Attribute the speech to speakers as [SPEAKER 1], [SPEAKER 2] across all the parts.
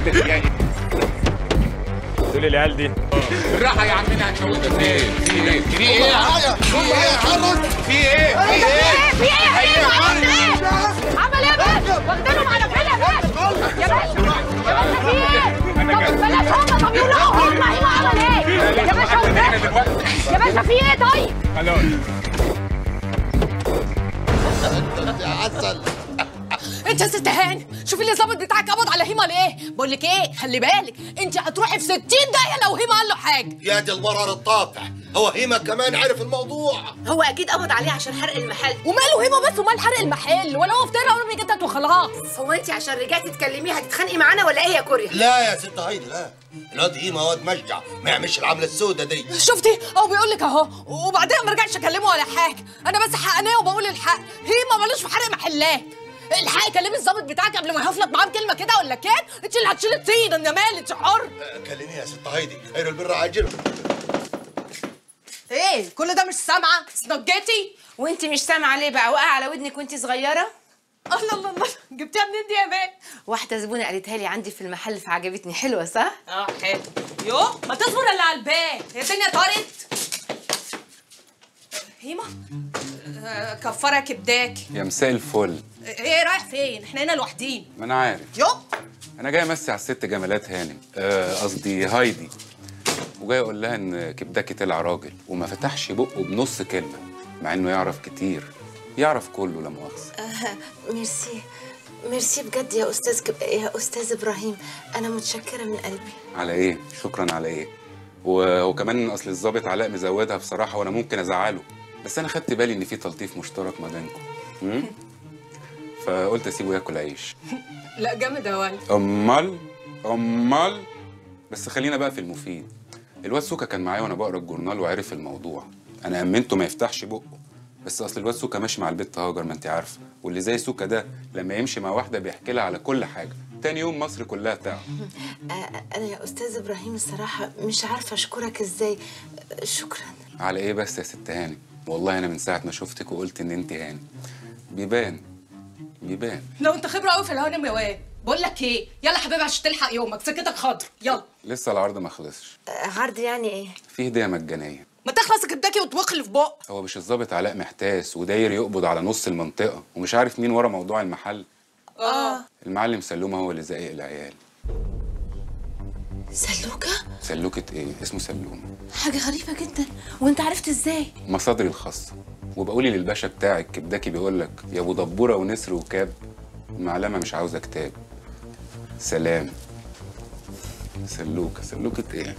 [SPEAKER 1] دول العيال دي
[SPEAKER 2] بالراحه يا عمنا هتموتنا فين؟ في ايه؟ في ايه يا عم؟ في ايه؟ في ايه؟ في ايه؟
[SPEAKER 3] في ايه؟ عمل ايه بس؟ واخدينهم على فين يا باشا؟ يا باشا في ايه؟ طب بلاش هم، طب يقولوا هم هيما عمل ايه؟ يا باشا يا باشا في ايه طيب؟
[SPEAKER 1] خلاص
[SPEAKER 4] انت يا عسل.
[SPEAKER 3] انت يا ست هاني شوفي لي الظابط بتاعك قبض على هيما ليه؟ بقول لك ايه، خلي بالك انت هتروحي في 60 دقيقه لو هيما قال له حاجه.
[SPEAKER 4] يا دي المرار الطافح، هو هيما كمان عرف الموضوع.
[SPEAKER 5] هو اكيد قبض عليه عشان حرق المحل.
[SPEAKER 3] وماله هيما بس ومال حرق المحل؟ ولا هو افترى ولا جتت وخلاص.
[SPEAKER 5] هو انت عشان رجعتي تكلميه هتتخانقي معانا ولا ايه يا كوريا؟
[SPEAKER 4] لا يا ست هايدي لا، الواد هيما واد مشجع ما يعملش العمله السوداء دي.
[SPEAKER 3] شفتي؟ هو بيقول لك اهو، وبعدين ما رجعش اكلمه ولا حاجه، انا بس حقانيه وبقول الحق، هيما مالوش في حرق محلات. الحقي كلمي الظابط بتاعك قبل ما يهفلط معاه بكلمه كده ولا كده، انت اللي هتشيلي الطين، انا مالي، انت حر.
[SPEAKER 4] كلميها يا ست هايدي، خير البر عاجله.
[SPEAKER 3] ايه كل ده مش سامعه؟ سنجتي؟
[SPEAKER 5] وانت مش سامعه ليه بقى؟ وقع على ودنك وانت صغيره؟
[SPEAKER 3] الله الله الله، جبتيها منين دي يا بيه؟
[SPEAKER 5] واحده زبونه قالتها لي عندي في المحل فعجبتني. حلوه صح؟
[SPEAKER 3] حلو. يوه ما تصبر اللي على الباب، هي الدنيا طارت. هيما كفاره كبداك.
[SPEAKER 6] يا مساء الفل.
[SPEAKER 3] ايه رايح فين؟ احنا هنا لوحدين.
[SPEAKER 6] ما انا عارف.
[SPEAKER 3] يوه
[SPEAKER 6] انا جاي امسي على الست جمالات هانم، قصدي هايدي، وجاي اقول لها ان كبداكي طلع راجل وما فتحش بقه بنص كلمه، مع انه يعرف كتير، يعرف كله لا مؤاخذه.
[SPEAKER 5] ميرسي ميرسي بجد يا يا استاذ ابراهيم، انا متشكره من قلبي.
[SPEAKER 6] على ايه؟ شكرا على ايه؟ وكمان اصل الظابط علاء مزودها بصراحه وانا ممكن ازعله، بس انا خدت بالي ان في تلطيف مشترك ما بينكم. فقلت اسيبه ياكل عيش.
[SPEAKER 3] لا جامد يا ولد.
[SPEAKER 6] امال بس خلينا بقى في المفيد. الواد سوكا كان معايا وانا بقرا الجورنال وعرف الموضوع، انا امنته ما يفتحش بقه، بس اصل الواد سوكا ماشي مع البت هاجر ما انت عارفه، واللي زي سوكا ده لما يمشي مع واحده بيحكي لها على كل حاجه، تاني يوم مصر كلها تعرف.
[SPEAKER 5] انا يا استاذ ابراهيم الصراحه مش عارفه اشكرك ازاي. شكرا.
[SPEAKER 6] على ايه بس يا ست هاني؟ والله انا من ساعه ما شفتك وقلت ان انت هاني بيبان.
[SPEAKER 3] لو انت خبره قوي في الهانم يا واد. بقول لك ايه، يلا حبيبي عشان تلحق يومك، سكتك خضر، يلا.
[SPEAKER 6] لسه العرض ما خلصش.
[SPEAKER 5] عرض يعني ايه؟
[SPEAKER 6] في هديه مجانيه.
[SPEAKER 3] ما تخلص كبداكي وتوخ اللي في بقك.
[SPEAKER 6] هو مش الظابط علاء محتاس وداير يقبض على نص المنطقه ومش عارف مين ورا موضوع المحل؟ المعلم سلومه هو اللي زقق العيال.
[SPEAKER 5] سلوكه؟
[SPEAKER 6] سلوكه ايه؟ اسمه سلومه.
[SPEAKER 5] حاجه غريبه جدا، وانت عرفت ازاي؟
[SPEAKER 6] مصادري الخاصه، وبقولي للباشا بتاعك كبداكي بيقول لك يا ابو دبوره ونسر وكاب، المعلمه مش عاوزه كتاب. سلام. سلوكه ايه؟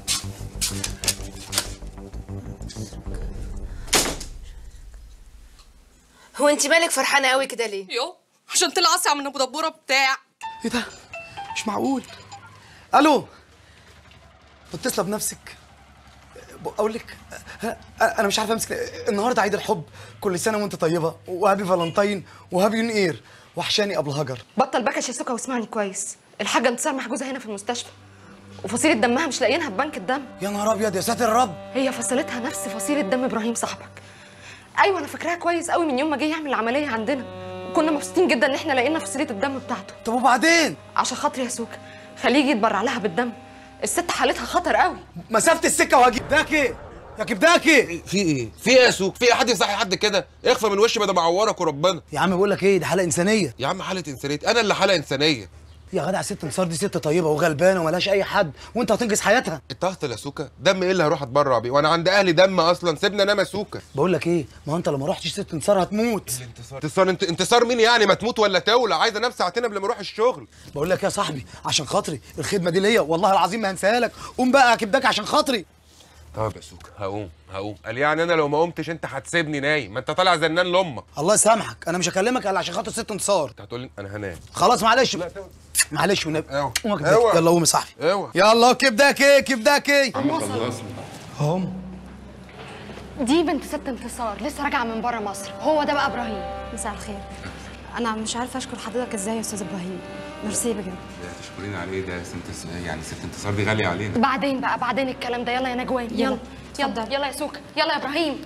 [SPEAKER 5] هو انت مالك فرحانه قوي كده ليه؟
[SPEAKER 3] يو عشان طلع اسرع من ابو دبوره بتاع.
[SPEAKER 7] ايه ده؟ مش معقول. الو، متصله بنفسك؟ اقول لك انا مش عارفه امسك. النهارده عيد الحب، كل سنه وانت طيبه، وهابي فالنتاين وهابي نيو اير، وحشاني ابو الهجر.
[SPEAKER 8] بطل بكش يا سكا واسمعني كويس، الحاجه انتصار محجوزه هنا في المستشفى، وفصيله دمها مش لاقيينها في بنك الدم.
[SPEAKER 7] يا نهار ابيض، يا ساتر رب.
[SPEAKER 8] هي فصيلتها نفس فصيله دم ابراهيم صاحبك. ايوه انا فاكراها كويس قوي من يوم ما جه يعمل العمليه عندنا، وكنا مبسوطين جدا ان احنا لقينا فصيله الدم بتاعته.
[SPEAKER 7] طب وبعدين؟
[SPEAKER 8] عشان خاطري يا سوكا خليه يجي يتبرع لها بالدم، الست حالتها خطر قوي.
[SPEAKER 7] مسافه السكه وهجيب داكي يا كبداكي.
[SPEAKER 9] في ايه؟ في ايه يا سوق؟ في ايه؟ حد يصحي حد كده؟ اخفى من وشي، ما ده معورك وربنا.
[SPEAKER 7] يا عم بقول لك ايه، دي حاله انسانيه.
[SPEAKER 9] يا عم حاله انسانيه؟ انا اللي حاله انسانيه
[SPEAKER 7] يا جدع. ست انتصار دي ست طيبه وغلبانه وملهاش اي حد، وانت هتنقذ حياتها.
[SPEAKER 9] انت هطل يا سوكا؟ دم ايه اللي هروح اتبرع بيه وانا عند اهلي دم اصلا؟ سيبني انام يا سوكا.
[SPEAKER 7] بقول لك ايه، ما هو انت لو ما رحتش ست انتصار هتموت.
[SPEAKER 9] انتصار مين يعني؟ ما تموت ولا تولع؟ عايز انام ساعتين قبل ما اروح الشغل.
[SPEAKER 7] بقول لك يا صاحبي عشان خاطري، الخدمه دي ليا والله العظيم ما هنساها لك. قوم بقى يا كبداك عشان خاطري.
[SPEAKER 9] طب يا سوكا هقوم. قال يعني انا لو ما قمتش انت هتسيبني نايم؟ ما انت طالع زنان لامك.
[SPEAKER 7] الله يسامحك، انا مش هكلمك الا عشان خاطر ست انتصار.
[SPEAKER 9] انت هتقول لي انا هنام؟
[SPEAKER 7] خلاص معلش معلش والنبي. قوم يا كبداكي، يلا قوم يا صاحبي.
[SPEAKER 9] اوعى.
[SPEAKER 7] يلا كبداكي.
[SPEAKER 6] عم خلصنا.
[SPEAKER 7] هم
[SPEAKER 8] دي بنت ست انتصار لسه راجعه من بره مصر، هو ده بقى ابراهيم.
[SPEAKER 10] مساء الخير. انا مش عارفه اشكر حضرتك ازاي يا استاذ ابراهيم، ميرسي بجد.
[SPEAKER 6] ده تشكرين على ايه؟ ده يعني ست انتصار دي غاليه علينا.
[SPEAKER 8] بعدين بقى، بعدين الكلام ده. يلا يا نجوان، يلا
[SPEAKER 10] اتفضل.
[SPEAKER 8] يلا يا سوكا، يلا يا ابراهيم،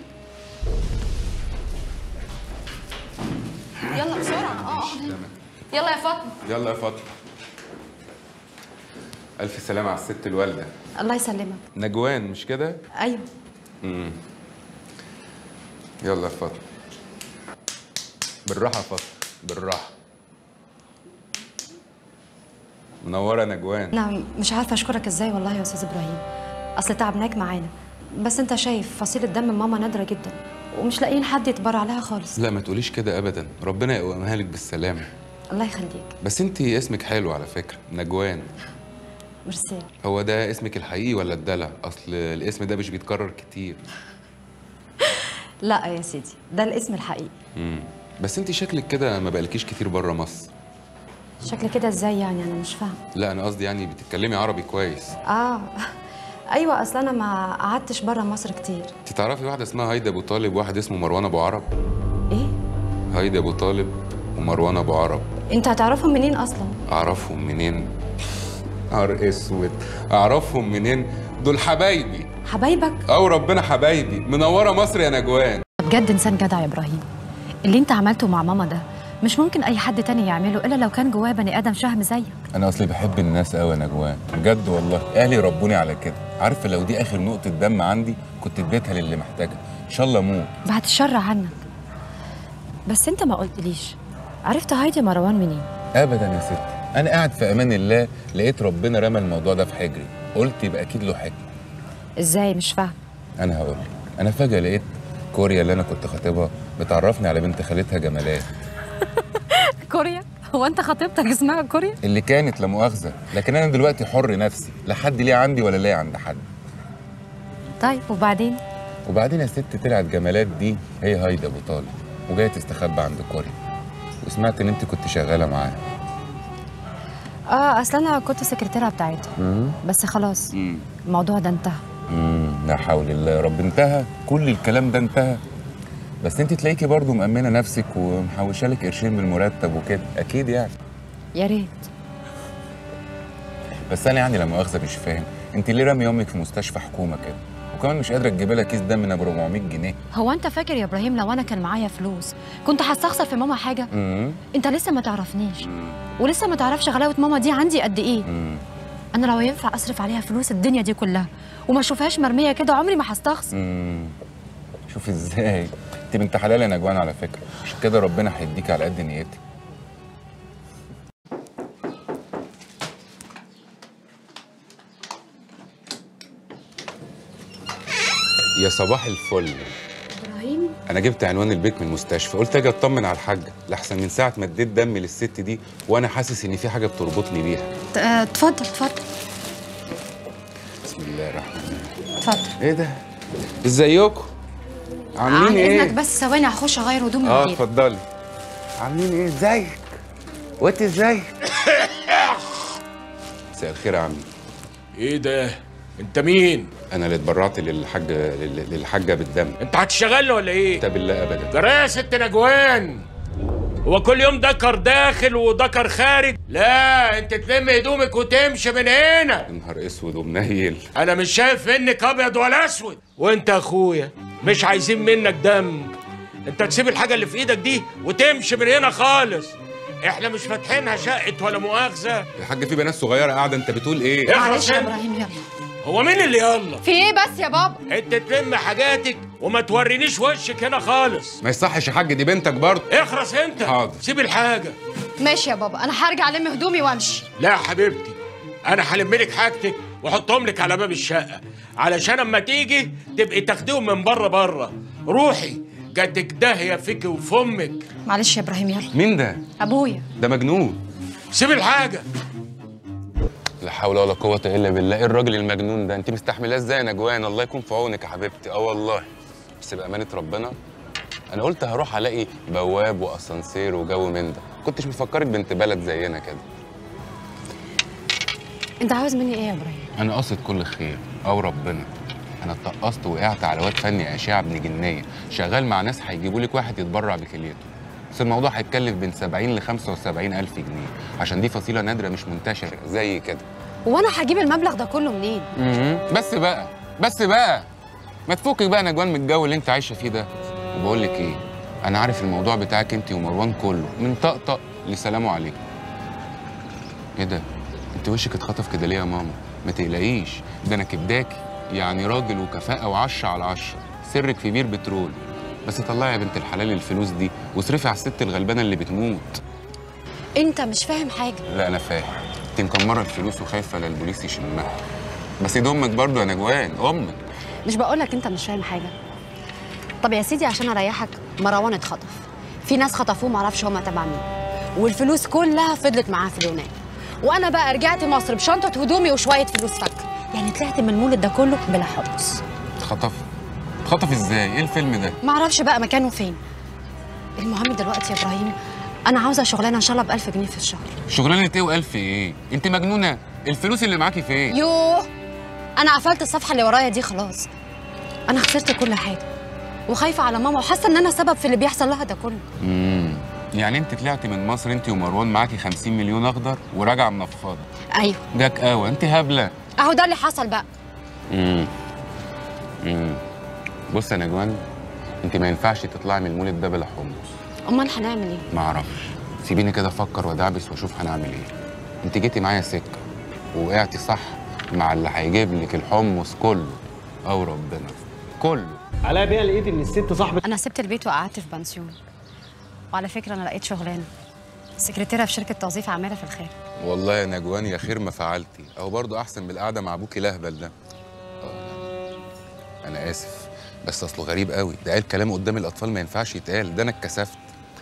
[SPEAKER 8] يلا بسرعه. يلا يا فاطمه.
[SPEAKER 6] يلا يا فاطمه. الف سلامه على الست الوالده.
[SPEAKER 10] الله يسلمك.
[SPEAKER 6] نجوان مش كده؟
[SPEAKER 10] ايوه.
[SPEAKER 6] يلا يا فاطمه. بالراحه يا فاطمه، بالراحه. منوره نجوان.
[SPEAKER 10] انا مش عارفه اشكرك ازاي والله يا استاذ ابراهيم، اصل تعبناك معانا، بس انت شايف فصيله دم ماما نادره جدا ومش لاقيين حد يتبرع لها خالص.
[SPEAKER 6] لا ما تقوليش كده ابدا، ربنا يقومها لك بالسلامه.
[SPEAKER 10] الله يخليك.
[SPEAKER 6] بس انت اسمك حلو على فكره، نجوان.
[SPEAKER 10] ميرسي.
[SPEAKER 6] هو ده اسمك الحقيقي ولا الدلع؟ اصل الاسم ده مش بيتكرر كتير.
[SPEAKER 10] لا يا سيدي، ده الاسم الحقيقي.
[SPEAKER 6] بس انت شكلك كده ما بقالكيش كتير بره مصر.
[SPEAKER 10] شكل كده ازاي يعني؟ انا مش فاهم.
[SPEAKER 6] لا انا قصدي يعني بتتكلمي عربي كويس.
[SPEAKER 10] ايوه، اصل انا ما قعدتش بره مصر كتير.
[SPEAKER 6] انت تعرفي واحده اسمها هيدا ابو طالب وواحد اسمه مروان ابو عرب؟
[SPEAKER 10] ايه؟
[SPEAKER 6] هيدا ابو طالب ومروان ابو عرب.
[SPEAKER 10] انت هتعرفهم منين اصلا؟
[SPEAKER 6] اعرفهم منين؟ نهار اسود، اعرفهم منين؟ دول حبايبي.
[SPEAKER 10] حبايبك؟
[SPEAKER 6] او ربنا حبايبي. منوره مصر يا نجوان.
[SPEAKER 10] بجد انسان جدع يا ابراهيم. اللي انت عملته مع ماما ده مش ممكن اي حد تاني يعمله الا لو كان جواه بني ادم شهم زيك.
[SPEAKER 6] انا اصلي بحب الناس قوي يا نجوان، بجد والله. اهلي ربوني على كده. عارفه لو دي اخر نقطه دم عندي كنت اديتها للي محتاجها، ان شاء الله اموت.
[SPEAKER 10] بعد الشر عنك. بس انت ما قلتليش، عرفت هايدي مروان منين؟
[SPEAKER 6] ابدا يا ستي، انا قاعد في امان الله لقيت ربنا رمى الموضوع ده في حجري، قلت يبقى اكيد له حكمه.
[SPEAKER 10] ازاي؟ مش فاهم.
[SPEAKER 6] انا هقول لك. انا فجاه لقيت كوريا اللي انا كنت خاطبها بتعرفني على بنت خالتها جمالات.
[SPEAKER 10] كوريا؟ هو انت خطيبتك اسمها كوريا؟
[SPEAKER 6] اللي كانت لا مؤاخذه، لكن انا دلوقتي حر نفسي، لا حد ليه عندي ولا ليه عند حد.
[SPEAKER 10] طيب وبعدين؟
[SPEAKER 6] وبعدين يا ست طلعت جمالات دي هي هايدا ابو طالب وجايه تستخبى عند كوريا، وسمعت ان انت كنت شغاله معاها.
[SPEAKER 10] اصل انا كنت سكرتيره بتاعتها. بس خلاص الموضوع ده انتهى.
[SPEAKER 6] لا حول الله يا رب. انتهى؟ كل الكلام ده انتهى؟ بس انت تلاقيكي برضه مأمنه نفسك ومحوشه لك قرشين من المرتب وكده، اكيد يعني.
[SPEAKER 10] يا ريت.
[SPEAKER 6] بس انا يعني لا مؤاخذه مش فاهم، انت ليه رامي امك في مستشفى حكومه كده؟ وكمان مش قادره تجيبي لها كيس دم من ابو 400 جنيه.
[SPEAKER 10] هو انت فاكر يا ابراهيم لو انا كان معايا فلوس كنت هستخسر في ماما حاجه؟ انت لسه ما تعرفنيش ولسه ما تعرفش غلاوه ماما دي عندي قد ايه. انا لو ينفع اصرف عليها فلوس الدنيا دي كلها وما اشوفهاش مرميه كده عمري ما هستخسر.
[SPEAKER 6] شوف ازاي انت بنت حلال يا نجوان على فكره، عشان كده ربنا هيديكي على قد نيتك. يا صباح الفل.
[SPEAKER 10] ابراهيم،
[SPEAKER 6] انا جبت عنوان البيت من المستشفى، قلت اجي اطمن على الحاجه لحسن من ساعه ما اديت دم للست دي وانا حاسس ان في حاجه بتربطني بيها.
[SPEAKER 10] اتفضل اتفضل.
[SPEAKER 6] بسم الله الرحمن الرحيم.
[SPEAKER 10] اتفضل.
[SPEAKER 6] ايه ده؟ ازيكم؟ عاملين ايه؟
[SPEAKER 10] اذنك بس ثواني هخش اغير هدومي.
[SPEAKER 6] اتفضلي. عاملين ايه؟ ازيك؟ وانت ازيك؟ مساء الخير يا عمي.
[SPEAKER 2] ايه ده؟ انت مين؟
[SPEAKER 6] انا اللي اتبرعت للحاجه بالدم.
[SPEAKER 2] انت هتشتغلني ولا ايه؟
[SPEAKER 6] كتاب الله ابدا.
[SPEAKER 2] جرى يا ست نجوان، هو كل يوم دكر داخل ودكر خارج؟ لا انت تلم هدومك وتمشي من هنا.
[SPEAKER 6] يا نهار اسود ومنيل.
[SPEAKER 2] انا مش شايف منك ابيض ولا اسود. وانت يا اخويا مش عايزين منك دم، انت تسيب الحاجه اللي في ايدك دي وتمشي من هنا خالص. احنا مش فاتحينها شقه ولا مؤاخذه
[SPEAKER 6] يا حاجه، في بنات صغيره قاعده، انت بتقول ايه؟
[SPEAKER 10] معلش يا ابراهيم يلا.
[SPEAKER 2] هو مين اللي يلا؟
[SPEAKER 10] في ايه بس يا بابا؟
[SPEAKER 2] انت تلم حاجاتك وما تورينيش وشك هنا خالص.
[SPEAKER 6] ما يصحش يا حاج، دي بنتك برضه.
[SPEAKER 2] اخرس انت.
[SPEAKER 6] حاضر.
[SPEAKER 2] سيب الحاجه.
[SPEAKER 10] ماشي يا بابا، انا هرجع الم هدومي وامشي.
[SPEAKER 2] لا يا حبيبتي، انا هلم لك حاجتك واحطهم لك على باب الشقه علشان اما تيجي تبقي تاخديهم من بره. روحي، جاتك داهيه فيكي وفمك.
[SPEAKER 10] معلش يا ابراهيم يلا.
[SPEAKER 6] مين ده؟
[SPEAKER 10] ابويا.
[SPEAKER 6] ده مجنون.
[SPEAKER 2] سيب الحاجه.
[SPEAKER 6] لا حول ولا قوة إلا بالله. إيه الراجل المجنون ده؟ أنت مستحملاه إزاي يا نجوان؟ الله يكون في عونك يا حبيبتي. والله. بس بأمانة ربنا أنا قلت هروح ألاقي بواب وأسانسير وجو من ده، كنتش مفكرك بنت بلد زينا كده.
[SPEAKER 10] أنت عاوز مني إيه يا إبراهيم؟
[SPEAKER 6] أنا قاصد كل خير، ربنا. أنا اتقصت وقعت على واد فني أشعة ابن جنية، شغال مع ناس هيجيبوا لك واحد يتبرع بكليته. بس الموضوع هيتكلف بين 70 ل 75 ألف جنيه، عشان دي فصيلة نادرة مش منتشرة زي كده.
[SPEAKER 10] وأنا هجيب المبلغ ده كله منين؟
[SPEAKER 6] بس بقى ما تفكك بقى نجوان من الجو اللي أنت عايشة فيه ده. وبقول لك إيه، أنا عارف الموضوع بتاعك أنت ومروان كله من طقطق لسلام عليكم. إيه ده؟ انت وشك اتخطف كده ليه يا ماما؟ ما تقلقيش، ده انا كبداكي، يعني راجل وكفاءه و10 على 10. سرك في بير بترول. بس طلعي يا بنت الحلال الفلوس دي واصرفي على الست الغلبانه اللي بتموت.
[SPEAKER 10] انت مش فاهم حاجه.
[SPEAKER 6] لا انا فاهم، انت مكمره الفلوس وخايفه لا البوليس يشمها. بس دي امك برضه يا نجوان، امك.
[SPEAKER 10] مش بقولك انت مش فاهم حاجه. طب يا سيدي عشان اريحك، مروان اتخطف، في ناس خطفوه معرفش هما تبع مين، والفلوس كلها فضلت معاه في اليونان، وانا بقى رجعت مصر بشنطه هدومي وشويه فلوس فك، يعني طلعت من المولد ده كله بلا حبس.
[SPEAKER 6] اتخطف ازاي؟ ايه الفيلم ده؟
[SPEAKER 10] معرفش بقى مكانه فين. المهم دلوقتي يا ابراهيم، انا عاوزه شغلانه ان شاء الله ب1000 جنيه في الشهر.
[SPEAKER 6] شغلانه ايه و1000 ايه؟ انت مجنونه؟ الفلوس اللي معاكي فين؟
[SPEAKER 10] يوه، انا قفلت الصفحه اللي ورايا دي خلاص. انا خسرت كل حاجه وخايفه على ماما وحاسه ان انا سبب في اللي بيحصل لها ده كله.
[SPEAKER 6] يعني انت طلعتي من مصر انت ومروان معاكي 50 مليون اخضر وراجعه منفضه.
[SPEAKER 10] ايوه
[SPEAKER 6] جاك قهوه، انت هبله.
[SPEAKER 10] اهو ده اللي حصل بقى.
[SPEAKER 6] بص يا نجوان، انت ما ينفعش تطلعي من المولد ده بلا حمص.
[SPEAKER 10] امال هنعمل ايه؟
[SPEAKER 6] ما اعرفش، سيبيني كده افكر وادعبس واشوف هنعمل ايه. انت جيتي معايا سكه ووقعتي صح مع اللي هيجيب لك الحمص كله او ربنا كله.
[SPEAKER 11] علاء بيه، لقيت ان الست صاحبه.
[SPEAKER 10] انا سبت البيت وقعدت في بنسيون، وعلى فكره انا لقيت شغلانه سكرتيره في شركه توظيف عماله في الخارج.
[SPEAKER 6] والله يا نجوان يا خير ما فعلتي، اهو برضه احسن من القعده مع ابوكي الاهبل ده. انا اسف بس اصله غريب قوي، ده قال كلام قدام الاطفال ما ينفعش يتقال، ده انا اتكسفت.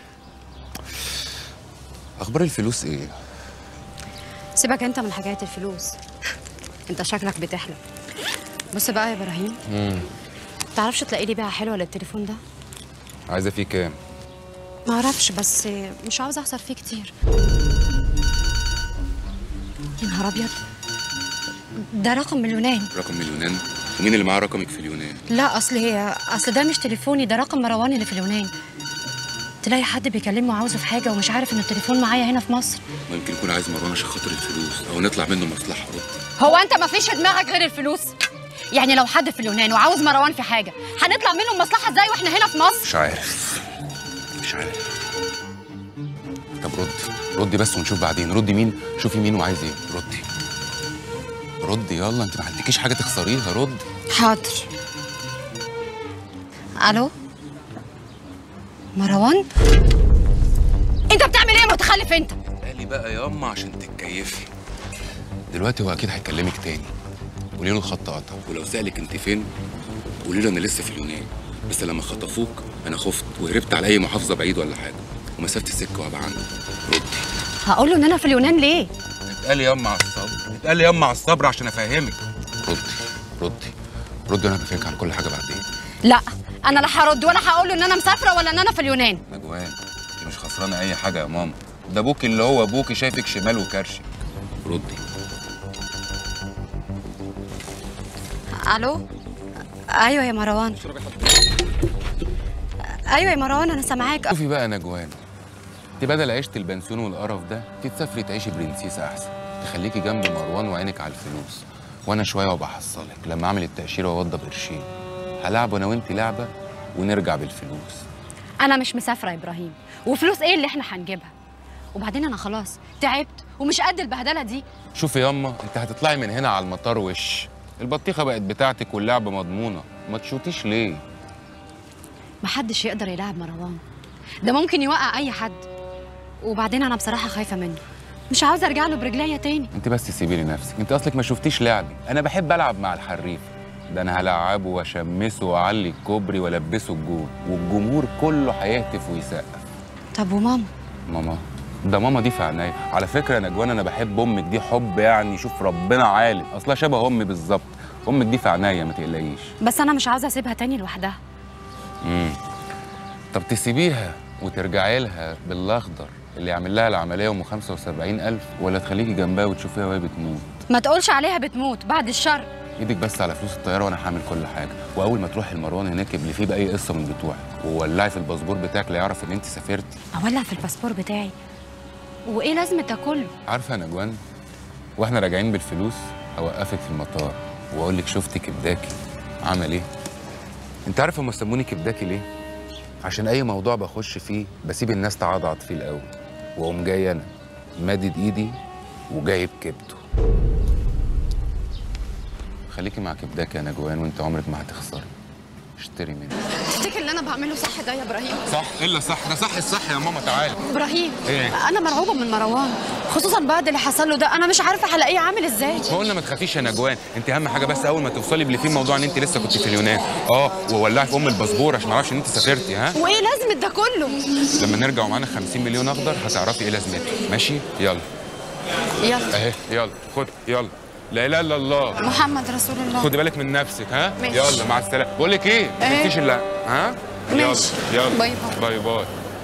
[SPEAKER 6] اخبار الفلوس ايه؟
[SPEAKER 10] سيبك انت من حكايه الفلوس، انت شكلك بتحلم. بص بقى يا ابراهيم، تعرفش تلاقي لي بيعه حلوه للتليفون ده؟
[SPEAKER 6] عايزه فيه كام؟
[SPEAKER 10] ما اعرفش بس مش عاوزه اخسر فيه كتير. يا نهار ابيض، ده رقم من اليونان.
[SPEAKER 6] رقم من اليونان؟ ومين اللي معاه رقمك في اليونان؟
[SPEAKER 10] لا اصل ده مش تليفوني، ده رقم مروان اللي في اليونان. تلاقي حد بيكلمه وعاوزه في حاجه ومش عارف ان التليفون معايا هنا في مصر.
[SPEAKER 6] ما يمكن يكون عايز مروان عشان خاطر الفلوس او نطلع منه مصلحه.
[SPEAKER 10] هو انت ما فيش في دماغك غير الفلوس؟ يعني لو حد في اليونان وعاوز مروان في حاجه هنطلع منه مصلحه ازاي واحنا هنا في مصر؟
[SPEAKER 6] مش عارف. طب ردي بس ونشوف بعدين. ردي مين؟ شوفي مين وعايز ايه. ردي يلا، انت ما عندكيش حاجه تخسريها. ردي.
[SPEAKER 10] حاضر. الو مروان، انت بتعمل ايه يا متخلف انت؟
[SPEAKER 6] قالي بقى ياما عشان تتكيفي. دلوقتي هو اكيد هيكلمك تاني، قولي له الخط قطع، ولو سالك انت فين قولي له انا لسه في اليونان، بس لما خطفوك انا خفت وهربت على اي محافظه بعيد ولا حاجه ومسافه السكه وهبقى عنده. ردي.
[SPEAKER 10] هقول له ان انا في اليونان ليه؟
[SPEAKER 6] اتقالي ياما على الصبر، عشان افهمك. ردي انا بفهمك عن كل حاجه بعدين.
[SPEAKER 10] لا انا لا هرد ولا هقول له ان انا مسافره ولا ان انا في اليونان.
[SPEAKER 6] نجوان انت مش خسرانه اي حاجه يا ماما، ده ابوكي اللي هو ابوكي شايفك شمال وكرشك. ردي.
[SPEAKER 10] الو ايوه يا مروان. ايوه يا مروان انا سامعاك.
[SPEAKER 6] شوفي بقى يا نجوان، انت بدل عيشه البنسيون والقرف ده تسافري تعيشي برنسيسه احسن، تخليكي جنب مروان وعينك على الفلوس، وانا شويه وبحصلك لما اعمل التاشيره واوضب قرشين. هلعب انا وانت لعبه ونرجع بالفلوس.
[SPEAKER 10] انا مش مسافره يا ابراهيم، وفلوس ايه اللي احنا هنجيبها؟ وبعدين انا خلاص تعبت ومش قد البهدله دي.
[SPEAKER 6] شوفي ياما، انت هتطلعي من هنا على المطار وش البطيخه بقت بتاعتك واللعبه مضمونه، ما تشوتيش ليه؟
[SPEAKER 10] محدش يقدر يلعب مروان، ده ممكن يوقع اي حد، وبعدين انا بصراحه خايفه منه، مش عاوزه ارجع له برجليا تاني.
[SPEAKER 6] انت بس سيبي لي نفسك، انت اصلك ما شفتيش لعبي، انا بحب العب مع الحريف ده، انا هلعبه واشمسه واعلي الكوبري والبسه الجول والجمهور كله هيهتف ويسقف.
[SPEAKER 10] طب وماما؟
[SPEAKER 6] ده ماما دي في عينيا. على فكره يا نجوان انا بحب امك دي حب يعني شوف ربنا عالم، اصلها شبه امي بالظبط. امك دي في عينيا ما تقلقيش.
[SPEAKER 10] بس انا مش عاوزه اسيبها تاني لوحدها.
[SPEAKER 6] طب تسيبيها وترجعي لها بالاخضر اللي يعمل لها العمليه ام 75,000 ولا تخليكي جنبها وتشوفيها وهي بتموت؟
[SPEAKER 10] ما تقولش عليها بتموت بعد الشر.
[SPEAKER 6] ايدك بس على فلوس الطياره وانا هعمل كل حاجه، واول ما تروحي لمروان هناك ابلي فيه باي قصه من بتوعك وولعي في الباسبور بتاعك لا يعرف ان انت سافرتي.
[SPEAKER 10] اولع في الباسبور بتاعي؟ وايه لازمه ده كله؟
[SPEAKER 6] عارفه يا نجوان، واحنا راجعين بالفلوس هوقفك في المطار واقول لك شفتي كبداكي عمل ايه؟ انت عارفه هم سموني كبداكي ليه؟ عشان اي موضوع بخش فيه بسيب الناس تعضعض فيه الاول، واقوم جاي انا مادد ايدي وجايب كبده. خليكي مع كبداك يا نجوان وانت عمرك ما هتخسري. اشتري مني.
[SPEAKER 8] تفتكر اللي انا بعمله صح ده يا ابراهيم؟
[SPEAKER 9] صح الا صح، ده صح الصح يا ماما. تعالى
[SPEAKER 8] ابراهيم،
[SPEAKER 9] ايه؟
[SPEAKER 8] انا مرعوبه من مروان، خصوصا بعد اللي حصل له ده. انا مش عارفه هلاقيه عامل ازاي.
[SPEAKER 6] قلنا ما تخافيش يا نجوان، انت اهم حاجه بس اول ما توصلي اللي فيه موضوع ان انت لسه كنت في اليونان، وولعي في ام الباسبور عشان ما اعرفش ان انت سافرتي. ها؟
[SPEAKER 8] وايه لازمه ده كله؟
[SPEAKER 6] لما نرجع ومعانا 50 مليون اخضر هتعرفي ايه لازمته. ماشي؟ يلا
[SPEAKER 8] يلا
[SPEAKER 6] اهي، يلا خد، يلا. لا اله الا الله
[SPEAKER 8] محمد رسول الله.
[SPEAKER 6] خدي بالك من نفسك. ها؟
[SPEAKER 8] ماشي.
[SPEAKER 6] يلا مع السلامه. بقول لك ايه؟ ما تنسيش الا ها؟
[SPEAKER 8] ماشي.
[SPEAKER 6] يلا
[SPEAKER 8] باي
[SPEAKER 6] باي
[SPEAKER 8] باي.
[SPEAKER 6] باي.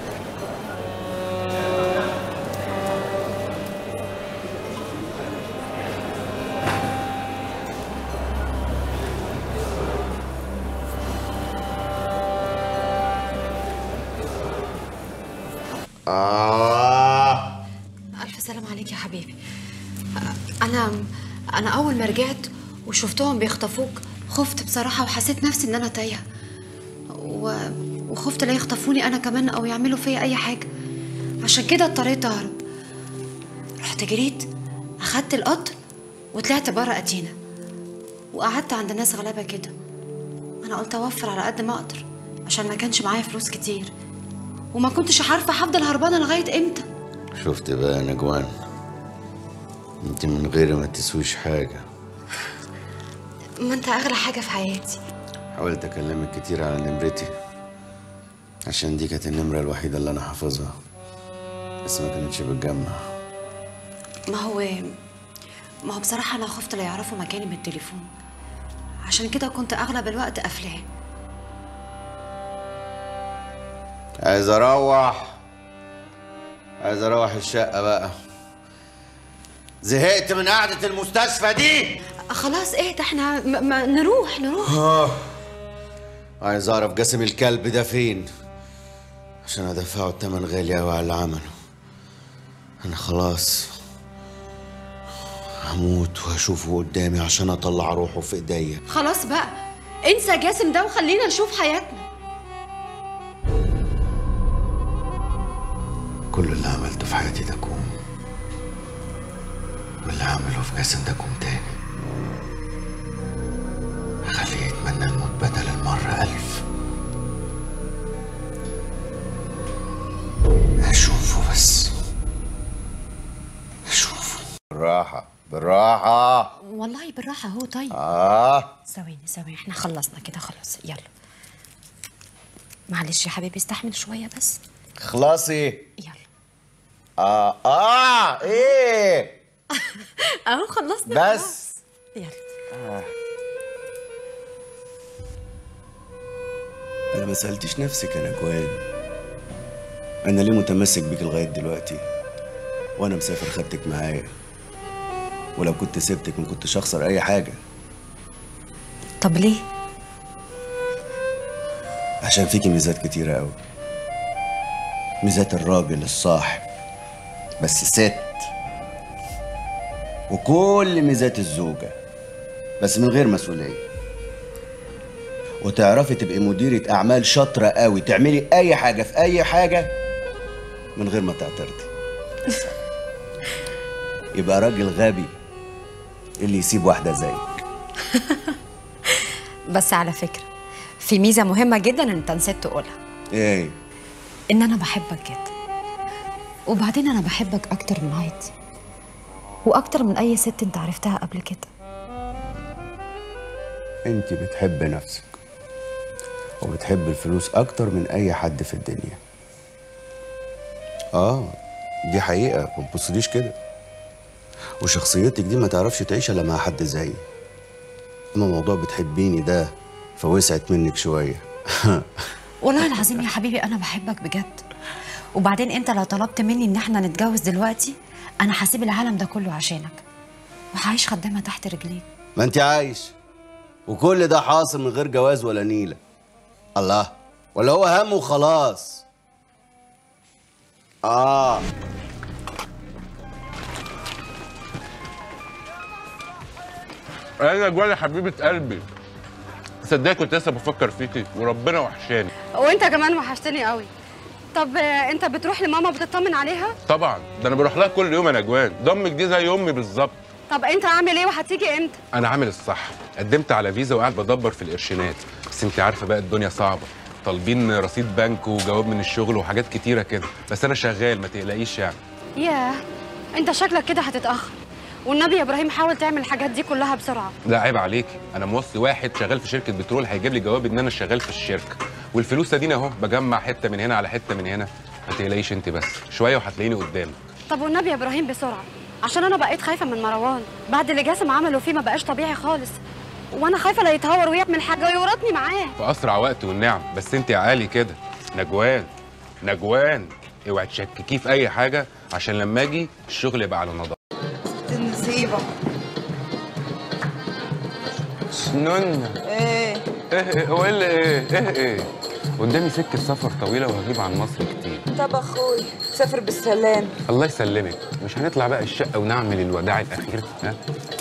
[SPEAKER 8] ألف سلام عليك يا حبيبي. أنا أول ما رجعت وشفتهم بيخطفوك خفت بصراحة، وحسيت نفسي إن أنا تايهة، وخفت لا يخطفوني أنا كمان أو يعملوا فيا أي حاجة. عشان كده اضطريت أهرب. رحت جريت، أخدت القطر وطلعت بره أتينا، وقعدت عند ناس غلابة كده. أنا قلت أوفر على قد ما أقدر عشان ما كانش معايا فلوس كتير، وما كنتش عارفة هفضل هربانة لغاية إمتى.
[SPEAKER 4] شفت بقى يا نجوان، انت من غيري ما تسويش حاجة.
[SPEAKER 8] ما أنت أغلى حاجة في حياتي.
[SPEAKER 4] حاولت أكلمك كتير على نمرتي عشان دي كانت النمرة الوحيدة اللي أنا حافظها، بس ما كانتش بتجمع.
[SPEAKER 8] ما هو بصراحة أنا خفت لا يعرفوا مكاني من التليفون، عشان كده كنت أغلب الوقت قافلاه.
[SPEAKER 4] عايز أروح الشقة بقى. زهقت من قعدة المستشفى دي.
[SPEAKER 8] خلاص اهدى، احنا ما نروح.
[SPEAKER 4] عايز أعرف جاسم الكلب ده فين عشان أدفعه التمن غالي أوي على اللي عمله. أنا خلاص هموت وهشوفه قدامي عشان أطلع روحه في إيديا.
[SPEAKER 8] خلاص بقى انسى جاسم ده وخلينا نشوف حياتنا.
[SPEAKER 4] كل اللي عملته في حياتي ده كوم، واللي عمله في جاسم ده كوم تاني. خليه يتمنى الموت بدل المرة 1000. أشوفه بس، أشوفه. بالراحة
[SPEAKER 8] والله بالراحة اهو. طيب ثواني احنا خلصنا كده خلاص. يلا معلش يا حبيبي استحمل شوية بس.
[SPEAKER 4] خلاصي.
[SPEAKER 8] يلا.
[SPEAKER 4] ايه
[SPEAKER 8] اهو خلصنا
[SPEAKER 4] بس.
[SPEAKER 8] يلا.
[SPEAKER 4] انا ما سألتش نفسك يا نجوان، انا ليه متمسك بيك لغاية دلوقتي وانا مسافر خدتك معايا؟ ولو كنت سبتك ما كنتش اخسر اي حاجة.
[SPEAKER 8] طب ليه؟
[SPEAKER 4] عشان فيكي ميزات كتيرة قوي. ميزات الراجل الصاحب بس ست، وكل ميزات الزوجة بس من غير مسؤولية. وتعرفي تبقي مديرة أعمال شاطرة قوي، تعملي أي حاجة في أي حاجة من غير ما تعترضي. يبقى راجل غبي اللي يسيب واحدة زيك.
[SPEAKER 8] بس على فكرة في ميزة مهمة جدا انت نسيت تقولها.
[SPEAKER 4] ايه؟
[SPEAKER 8] ان انا بحبك جدا، وبعدين انا بحبك اكتر من عادي، واكتر من اي ست انت عرفتها قبل كده.
[SPEAKER 4] انت بتحب نفسك وبتحب الفلوس اكتر من اي حد في الدنيا. دي حقيقة، ما تبصليش كده. وشخصيتك دي ما تعرفش تعيش الا مع حد زيي. اما موضوع بتحبيني ده فوسعت منك شوية.
[SPEAKER 8] والله العظيم يا حبيبي انا بحبك بجد. وبعدين انت لو طلبت مني ان احنا نتجوز دلوقتي انا هسيب العالم ده كله عشانك، وهعيش خدامة تحت رجليك.
[SPEAKER 4] ما انت عايش، وكل ده حاصل من غير جواز ولا نيلة. الله، ولا هو هم وخلاص؟
[SPEAKER 9] انا جوال يا حبيبه قلبي، صدقني كنت لسه بفكر فيكي وربنا وحشاني.
[SPEAKER 3] وانت كمان وحشتني قوي. طب انت بتروح لماما بتطمن عليها؟
[SPEAKER 9] طبعا، ده انا بروح لها كل يوم يا نجوان، ده امك دي زي امي بالظبط.
[SPEAKER 8] طب انت عامل ايه وهتيجي امتى؟
[SPEAKER 6] انا عامل الصح، قدمت على فيزا وقاعد بدبر في القرشينات، بس انت عارفه بقى الدنيا صعبه، طالبين رصيد بنك وجواب من الشغل وحاجات كتيره كده، بس انا شغال ما تقلقيش يعني.
[SPEAKER 8] ياه، انت شكلك كده هتتاخر، والنبي يا ابراهيم حاول تعمل الحاجات دي كلها بسرعه.
[SPEAKER 6] لا عيب عليكي، انا موصي واحد شغال في شركه بترول هيجيب لي جواب ان انا شغال في الشركه، والفلوس ادينا اهو بجمع حته من هنا على حته من هنا، ما تقلقيش انت بس شويه وهتلاقيني قدامك.
[SPEAKER 8] طب والنبي يا ابراهيم بسرعه، عشان انا بقيت خايفه من مروان، بعد اللي جاسم عمله فيه ما بقاش طبيعي خالص، وانا خايفه لا يتهور ويعمل حاجه ويورطني معاه.
[SPEAKER 6] في اسرع وقت والنعم، بس انت عالي كده. نجوان اوعي تشككيه في اي حاجه عشان لما اجي الشغل يبقى على نظافه.
[SPEAKER 12] النسيبه
[SPEAKER 6] شنون؟ ايه هو اللي ايه قدامي سكه سفر طويله وهغيب عن مصر كتير.
[SPEAKER 12] طب اخوي سافر بالسلام.
[SPEAKER 6] الله يسلمك. مش هنطلع بقى الشقه ونعمل الوداع الاخير؟ ها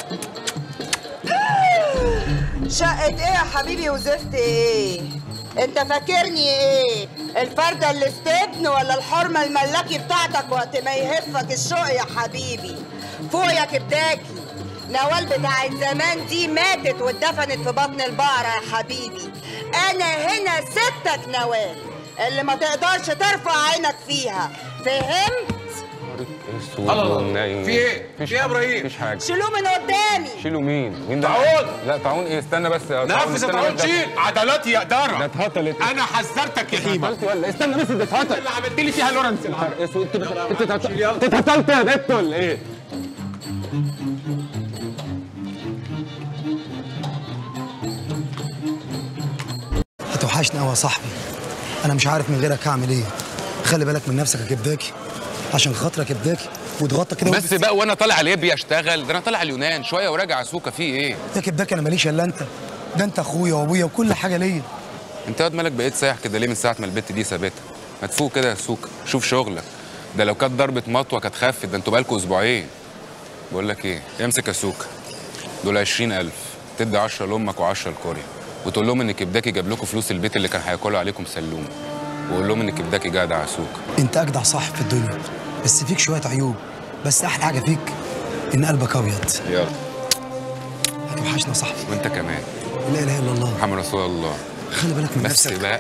[SPEAKER 12] شقة ايه يا حبيبي وزفت ايه؟ انت فاكرني ايه؟ الفردة اللي استبن ولا الحرمة الملاكي بتاعتك وقت ما يهفك الشوق يا حبيبي؟ فوق يا كبداكي، نوال بتاعت زمان دي ماتت واتدفنت في بطن البقرة يا حبيبي. انا هنا ستك نوال اللي ما تقدرش ترفع عينك فيها، فهمت؟
[SPEAKER 6] الله
[SPEAKER 2] في ايه؟ في ايه يا ابراهيم؟
[SPEAKER 6] مفيش حاجه.
[SPEAKER 12] شيلوه من قدامي.
[SPEAKER 6] شيلوا مين ده؟
[SPEAKER 2] طاعون.
[SPEAKER 6] لا طاعون ايه؟ استنى بس يا
[SPEAKER 2] نفذ يا طاعون، شيل عضلاتي يا اداره.
[SPEAKER 6] ده اتهطلت.
[SPEAKER 2] انا حذرتك يا هيما.
[SPEAKER 6] اتهطلت ولا استنى بس ده اتهطل
[SPEAKER 2] اللي عملت لي فيها لورنس
[SPEAKER 6] انت اتهطلت يا بت ولا ايه؟
[SPEAKER 7] هتوحشني قوي يا صاحبي، انا مش عارف من غيرك هعمل ايه. خلي بالك من نفسك يا كبداكي، عشان خاطرك يا كبداكي، واتغطى كده
[SPEAKER 6] بس بقى وانا طالع ليبيا اشتغل؟ ده انا طالع اليونان شويه وراجع سوكا. فيه ايه
[SPEAKER 7] يا كبداكي؟ انا ماليش الا انت، ده انت اخويا وابويا وكل حاجه ليا.
[SPEAKER 6] انت واد مالك بقيت سايح كده ليه من ساعه ما البت دي سابتها؟ ما تفوق كده يا سوكا، شوف شغلك. ده لو كانت ضربه مطوه كانت خفت، ده انتوا بقالكوا اسبوعين. بقول لك ايه، امسك يا سوكا، دول 20,000 تدي 10 لامك و10 لكوريا، وتقول لهم ان كبداكي جاب لكم فلوس البيت اللي كان هياكلوا عليكم سلوم، وقول لهم ان كبداكي جدع يا سوكا.
[SPEAKER 7] انت اجدع صاحب في الدنيا، بس فيك شويه عيوب، بس احلى حاجه فيك ان قلبك ابيض.
[SPEAKER 6] يلا
[SPEAKER 7] هتوحشنا يا صاحبي.
[SPEAKER 6] وانت كمان.
[SPEAKER 7] لا اله الا الله
[SPEAKER 6] محمد رسول الله.
[SPEAKER 7] خلي بالك من
[SPEAKER 6] بس
[SPEAKER 7] نفسك
[SPEAKER 6] بقى.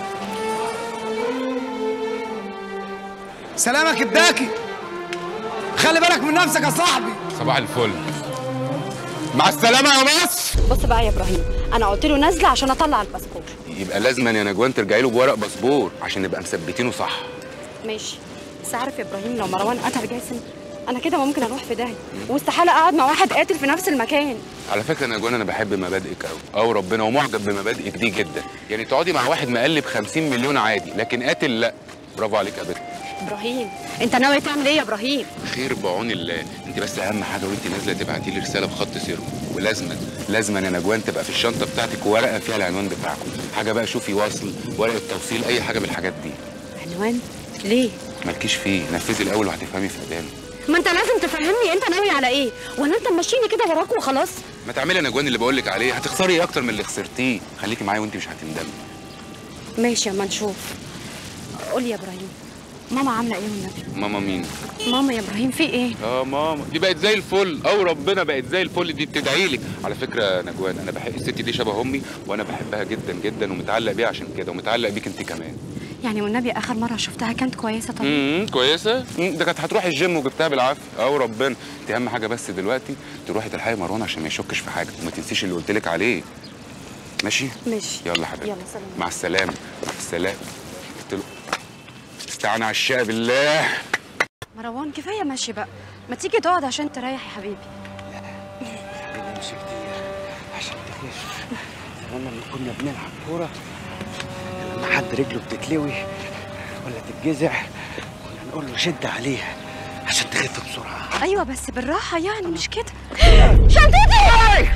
[SPEAKER 7] سلام يا كبداكي، خلي بالك من نفسك يا صاحبي.
[SPEAKER 6] صباح الفل، مع السلامه يا مصر.
[SPEAKER 8] بص بقى يا ابراهيم، انا قلت له نازله عشان اطلع الباسبور.
[SPEAKER 6] يبقى لازما يا نجوان ترجعي له بورق باسبور عشان نبقى مثبتينه صح.
[SPEAKER 8] ماشي، بس عارف يا ابراهيم لو مروان قتل جاسم انا كده ممكن اروح في داهيه، واستحاله اقعد مع واحد قاتل في نفس المكان.
[SPEAKER 6] على فكره يا نجوان انا بحب مبادئك قوي ربنا، ومعجب بمبادئك دي جدا. يعني تقعدي مع واحد مقلب 50 مليون عادي، لكن قاتل لا. برافو عليك يا بنت.
[SPEAKER 8] ابراهيم انت ناوي تعمل ايه يا ابراهيم؟
[SPEAKER 6] خير بعون الله. انت بس اهم حاجه وانت نازله تبعتي لي رساله بخط سيره، ولازما يا نجوان تبقى في الشنطه بتاعتك ورقه فيها العنوان بتاعكم، حاجه بقى شوفي وصل، ورقه توصيل، اي حاجه من الحاجات دي.
[SPEAKER 8] عنوان؟ ليه؟
[SPEAKER 6] مالكيش فيه، نفذي الاول وهتفهمي في قدام.
[SPEAKER 8] ما انت لازم تفهمني انت ناوي على ايه، ولا انت ماشيني كده وراك وخلاص؟
[SPEAKER 6] ما تعملي يا نجوان اللي بقول لك عليه، هتخسري ايه اكتر من اللي خسرتيه. خليكي معايا وانت مش هتندمي.
[SPEAKER 8] ماشي اما نشوف. قول لي يا ابراهيم، ماما عامله ايه والنبي؟
[SPEAKER 6] ماما مين؟
[SPEAKER 8] ماما يا ابراهيم في ايه؟
[SPEAKER 6] ماما دي بقت زي الفل، ربنا بقت زي الفل، دي بتدعي لك. على فكره يا نجوان انا بحب الست دي، شبه امي وانا بحبها جدا جدا ومتعلق بيها عشان كده، ومتعلق بيك انت كمان.
[SPEAKER 8] يعني والنبي اخر مره شفتها كانت كويسه طبعا.
[SPEAKER 6] كويسه؟ ده كانت هتروحي الجيم وجبتها بالعافيه. ربنا. انت اهم حاجه بس دلوقتي تروحي تلحقي مروان عشان ما يشكش في حاجه، وما تنسيش اللي قلت لك عليه. ماشي؟
[SPEAKER 8] ماشي.
[SPEAKER 6] يلا حبيبي.
[SPEAKER 8] يلا سلام.
[SPEAKER 6] مع السلامه. مع السلامه. استعان على الشقه بالله.
[SPEAKER 8] مروان كفايه ماشي بقى، ما تيجي تقعد عشان تريح يا حبيبي.
[SPEAKER 11] نمشي كتير عشان تخف. زمان لما كنا بنلعب كوره، لما حد رجله بتتلوي ولا تتجزع كنا نقول له شد عليها عشان تخف بسرعه.
[SPEAKER 8] ايوه بس بالراحه يعني مش كده. شنطتي!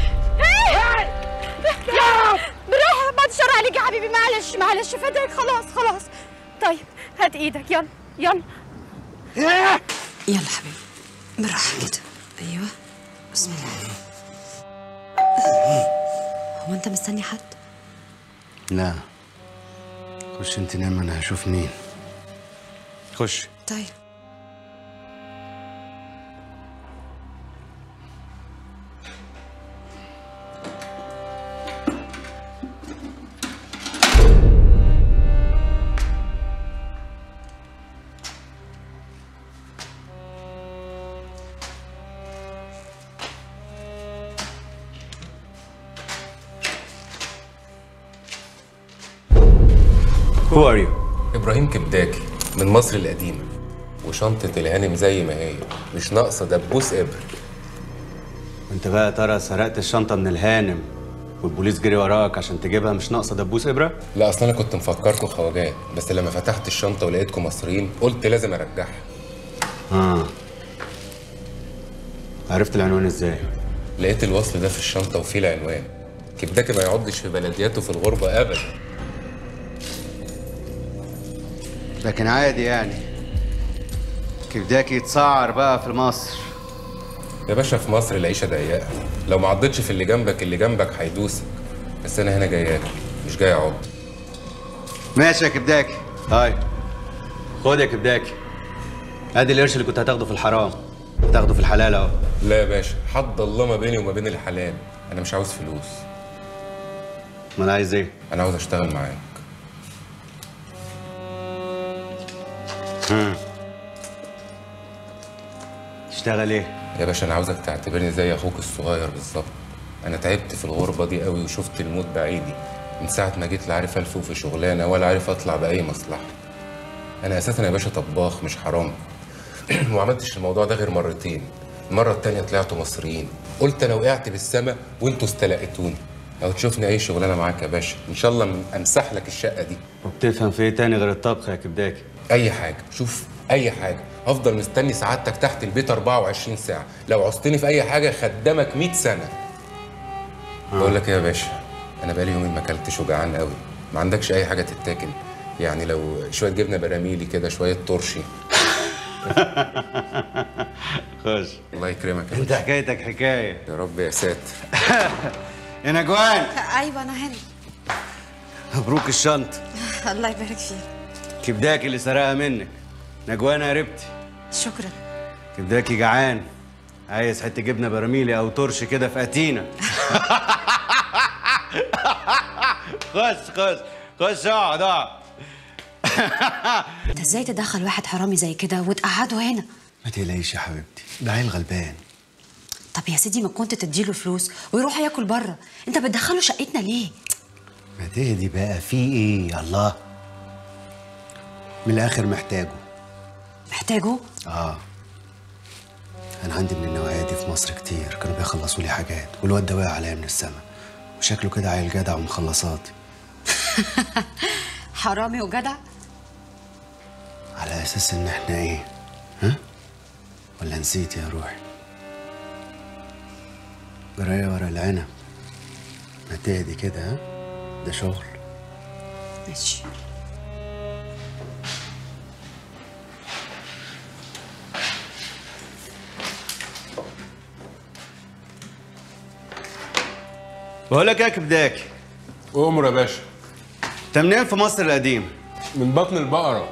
[SPEAKER 8] بالراحه، بعد الشر عليك يا حبيبي، معلش فداك، خلاص. طيب هات ايدك، يلا حبيبي بالراحه كده. ايوه بسم الله. هو انت مستني حد؟
[SPEAKER 11] لا، خش انت نام، انا هشوف مين.
[SPEAKER 6] خش.
[SPEAKER 8] طيب
[SPEAKER 4] Who are you?
[SPEAKER 9] ابراهيم كبداكي من مصر القديمه، وشنطه الهانم زي ما هي مش ناقصه دبوس ابر.
[SPEAKER 4] انت بقى ترى سرقت الشنطه من الهانم والبوليس جري وراك عشان تجيبها مش ناقصه دبوس ابره؟
[SPEAKER 9] لا اصل انا كنت مفكركم خواجات، بس لما فتحت الشنطه ولقيتكم مصريين قلت لازم ارجعها.
[SPEAKER 4] عرفت العنوان ازاي؟
[SPEAKER 9] لقيت الوصل ده في الشنطه وفيه العنوان. كبداكي ما يعضش في بلدياته في الغربه ابدا.
[SPEAKER 4] لكن عادي يعني كبداكي يتسعر بقى في مصر.
[SPEAKER 9] يا باشا في مصر العيشه ضيقه، لو ما عضتش في اللي جنبك هيدوسك. بس انا هنا جاي اكل مش جاي اعض.
[SPEAKER 4] ماشي يا كبداكي. هاي خد يا كبداكي، ادي القرش اللي كنت هتاخده في الحرام هتاخده في الحلال اهو.
[SPEAKER 9] لا يا باشا، حد الله ما بيني وما بين الحلال. انا مش عاوز فلوس.
[SPEAKER 4] ما انا عايز ايه؟
[SPEAKER 9] انا عاوز اشتغل معاك.
[SPEAKER 4] تشتغل ايه؟
[SPEAKER 9] يا باشا انا عاوزك تعتبرني زي اخوك الصغير بالظبط. انا تعبت في الغربه دي قوي وشفت الموت بعيدي من ساعه ما جيت، لا عارف الفوق في شغلانه ولا عارف اطلع باي مصلحه. انا اساسا يا باشا طباخ مش حرام وما عملتش الموضوع ده غير مرتين. المره التانيه طلعتوا مصريين، قلت انا وقعت بالسما وانتوا استلقيتوني. لو تشوفني اي شغلانه معاك يا باشا ان شاء الله امسح لك الشقه دي.
[SPEAKER 4] وبتفهم في ايه تاني غير الطبخ يا كبداكي؟
[SPEAKER 9] اي حاجه، شوف اي حاجه. هفضل مستني سعادتك تحت البيت 24 ساعه، لو عوزتني في اي حاجه خدامك 100 سنه. بقول لك ايه يا باشا، انا بقالي يومين ما اكلتش وجعان قوي. ما عندكش اي حاجه تتاكل؟ يعني لو شويه جبنه براميلي كده، شويه ترشي.
[SPEAKER 4] خش.
[SPEAKER 9] الله يكرمك يا
[SPEAKER 4] انت حكايتك حكايه.
[SPEAKER 9] يا رب يا ساتر.
[SPEAKER 4] يا نجوان.
[SPEAKER 8] ايوه انا هنا.
[SPEAKER 4] مبروك الشنطه.
[SPEAKER 8] الله يبارك فيك.
[SPEAKER 4] كبداكي اللي سرقها منك. نجوان قريبتي.
[SPEAKER 8] شكرا.
[SPEAKER 4] كبداكي جعان، عايز حته جبنه براميلي او ترش كده في اتينا. خش اقعد اقعد.
[SPEAKER 8] انت ازاي تدخل واحد حرامي زي كده وتقعده هنا؟
[SPEAKER 4] ما تقلقيش يا حبيبتي، ده عيل غلبان.
[SPEAKER 8] طب يا سيدي ما كنت تديله فلوس ويروح ياكل بره، انت بتدخله شقتنا ليه؟
[SPEAKER 4] ما تهدي بقى، في ايه؟ الله، من الاخر محتاجه.
[SPEAKER 8] محتاجه؟
[SPEAKER 4] انا عندي من النوعيه دي في مصر كتير، كانوا بيخلصوا لي حاجات والواد ده واقع عليا من السما، وشكله كده عيل جدع ومخلصاتي.
[SPEAKER 8] حرامي وجدع؟
[SPEAKER 4] على اساس ان احنا ايه؟ ها؟ ولا نسيت يا روحي؟ جرايه ورا العنب. ما تهدي كده، ها؟ ده شغل.
[SPEAKER 8] ماشي.
[SPEAKER 4] بقول لك ايه يا كبداكي؟
[SPEAKER 9] امر يا باشا.
[SPEAKER 4] انت منين في مصر القديمه؟
[SPEAKER 9] من بطن البقره.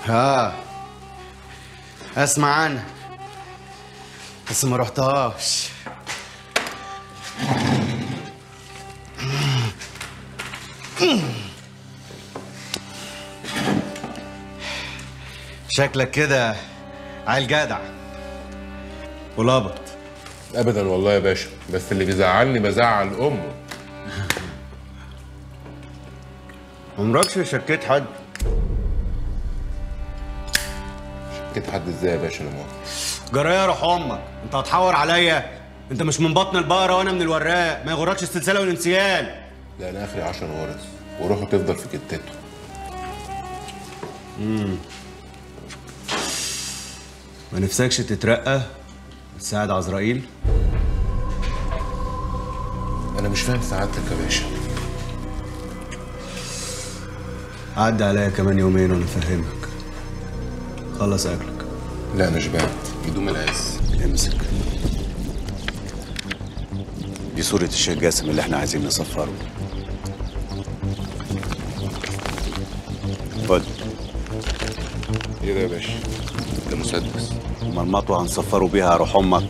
[SPEAKER 4] اسمع عنها بس ما رحتهاش. شكلك كده عيل جدع ولابط.
[SPEAKER 9] ابدا والله يا باشا، بس اللي بيزعلني بزعل امه.
[SPEAKER 4] عمركش شكيت حد؟
[SPEAKER 9] شكيت حد ازاي يا باشا؟ انا
[SPEAKER 4] جرايه روح امك، انت هتحور عليا؟ انت مش من بطن البقره وانا من الوراق، ما يغركش السلسله والانسيال.
[SPEAKER 9] لا انا اخري 10 ورث وروحه تفضل في كتته.
[SPEAKER 4] ما نفسكش تترقى تساعد عزرائيل؟
[SPEAKER 9] انا مش فاهم سعادتك يا باشا.
[SPEAKER 4] عدى عليا كمان يومين وانا افهمك. خلص اكلك.
[SPEAKER 9] لا مش بعد، يدوم العز.
[SPEAKER 4] امسك. دي صورة الشيخ جاسم اللي احنا عايزين نصفره. خد.
[SPEAKER 9] ايه ده يا باشا؟ ده مسدس.
[SPEAKER 4] امال المطوة هنصفره بيها روح امك.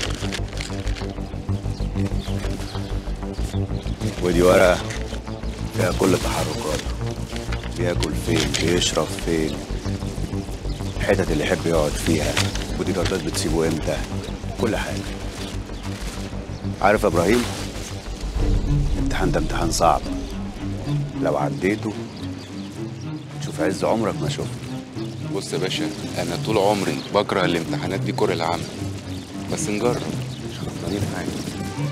[SPEAKER 4] ودي ورقة فيها كل تحركاته، بياكل فين، بيشرب فين، الحتت اللي يحب يقعد فيها، ودي جاردات بتسيبه امتى، كل حاجة. عارف يا ابراهيم، الامتحان ده امتحان صعب، لو عديته في عز عمرك ما شفت.
[SPEAKER 6] بص يا باشا، انا طول عمري بكره الامتحانات دي كره العمل، بس نجرب مش خسرانين حاجه.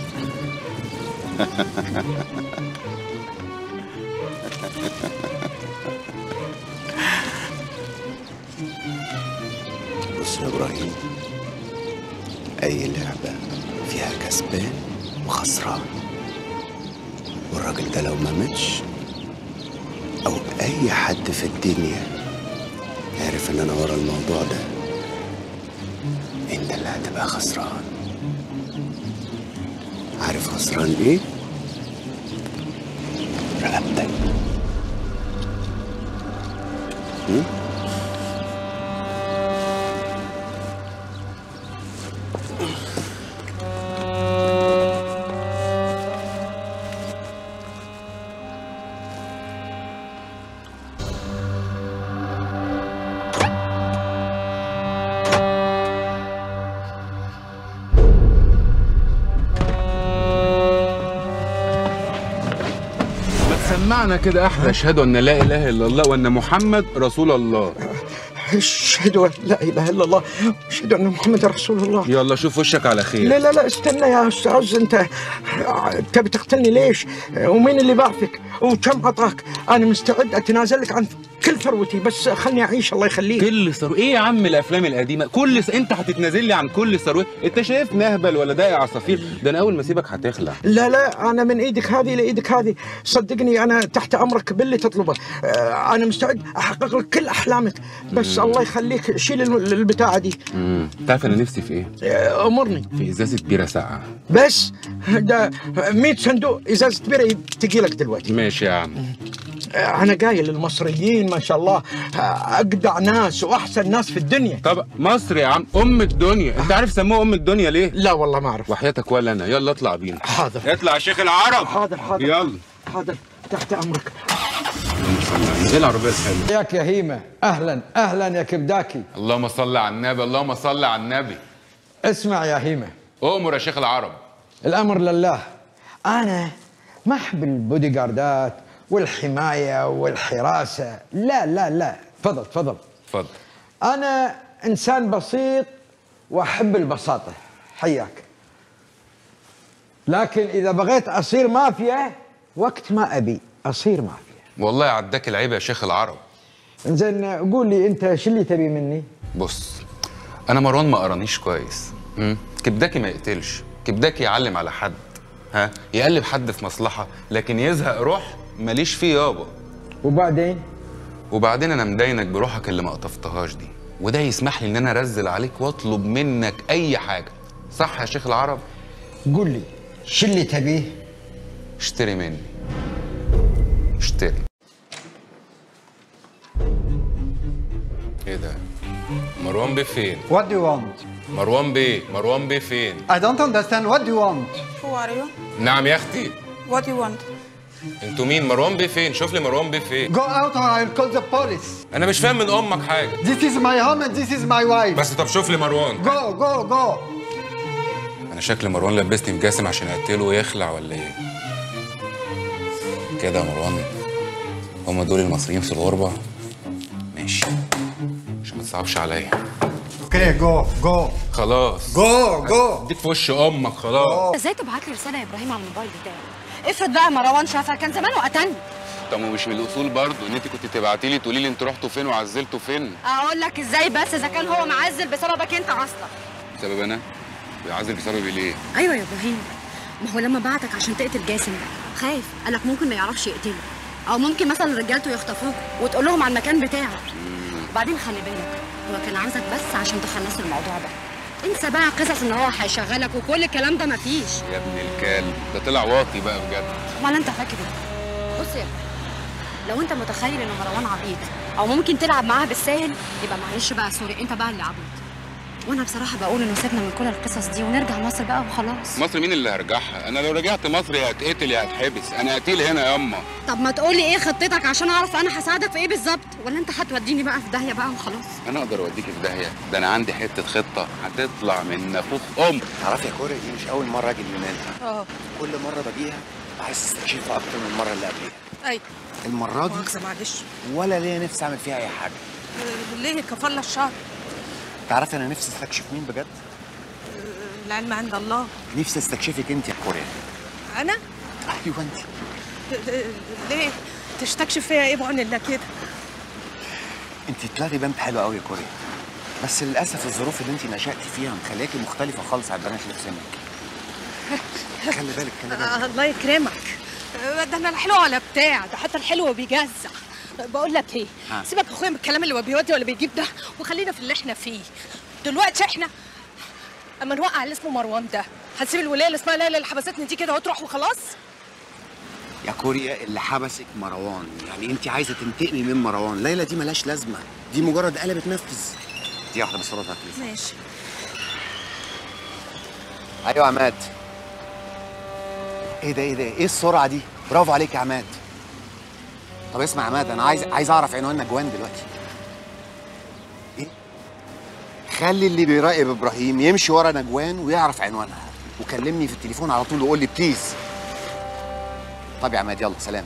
[SPEAKER 4] بص يا ابراهيم، اي لعبه فيها كسبان وخسران، والراجل ده لو ما ماتش او اي حد في الدنيا عارف ان انا ورا الموضوع ده، انت اللي هتبقى خسران. عارف خسران ايه؟ رقبتك.
[SPEAKER 6] سمعنا كده احنا اشهد ان لا اله الا الله وان محمد رسول الله.
[SPEAKER 13] اشهد ان لا اله الا الله اشهد ان محمد رسول الله.
[SPEAKER 6] يلا شوف وشك على خير.
[SPEAKER 13] لا لا لا استنى يا استاذ، انت بتقتلني ليش؟ ومين اللي بعثك؟ وكم عطاك؟ انا مستعد اتنازل لك عن كل ثروتي، بس خلني اعيش الله يخليك.
[SPEAKER 6] كل ثروه ايه يا عم؟ الافلام القديمه انت هتتنازل لي عن كل ثروه؟ انت شايف نهبل ولا ده يا عصافير؟ ده انا اول ما اسيبك هتخلع.
[SPEAKER 13] لا لا، انا من ايدك هذه لايدك هذه، صدقني انا تحت امرك باللي تطلبه. انا مستعد احقق لك كل احلامك، بس الله يخليك شيل البتاعه دي.
[SPEAKER 6] تعرف انا نفسي في ايه؟
[SPEAKER 13] امرني.
[SPEAKER 6] في ازازه بيره ساقعه.
[SPEAKER 13] بس ده 100 صندوق ازازه بيره تجي لك دلوقتي.
[SPEAKER 6] ماشي يا عم.
[SPEAKER 13] انا قايل المصريين ما شاء الله اجدع ناس واحسن ناس في الدنيا.
[SPEAKER 6] طب مصر يا عم ام الدنيا، انت عارف سموها ام الدنيا ليه؟
[SPEAKER 13] لا والله ما اعرف.
[SPEAKER 6] وحياتك ولا انا. يلا اطلع بينا.
[SPEAKER 13] حاضر.
[SPEAKER 6] اطلع يا شيخ العرب.
[SPEAKER 13] حاضر حاضر.
[SPEAKER 6] يلا.
[SPEAKER 13] حاضر تحت امرك.
[SPEAKER 6] ايه العربيه الحلوه؟
[SPEAKER 14] ياك يا هيمه، اهلا اهلا يا كبداكي.
[SPEAKER 6] اللهم صل على النبي، اللهم صل على النبي.
[SPEAKER 14] اسمع يا هيمه.
[SPEAKER 6] امر يا شيخ العرب.
[SPEAKER 14] الامر لله. انا ما احب البودي جاردات والحمايه والحراسه، لا لا لا، تفضل تفضل.
[SPEAKER 6] تفضل.
[SPEAKER 14] انا انسان بسيط واحب البساطه، حياك. لكن اذا بغيت اصير مافيا وقت ما ابي اصير مافيا.
[SPEAKER 6] والله عداك العيب يا شيخ العرب.
[SPEAKER 14] انزين قول لي انت شو اللي تبي مني؟
[SPEAKER 6] بص، انا مروان ما قرانيش كويس. كبداكي ما يقتلش، كبداكي يعلم على حد، ها، يقلب حد في مصلحه، لكن يزهق روح ماليش فيه يابا. وبعدين انا مداينك بروحك اللي ما قطفتهاش دي، وده يسمح لي ان انا ارزل عليك واطلب منك اي حاجه. صح يا شيخ العرب؟
[SPEAKER 14] قول لي شو اللي تبيه؟
[SPEAKER 6] اشتري مني. اشتري. ايه ده؟ مروان بيه فين؟
[SPEAKER 15] What do you want?
[SPEAKER 6] مروان بيه فين؟
[SPEAKER 15] I don't understand. What do you want?
[SPEAKER 16] Who are you?
[SPEAKER 6] نعم يا اختي.
[SPEAKER 16] What do you want?
[SPEAKER 6] انتوا مين؟ مروان بيه فين؟ شوف لي مروان بيه فين.
[SPEAKER 15] Go out or I'll call the police.
[SPEAKER 6] انا مش فاهم من امك حاجه.
[SPEAKER 15] This is my home and this is my wife.
[SPEAKER 6] بس طب شوف لي مروان.
[SPEAKER 15] Go go go.
[SPEAKER 6] انا شكل مروان لبسني في جاسم عشان اقتله ويخلع ولا ايه؟ كده يا مروان هم دول المصريين في الغربه؟ ماشي عشان ما تصعبش عليا.
[SPEAKER 15] Okay go go.
[SPEAKER 6] خلاص.
[SPEAKER 15] Go go.
[SPEAKER 6] اديك في وش امك خلاص.
[SPEAKER 8] ازاي تبعت لي رساله يا ابراهيم على الموبايل بتاعي؟ افرض بقى مروان شافها كان زمانه قتلني.
[SPEAKER 6] طب ومش من الاصول برضه ان انت كنت تبعتي لي تقولي لي انتوا رحتوا فين وعزلتوا فين؟
[SPEAKER 8] اقول لك ازاي بس اذا كان هو معزل بسببك انت اصلا.
[SPEAKER 6] بسبب انا؟ بيعزل بسببي ليه؟
[SPEAKER 8] ايوه يا ابراهيم، ما هو لما بعتك عشان تقتل جاسم خايف، قالك ممكن ما يعرفش يقتله، او ممكن مثلا رجالته يخطفوك وتقول لهم على المكان بتاعه. وبعدين خلي بالك هو كان عاوزك بس عشان تخلص الموضوع ده. انسى بقى قصص ان هو هيشغلك وكل الكلام ده مفيش.
[SPEAKER 6] يا ابن الكلب ده طلع واطي بقى بجد.
[SPEAKER 8] امال انت فاكر ايه؟ بص يا ابراهيم، لو انت متخيل ان مروان عبيط او ممكن تلعب معاها بالساهل يبقى معلش بقى سوري، انت بقى اللي عبيط. وانا بصراحه بقول انه سيبنا من كل القصص دي ونرجع مصر بقى وخلاص.
[SPEAKER 6] مصر مين اللي هرجعها؟ انا لو رجعت مصر يا هتقتل يا هتحبس، انا قتيل هنا ياما.
[SPEAKER 8] طب ما تقولي ايه خطتك عشان اعرف انا هساعدك في ايه بالظبط، ولا انت هتوديني بقى في داهيه بقى وخلاص؟
[SPEAKER 6] انا اقدر اوديكي في داهيه؟ ده انا عندي حته خطه هتطلع من نافوخ
[SPEAKER 11] تعرفي يا كوري، دي مش اول مره اجي اليونان.
[SPEAKER 16] اه
[SPEAKER 11] كل مره باجيها عايز استكشفها اكتر من المره اللي قبليها.
[SPEAKER 16] ايوه
[SPEAKER 11] المره دي
[SPEAKER 16] مؤاخذة معلش.
[SPEAKER 11] ولا ليا نفسي اعمل فيها اي حاجه.
[SPEAKER 16] ليه كفالة الشر؟
[SPEAKER 11] تعرفي انا نفسي استكشف مين بجد؟
[SPEAKER 16] العلم عند الله.
[SPEAKER 11] نفسي استكشفك انت يا كوريا.
[SPEAKER 16] انا؟
[SPEAKER 11] ايوه انت.
[SPEAKER 16] ليه؟ تستكشف فيا ايه بعون الله كده؟
[SPEAKER 11] انت طلعتي بنت حلوه قوي يا كوريا، بس للاسف الظروف اللي انت نشأتي فيها مخلياكي مختلفه خالص عن البنات اللي في سنك. خلي بالك خلي بالك.
[SPEAKER 16] الله يكرمك. ده انا لا حلوه ولا بتاع، ده حتى الحلو بيجزع. بقول لك ايه؟ سيبك يا اخويا من الكلام اللي هو بيودي ولا بيجيب ده، وخلينا في اللي احنا فيه. دلوقتي احنا اما نوقع اللي اسمه مروان ده، هنسيب الولايه اللي اسمها ليلى اللي حبستني دي كده وتروح وخلاص؟
[SPEAKER 11] يا كوريا اللي حبسك مروان، يعني انت عايزه تنتقمي من مروان. ليلى دي ملهاش لازمه، دي مجرد آلة بتنفذ. دي واحده بس رد على
[SPEAKER 16] ماشي.
[SPEAKER 11] ايوه يا عماد. ايه ده ايه ده ايه السرعه دي؟ برافو عليك يا عماد. طب اسمع يا عماد، انا عايز اعرف عنوان نجوان دلوقتي. ايه؟ خلي اللي بيراقب ابراهيم يمشي ورا نجوان ويعرف عنوانها، وكلمني في التليفون على طول وقول لي بليز. طب يا عماد يلا سلام.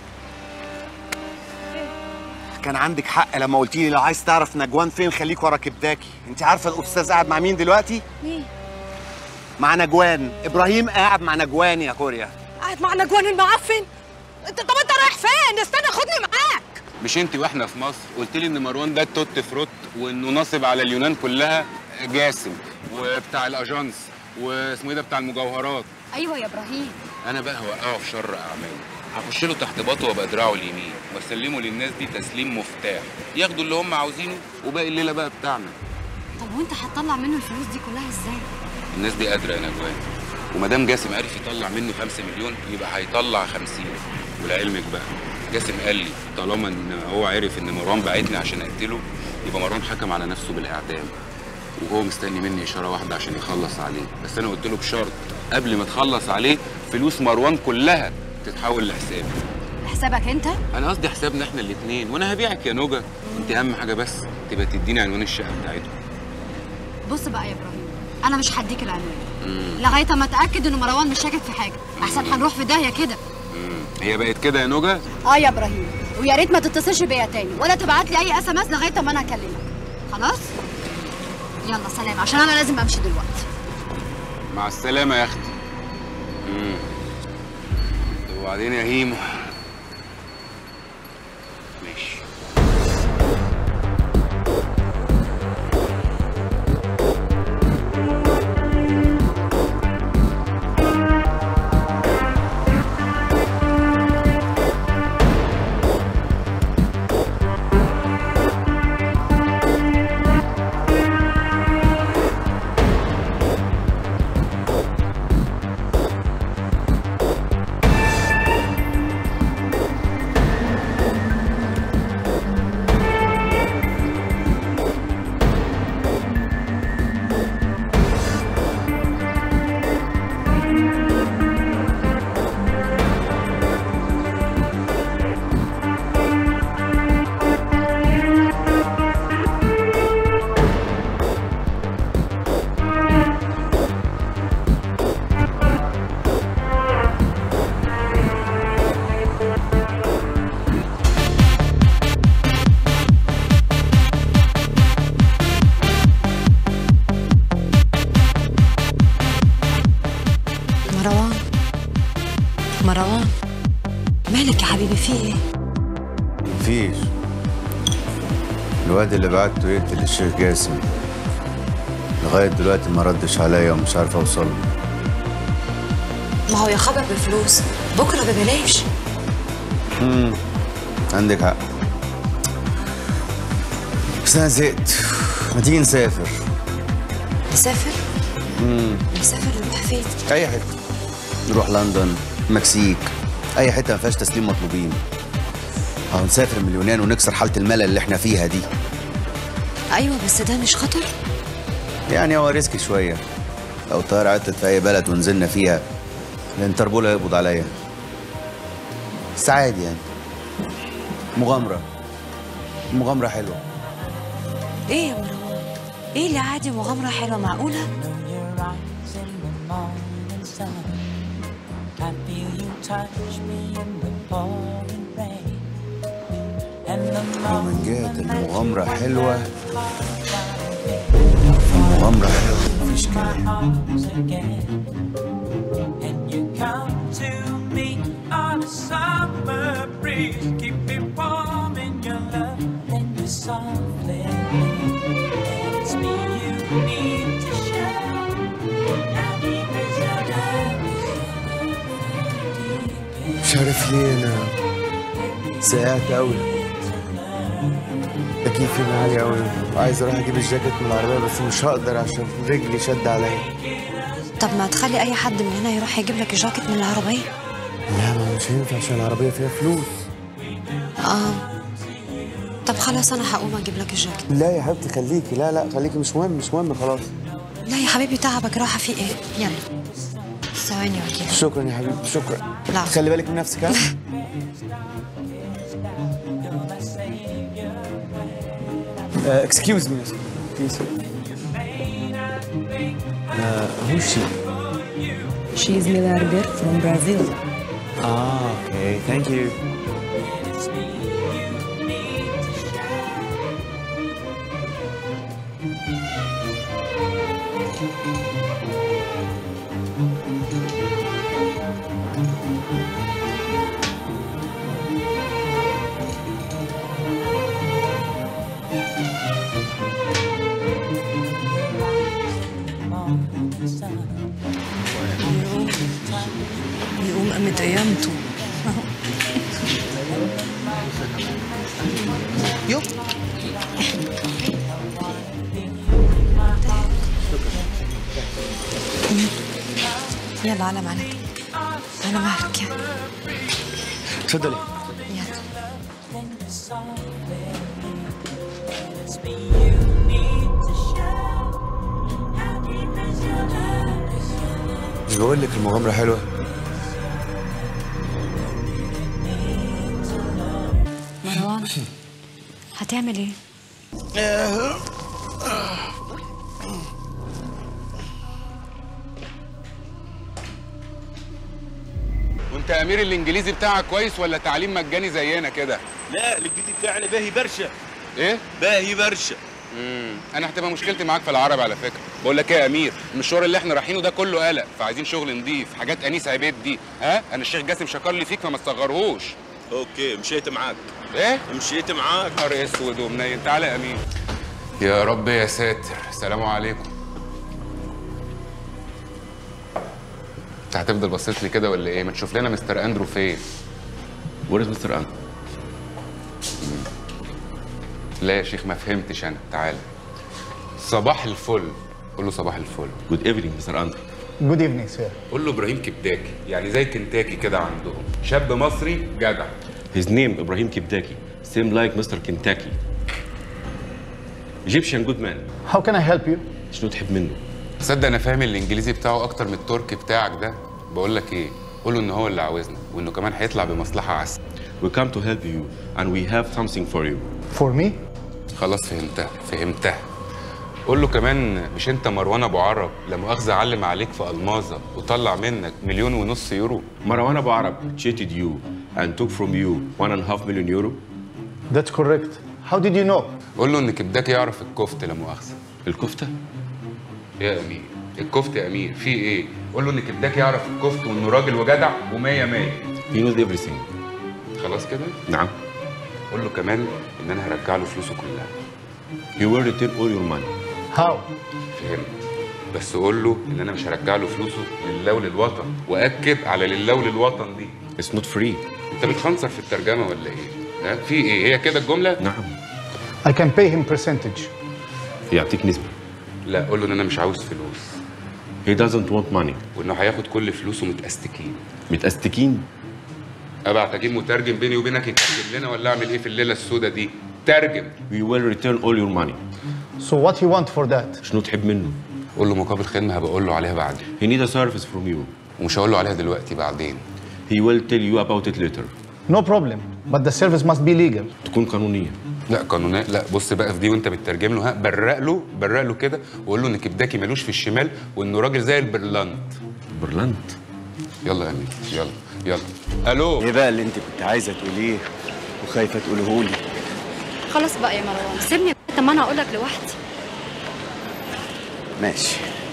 [SPEAKER 11] كان عندك حق لما قلتي لي لو عايز تعرف نجوان فين خليك ورا كبداكي. انت عارفه الاستاذ قاعد مع مين دلوقتي؟
[SPEAKER 16] مين؟
[SPEAKER 11] مع نجوان. ابراهيم قاعد مع نجوان يا كوريا.
[SPEAKER 16] قاعد مع نجوان المعفن؟ طب انت رايح فين؟ استنى خدني معاك.
[SPEAKER 6] مش انت واحنا في مصر قلت لي ان مروان ده التوت فروت وانه ناصب على اليونان كلها، جاسم وبتاع الاجانس واسمه ايه ده بتاع المجوهرات.
[SPEAKER 10] ايوه يا ابراهيم.
[SPEAKER 6] انا بقى هوقعه في شر اعماله، هخش له تحت باطه وابقى دراعه اليمين واسلمه للناس دي تسليم مفتاح، ياخدوا اللي هم عاوزينه وباقي الليله بقى بتاعنا.
[SPEAKER 10] طب وانت هتطلع منه الفلوس دي كلها ازاي؟
[SPEAKER 6] الناس دي قادره يا نجوان، ومادام جاسم عرف يطلع منه 5 مليون يبقى هيطلع 50. ولعلمك بقى جاسم قال لي طالما ان هو عرف ان مروان بعتني عشان اقتله يبقى مروان حكم على نفسه بالاعدام، وهو مستني مني اشاره واحده عشان يخلص عليه. بس انا قلت له بشرط قبل ما تخلص عليه فلوس مروان كلها تتحول لحسابي.
[SPEAKER 10] حسابك انت؟
[SPEAKER 6] انا قصدي حسابنا احنا الاثنين، وانا هبيعك يا نوجا. انت اهم حاجه بس تبقى تديني عنوان الشقه بتاعتهم.
[SPEAKER 10] بص بقى يا ابراهيم، انا مش هديك العنوان لغايه ما اتاكد ان مروان مش شاكك في حاجه، احسن هنروح في داهيه كده.
[SPEAKER 6] هي بقت كده يا نوجا؟
[SPEAKER 10] يا ابراهيم، ويا ريت ما تتصلش بيا تاني ولا تبعت لي اي SMS لغايه ما انا اكلمك. خلاص؟ يلا سلام، عشان انا لازم امشي دلوقتي.
[SPEAKER 6] مع السلامه يا اختي. طب وبعدين يا هيمو؟ ماشي.
[SPEAKER 8] مروان، مالك يا حبيبي في ايه؟
[SPEAKER 4] مفيش. الواد اللي بعته يقتل الشيخ جاسم لغاية دلوقتي ما ردش عليا ومش عارف اوصل له.
[SPEAKER 8] ما هو يا خبر بفلوس، بكره ببلاش.
[SPEAKER 4] عندك حق، بس انا زهقت. ما تيجي نسافر؟
[SPEAKER 8] نسافر؟ نسافر نروح فين؟
[SPEAKER 4] اي حتة. نروح لندن، مكسيك، اي حتة ما فيهاش تسليم مطلوبين. او نسافر من اليونان ونكسر حالة الملل اللي احنا فيها دي.
[SPEAKER 8] ايوه بس ده مش خطر؟
[SPEAKER 4] يعني هو ريسك شوية. لو الطيارة عطلت في اي بلد ونزلنا فيها الانتربول هيقبض عليا. بس عادي يعني. مغامرة حلوة.
[SPEAKER 8] ايه يا مروان؟ ايه اللي عادي مغامرة حلوة معقولة؟
[SPEAKER 17] I feel you touch me in the pouring rain.
[SPEAKER 4] ومن جهة المغامرة حلوة، المغامرة حلوة مفيش كلام. مش عارف ليه انا سقعت قوي، تكييفي عالي قوي، وعايز اروح اجيب الجاكيت من العربيه بس مش هقدر عشان رجلي شد عليا.
[SPEAKER 8] طب ما تخلي اي حد من هنا يروح يجيب لك الجاكيت من العربيه.
[SPEAKER 4] لا ما مش هينفع عشان العربيه فيها فلوس.
[SPEAKER 8] طب خلاص انا هقوم اجيب لك الجاكيت.
[SPEAKER 4] لا يا حبيبتي خليكي، لا خليكي، مش مهم خلاص.
[SPEAKER 8] لا يا حبيبي تعبك راحه في ايه؟ يلا ثواني واجيلك.
[SPEAKER 4] شكرا يا حبيبي شكرا.
[SPEAKER 8] لا
[SPEAKER 4] خلي بالك من نفسك. ها
[SPEAKER 11] excuse me please. Who's she?
[SPEAKER 17] She's milliardaire from Brazil.
[SPEAKER 11] Okay, thank you.
[SPEAKER 17] يقوم قامت قيامته.
[SPEAKER 7] يو
[SPEAKER 8] يلا على مهلك، على مهلك يعني.
[SPEAKER 7] اتفضلي.
[SPEAKER 4] مش بقول لك المغامرة حلوة؟
[SPEAKER 8] مروان هتعمل ايه؟
[SPEAKER 6] وانت يا امير الانجليزي بتاعك كويس ولا تعليم مجاني زينا كده؟
[SPEAKER 2] لا الانجليزي بتاعنا باهي برشا.
[SPEAKER 6] ايه؟
[SPEAKER 2] باهي برشا.
[SPEAKER 6] انا هتبقى مشكلتي معاك في العربي على فكره. بقول لك ايه يا امير، المشوار اللي احنا رايحينه ده كله قلق، فعايزين شغل نضيف، حاجات انيس عبيد دي. ها انا الشيخ جاسم شكر لي فيك فما تصغرهوش.
[SPEAKER 2] اوكي مشيت معاك.
[SPEAKER 6] ايه؟
[SPEAKER 2] مشيت معاك.
[SPEAKER 6] نهار اسود ومنيل. تعالى يا امير. يا رب يا ساتر. السلام عليكم. انت هتفضل باصص لي كده ولا ايه؟ ما تشوف لنا مستر اندرو فين؟
[SPEAKER 9] وير از مستر اندرو؟
[SPEAKER 6] لا يا شيخ ما فهمتش انا. تعالى. صباح الفل. قول له صباح الفل.
[SPEAKER 9] جود ايفنينج مستر اندرو.
[SPEAKER 15] جود ايفنينج سير.
[SPEAKER 6] قول له ابراهيم كبداكي، يعني زي كنتاكي كده عندهم، شاب مصري جدع.
[SPEAKER 9] His name ابراهيم كبداكي. Same like Mr. Kentucky. Egyptian good man.
[SPEAKER 15] How can I help you?
[SPEAKER 9] شنو تحب منه؟
[SPEAKER 6] تصدق انا فاهم الانجليزي بتاعه اكتر من التركي بتاعك ده. بقول لك ايه، قول له ان هو اللي عاوزنا وانه كمان هيطلع بمصلحه عسل.
[SPEAKER 9] We come to help you and we have something for you.
[SPEAKER 15] For me?
[SPEAKER 6] خلاص فهمتها. قول له كمان مش انت مروان ابو عرب لا مؤاخذه علم عليك في الماظه وطلع منك 1.5 مليون يورو.
[SPEAKER 9] مروان ابو عرب cheated you and took from you 1.5 million euro.
[SPEAKER 15] That's correct. How did you know?
[SPEAKER 6] قول له ان كبداك يعرف الكفته لا مؤاخذه.
[SPEAKER 9] الكفته؟
[SPEAKER 6] يا امير الكفته يا امير في ايه؟ قول له ان كبداك يعرف الكفته وانه راجل وجدع ومية مية.
[SPEAKER 9] He knows everything.
[SPEAKER 6] خلاص كده؟
[SPEAKER 9] نعم.
[SPEAKER 6] قول له كمان ان انا هرجع له فلوسه كلها.
[SPEAKER 9] He will return all your money.
[SPEAKER 15] How?
[SPEAKER 6] فهمت. بس قول له ان انا مش هرجع له فلوسه لله وللوطن، واكد على لله وللوطن دي.
[SPEAKER 9] It's not free.
[SPEAKER 6] انت بتخنصر في الترجمه ولا ايه؟ ها في ايه؟ هي كده الجمله؟
[SPEAKER 9] نعم.
[SPEAKER 15] I can pay him percentage.
[SPEAKER 9] يعطيك نسبة.
[SPEAKER 6] لا قول له ان انا مش عاوز فلوس.
[SPEAKER 9] He doesn't want money.
[SPEAKER 6] وانه هياخد كل فلوسه متأستكين.
[SPEAKER 9] متأستكين؟
[SPEAKER 6] ابعت اجيب مترجم بيني وبينك يترجم لنا ولا اعمل ايه في الليله السوداء دي؟ ترجم.
[SPEAKER 9] We will return all your money.
[SPEAKER 15] So what he want for that?
[SPEAKER 9] شنو تحب منه؟
[SPEAKER 6] قول له مقابل خدمه هبقول له عليها بعدين.
[SPEAKER 9] He need a service from you.
[SPEAKER 6] ومش هقول له عليها دلوقتي بعدين.
[SPEAKER 9] He will tell you about it later.
[SPEAKER 15] No problem. But the service must be legal.
[SPEAKER 9] تكون قانونية.
[SPEAKER 6] لا قانونية لا. بص بقى في دي وانت بتترجم له، ها برق له كده وقول له ان كبداكي ملوش في الشمال وانه راجل زي البرلنت.
[SPEAKER 9] برلنت؟
[SPEAKER 6] يلا يا امير يلا. الو.
[SPEAKER 11] ايه بقى اللي انت كنت عايزه تقوليه وخايفه تقوله لي؟
[SPEAKER 8] خلاص بقى يا مروان سيبني. طب ما انا هقول لك لوحدي.
[SPEAKER 11] ماشي.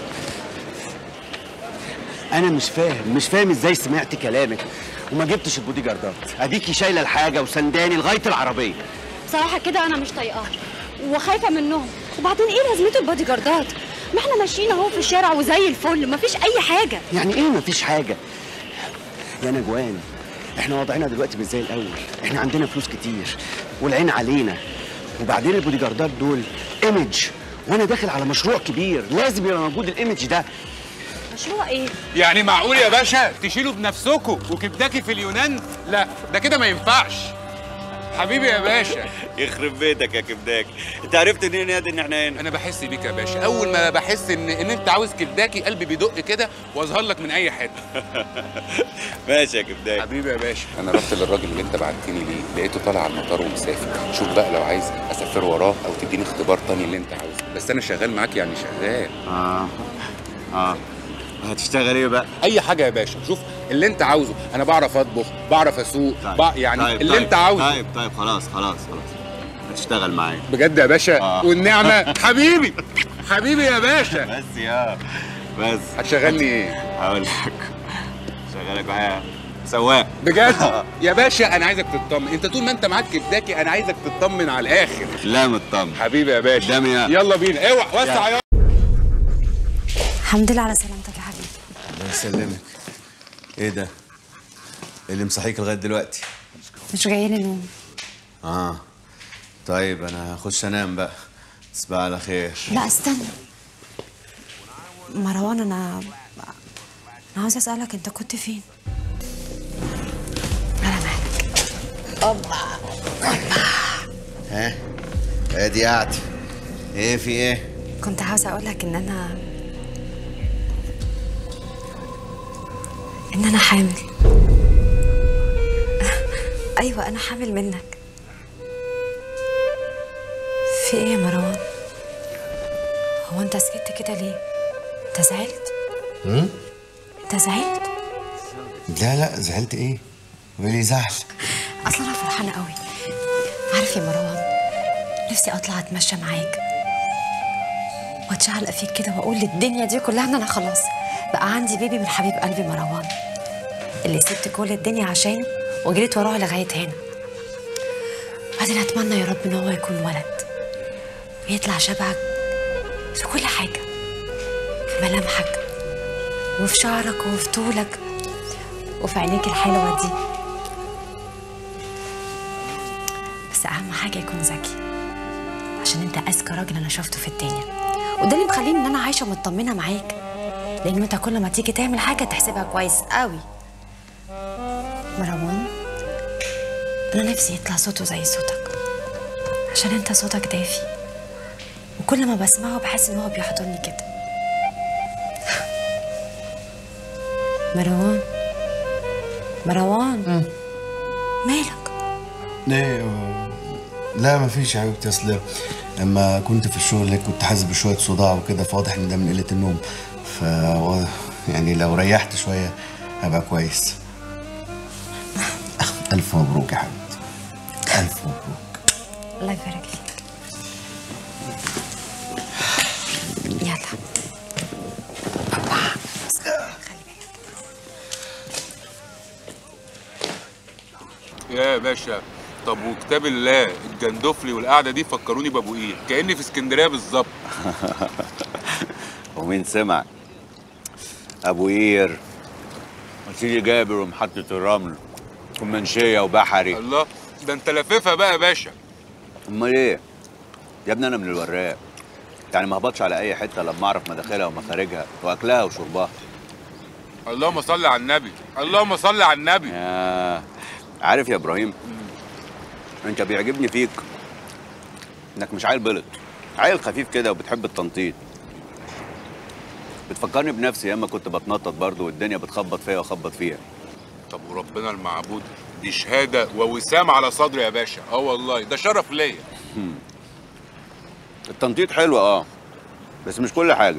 [SPEAKER 11] انا مش فاهم ازاي سمعت كلامك وما جبتش البودي جاردات. اديكي شايله الحاجه وسنداني لغايه العربيه.
[SPEAKER 8] بصراحه كده انا مش طايقاها وخايفه منهم. وبعدين ايه لازمته البودي جاردات؟ ما احنا ماشيين اهو في الشارع وزي الفل، مفيش اي حاجه.
[SPEAKER 11] يعني ايه مفيش حاجه يا نجوان؟ احنا وضعنا دلوقتي مش زي الاول، احنا عندنا فلوس كتير والعين علينا، وبعدين البودي جاردات دول ايمج، وانا داخل على مشروع كبير لازم يبقى موجود الايمج ده.
[SPEAKER 8] مشروع ايه؟
[SPEAKER 6] يعني معقول يا باشا تشيلوا بنفسكم وكبداكي في اليونان؟ لا ده كده ما ينفعش. حبيبي يا باشا.
[SPEAKER 4] يخرب بيتك يا كبداكي، انت عرفت منين يا ان احنا هنا؟
[SPEAKER 6] انا بحس بيك يا باشا، اول ما بحس ان انت عاوز كبداكي قلبي بيدق كده واظهر لك من اي حته.
[SPEAKER 4] ماشي يا كبداكي.
[SPEAKER 6] حبيبي يا باشا. انا رحت للراجل اللي انت بعتني ليه، لقيته طالع على المطار ومسافر. شوف بقى لو عايز اسافر وراه او تديني اختبار تاني اللي انت عاوزه، بس انا شغال معاك يعني شغال.
[SPEAKER 4] هتشتغل ايه بقى؟
[SPEAKER 6] اي حاجه يا باشا. شوف اللي انت عاوزه، انا بعرف اطبخ، بعرف اسوق، يعني اللي انت عاوزه.
[SPEAKER 4] طيب خلاص هتشتغل معايا
[SPEAKER 6] بجد يا باشا؟ والنعمه. حبيبي حبيبي يا باشا.
[SPEAKER 4] بس
[SPEAKER 6] هتشغلني ايه؟
[SPEAKER 4] هقول لك، شغالك معايا سواق.
[SPEAKER 6] بجد يا باشا؟ انا عايزك تطمن، انت طول ما انت معاك كبداكي انا عايزك تطمن على الاخر.
[SPEAKER 4] لا مطمن.
[SPEAKER 6] حبيبي يا باشا. يلا بينا. اوعى وسع يلا.
[SPEAKER 8] الحمد لله على سلامتك يا حبيبي.
[SPEAKER 4] الله يسلمك. ايه ده؟ ايه اللي مصحيك لغايه دلوقتي؟
[SPEAKER 8] مش جايلي نوم.
[SPEAKER 4] طيب انا هخش انام بقى. تصبح على خير.
[SPEAKER 8] لا استنى مروان، انا عاوز اسالك انت كنت فين؟ على مالك. اوبا
[SPEAKER 4] ها؟ ادي قاعد. ايه في ايه؟
[SPEAKER 8] كنت عاوزه اقولك ان انا حامل. ايوه انا حامل منك. في ايه يا مروان؟ هو انت سكت كده ليه؟ انت زعلت؟ انت زعلت؟
[SPEAKER 4] لا زعلت ايه؟ وليه زعل؟
[SPEAKER 8] اصلا انا فرحانه قوي. عارف يا مروان، نفسي اطلع اتمشى معاك واتشعلق فيك كده واقول للدنيا دي كلها ان انا خلاص بقى عندي بيبي من حبيب قلبي مروان اللي سبت كل الدنيا عشانه وجريت وراه لغايه هنا. بعدين اتمنى يا رب ان هو يكون ولد ويطلع شبهك في كل حاجه، في ملامحك وفي شعرك وفي طولك وفي عينيك الحلوه دي. بس اهم حاجه يكون ذكي، عشان انت اذكى راجل انا شفته في الدنيا، وده اللي مخليني ان انا عايشه مطمنه معاك، لان انت كل ما تيجي تعمل حاجه تحسبها كويس قوي. مروان، انا نفسي يطلع صوته زي صوتك، عشان انت صوتك دافي، وكل ما بسمعه بحس ان هو بيحضني كده. مروان مالك؟
[SPEAKER 4] لا مفيش يا حبيبتي، اصل لما كنت في الشغل كنت حاسس بشويه صداع وكده، فواضح ان ده من قله النوم، ف يعني لو ريحت شويه هبقى كويس. الف مبروك يا حبيبتي، الف مبروك.
[SPEAKER 8] الله يبارك فيك. يلا
[SPEAKER 6] يا باشا. طب وكتاب الله الجندفلي والقعده دي فكروني بابو ايه، كاني في اسكندريه بالظبط.
[SPEAKER 4] ومين سمع؟ ابو قير وسيدي جابر ومحطه الرمل ومنشيه وبحري.
[SPEAKER 6] الله، ده انت لفيفها بقى يا باشا.
[SPEAKER 4] امال ايه يا ابني؟ انا من الوراق، يعني ما هبطش على اي حته لما اعرف مداخلها ومخارجها واكلها وشربها.
[SPEAKER 6] اللهم صل على النبي، اللهم صل على النبي.
[SPEAKER 4] عارف يا ابراهيم، انت بيعجبني فيك انك مش عيل بلط، عيل خفيف كده وبتحب التنطيط. بتفكرني بنفسي اما كنت بتنطط برضه والدنيا بتخبط فيا واخبط فيها.
[SPEAKER 6] طب وربنا المعبود، دي شهاده ووسام على صدري يا باشا. والله ده شرف ليا.
[SPEAKER 4] التنطيط حلو بس مش كل حاجه،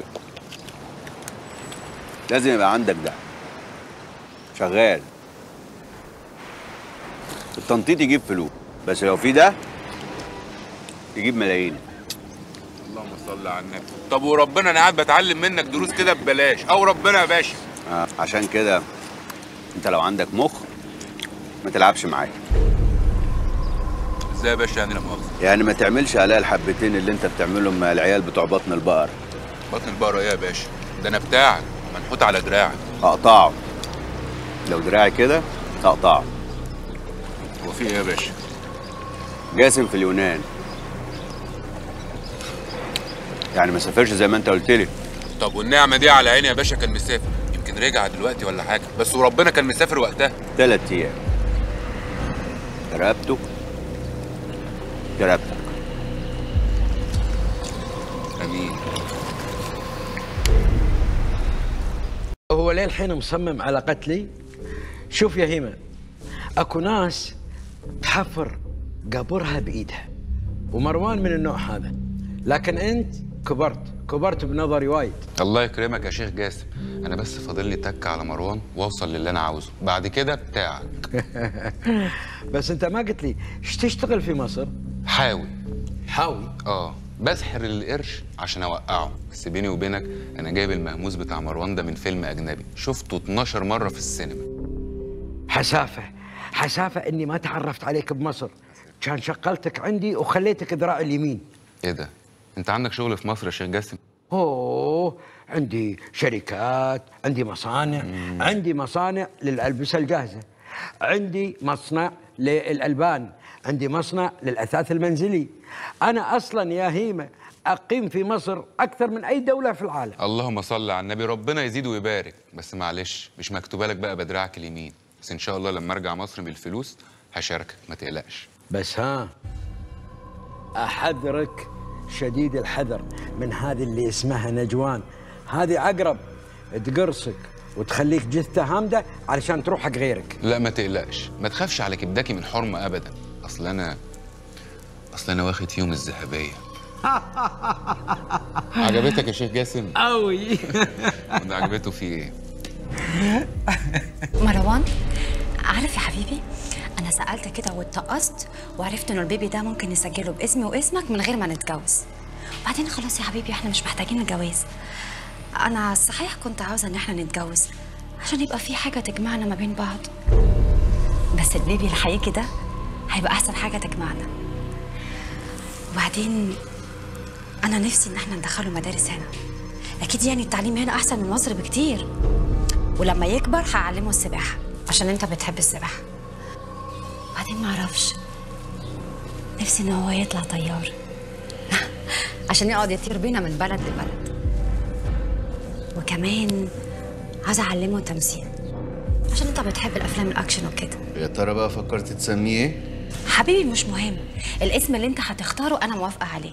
[SPEAKER 4] لازم يبقى عندك ده شغال. التنطيط يجيب فلوس، بس لو في ده يجيب ملايين.
[SPEAKER 6] اللهم صل على النبي. طب وربنا انا قاعد بتعلم منك دروس كده ببلاش، او ربنا يا باشا.
[SPEAKER 4] عشان كده انت لو عندك مخ ما تلعبش معايا.
[SPEAKER 6] ازاي يا باشا يعني لا مؤاخذة؟
[SPEAKER 4] يعني ما تعملش عليا الحبتين اللي انت بتعملهم مع العيال بتوع بطن البقر.
[SPEAKER 6] بطن البقرة ايه يا باشا؟ ده انا بتاعك، منحوت على دراعك.
[SPEAKER 4] اقطعه. لو دراعي كده اقطعه.
[SPEAKER 6] هو في ايه يا باشا؟
[SPEAKER 4] جاسم في اليونان. يعني ما سافرش زي ما انت قلت لي.
[SPEAKER 6] طب والنعمة دي على عيني يا باشا، كان مسافر، يمكن رجع دلوقتي ولا حاجة، بس وربنا كان مسافر وقتها.
[SPEAKER 4] 3 ايام. رقبته رقبتك.
[SPEAKER 6] امين.
[SPEAKER 13] هو ليه الحين مصمم على قتلي؟ شوف يا هيمة، اكو ناس تحفر قبرها بايدها، ومروان من النوع هذا، لكن انت كبرت بنظري وايد.
[SPEAKER 9] الله يكرمك يا شيخ جاسم، انا بس فاضل لي تك على مروان واوصل للي انا عاوزه، بعد كده بتاعك.
[SPEAKER 13] بس انت ما قلت لي ايش تشتغل في مصر؟
[SPEAKER 9] حاوي.
[SPEAKER 13] حاوي؟
[SPEAKER 9] بسحر القرش عشان اوقعه، بس بيني وبينك انا جايب المهموس بتاع مروان ده من فيلم اجنبي، شفته 12 مره في السينما.
[SPEAKER 13] حسافه اني ما تعرفت عليك بمصر، كان شقلتك عندي وخليتك ذراع اليمين.
[SPEAKER 9] ايه ده؟ انت عندك شغل في مصر يا شيخ جاسم؟
[SPEAKER 13] عندي شركات، عندي مصانع، عندي مصانع للألبسة الجاهزة، عندي مصنع للألبان، عندي مصنع للأثاث المنزلي. أنا أصلا يا هيمة أقيم في مصر أكثر من أي دولة في العالم.
[SPEAKER 9] اللهم صل على النبي، ربنا يزيد ويبارك، بس معلش مش مكتوبة لك بقى بدراعك اليمين، بس إن شاء الله لما أرجع مصر بالفلوس هشاركك، ما تقلقش.
[SPEAKER 13] بس أحذرك شديد الحذر من هذه اللي اسمها نجوان، هذه عقرب تقرصك وتخليك جثة هامدة علشان تروح حق غيرك.
[SPEAKER 9] لا ما تقلقش، ما تخافش على كبداكي من حرمة أبدا، أصل أنا واخد فيهم الذهبية. عجبتك يا شيخ جاسم؟
[SPEAKER 13] أوي.
[SPEAKER 9] وده عجبته فيه إيه؟
[SPEAKER 8] مروان، عارف يا حبيبي، أنا سألت كده واتقصت وعرفت إنه البيبي ده ممكن نسجله باسمي واسمك من غير ما نتجوز. وبعدين خلاص يا حبيبي، إحنا مش محتاجين الجواز. أنا صحيح كنت عاوزة إن إحنا نتجوز عشان يبقى في حاجة تجمعنا ما بين بعض، بس البيبي اللي هيجي ده هيبقى أحسن حاجة تجمعنا. وبعدين أنا نفسي إن إحنا ندخله مدارس هنا، أكيد يعني التعليم هنا أحسن من مصر بكتير، ولما يكبر هعلمه السباحة عشان أنت بتحب السباحة. بعدين معرفش، نفسي إن هو يطلع طيار عشان يقعد يطير بينا من بلد لبلد. وكمان عايزة أعلمه تمثيل عشان أنت بتحب الأفلام الأكشن وكده.
[SPEAKER 4] يا ترى بقى فكرت تسميه إيه؟
[SPEAKER 8] حبيبي مش مهم، الاسم اللي أنت هتختاره أنا موافقة عليه.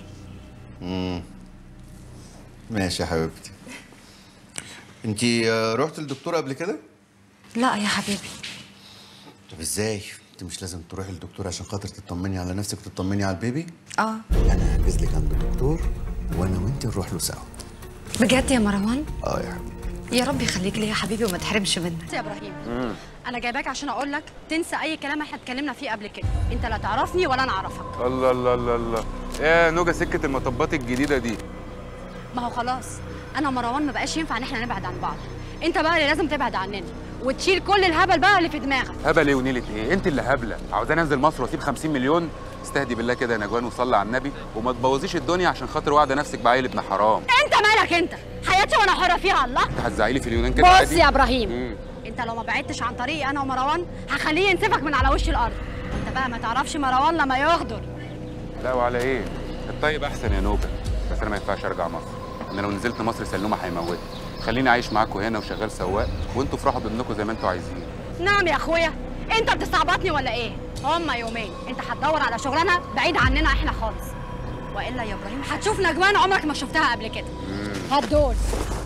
[SPEAKER 4] ماشي يا حبيبتي. انتي رحت للدكتور قبل كده؟
[SPEAKER 8] لا يا حبيبي.
[SPEAKER 4] طب ازاي؟ انت مش لازم تروحي للدكتور عشان خاطر تطمني على نفسك وتطمني على البيبي؟
[SPEAKER 8] انا
[SPEAKER 4] هحجز لك عند الدكتور وانا وانت نروح له سوا.
[SPEAKER 8] بجد يا مروان؟
[SPEAKER 4] يا حبيبي.
[SPEAKER 8] يا رب يخليك لي يا حبيبي وما تحرمش منك.
[SPEAKER 3] يا ابراهيم، انا جايباك عشان اقول لك تنسى اي كلام احنا اتكلمنا فيه قبل كده، انت لا تعرفني ولا انا اعرفك.
[SPEAKER 6] الله الله الله الله، ايه يا نوجة سكة المطبات الجديدة دي؟
[SPEAKER 3] ما هو خلاص انا ومروان ما بقاش ينفع ان احنا نبعد عن بعض، انت بقى اللي لازم تبعد عننا وتشيل كل الهبل بقى اللي في دماغك.
[SPEAKER 6] هبل ايه ونيلة ايه؟ انت اللي هبله، عاوزاني انزل مصر واسيب 50 مليون؟ استهدي بالله كده يا نجوان وصلي على النبي وما تبوظيش الدنيا عشان خاطر واعده نفسك بعيل ابن حرام.
[SPEAKER 3] انت مالك انت؟ حياتي وانا حره فيها. الله،
[SPEAKER 6] انت هتزعلي لي في اليونان كده
[SPEAKER 3] بص
[SPEAKER 6] عادي؟
[SPEAKER 3] يا ابراهيم، انت لو ما بعدتش عن طريقي انا ومروان هخليه ينسفك من على وش الارض. انت بقى ما تعرفش مروان لما يغدر.
[SPEAKER 6] لا وعلى ايه؟ الطيب احسن يا نوجة، بس انا ما ينفعش ارجع مصر. انا لو نزلت مصر سلومه هيموتني. خليني عايش معاكم هنا وشغال سواق وانتوا افرحوا بابنكم زي ما انتوا عايزين.
[SPEAKER 3] نعم يا اخويا، انت بتستعبطني ولا ايه؟ هما يومين انت هتدور على شغلانه بعيد عننا احنا خالص، والا يا ابراهيم هتشوف نجوان عمرك ما شفتها قبل كده. هات دول.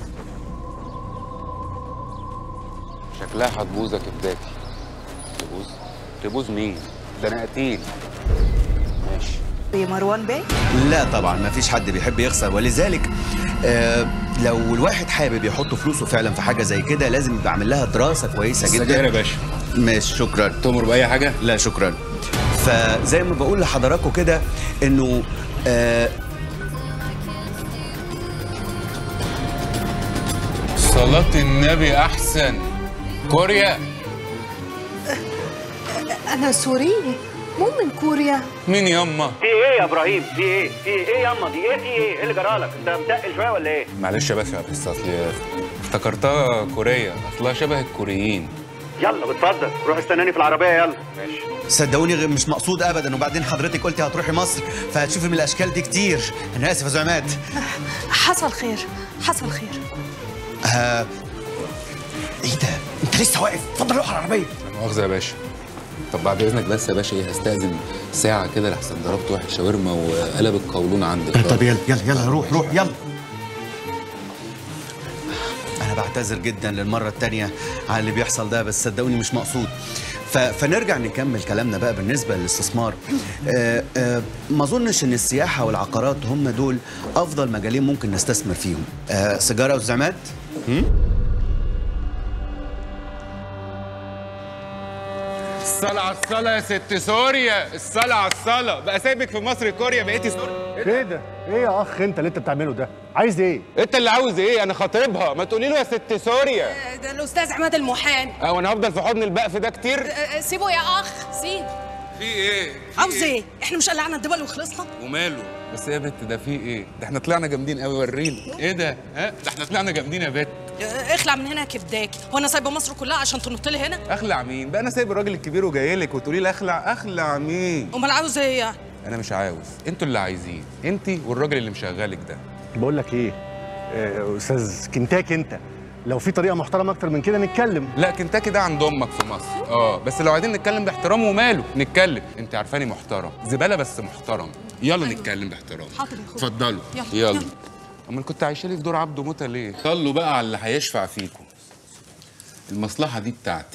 [SPEAKER 6] شكلها هتبوظ يا كبداكي. تبوظ مين؟ ده انا قتيل. ماشي
[SPEAKER 12] يا مروان بيه؟
[SPEAKER 4] لا طبعا ما فيش حد بيحب يخسر، ولذلك لو الواحد حابب يحط فلوسه فعلا في حاجه زي كده لازم يبقى عامل لها دراسه كويسه جدا.
[SPEAKER 6] سجاير يا باشا.
[SPEAKER 4] ماشي شكرا.
[SPEAKER 6] تؤمر باي حاجه؟
[SPEAKER 4] لا شكرا. فزي ما بقول لحضراتكم كده انه
[SPEAKER 9] صلاة النبي أحسن. كوريا؟
[SPEAKER 16] انا سوري مو من كوريا.
[SPEAKER 9] مين ياما؟
[SPEAKER 11] في ايه يا ابراهيم؟ في ايه؟ في ايه ياما دي؟ ايه في ايه؟ ايه اللي جرالك؟ انت متقل شويه ولا ايه؟
[SPEAKER 9] معلش يا باشا، بس اصلي افتكرتها كوريا، اصلها شبه الكوريين.
[SPEAKER 11] يلا بتفضل روح استناني في العربيه يلا.
[SPEAKER 9] ماشي.
[SPEAKER 4] صدقوني مش مقصود ابدا، وبعدين حضرتك قلتي هتروحي مصر فهتشوفي من الاشكال دي كتير. انا اسف يا زعمات.
[SPEAKER 16] حصل خير حصل خير.
[SPEAKER 4] ايه ده؟ انت لسه واقف؟ اتفضل روح على العربيه.
[SPEAKER 9] لا مؤاخذة يا باشا. طب بعد اذنك بس يا باشا، ايه هستأذن ساعة كده لحسن ضربت واحد شاورما وقلب القولون عندي.
[SPEAKER 4] طب يلا يلا يلا روح روح يلا. انا بعتذر جدا للمرة التانية على اللي بيحصل ده، بس صدقوني مش مقصود. فنرجع نكمل كلامنا بقى بالنسبة للاستثمار. ما اظنش ان السياحة والعقارات هم دول افضل مجالين ممكن نستثمر فيهم. سيجارة وزعمات؟
[SPEAKER 9] الصلاة على الصلاة يا ست سوريا، الصلاة على الصلاة. بقى سايبك في مصر كوريا بقيتي سوريا.
[SPEAKER 15] ايه ده؟ ايه يا اخ انت اللي انت بتعمله ده؟ عايز ايه؟
[SPEAKER 9] انت اللي عاوز ايه؟ انا خاطبها، ما تقولي له يا ست سوريا.
[SPEAKER 16] ده الاستاذ عماد المحامي.
[SPEAKER 9] وانا هفضل في حضن البقف ده كتير؟
[SPEAKER 16] سيبه يا اخ سيب.
[SPEAKER 9] في ايه؟
[SPEAKER 16] عاوز ايه؟ احنا مش قلعنا الدول وخلصنا؟
[SPEAKER 9] وماله؟ بس يا بت ده في ايه؟ ده احنا طلعنا جامدين قوي، وريني. ايه ده؟ ها؟ ده احنا طلعنا جامدين يا بت.
[SPEAKER 16] اخلع من هنا يا كبداكي، هو انا سايبه مصر كلها عشان تنط لي هنا؟
[SPEAKER 9] اخلع مين؟ بقى انا سايب الراجل الكبير وجاي لك وتقولي لي اخلع؟ اخلع مين؟
[SPEAKER 16] امال عاوز ايه يعني؟
[SPEAKER 9] انا مش عاوز، انتوا اللي عايزين، انت والراجل اللي مشغلك ده.
[SPEAKER 15] بقول لك ايه؟ استاذ كنتاكي، انت لو في طريقه محترمه اكتر من كده نتكلم.
[SPEAKER 9] لا كنتاكي ده عند امك في مصر. بس لو عايزين نتكلم باحترام وماله نتكلم. انت عارفاني محترم، زباله بس محترم. يلا نتكلم باحترام.
[SPEAKER 16] حاضر يا اخويا.
[SPEAKER 9] اتفضلوا يلا. امال كنت عايشه لي في دور عبده موته ليه؟ صلوا بقى على اللي هيشفع فيكم. المصلحه دي بتاعتي،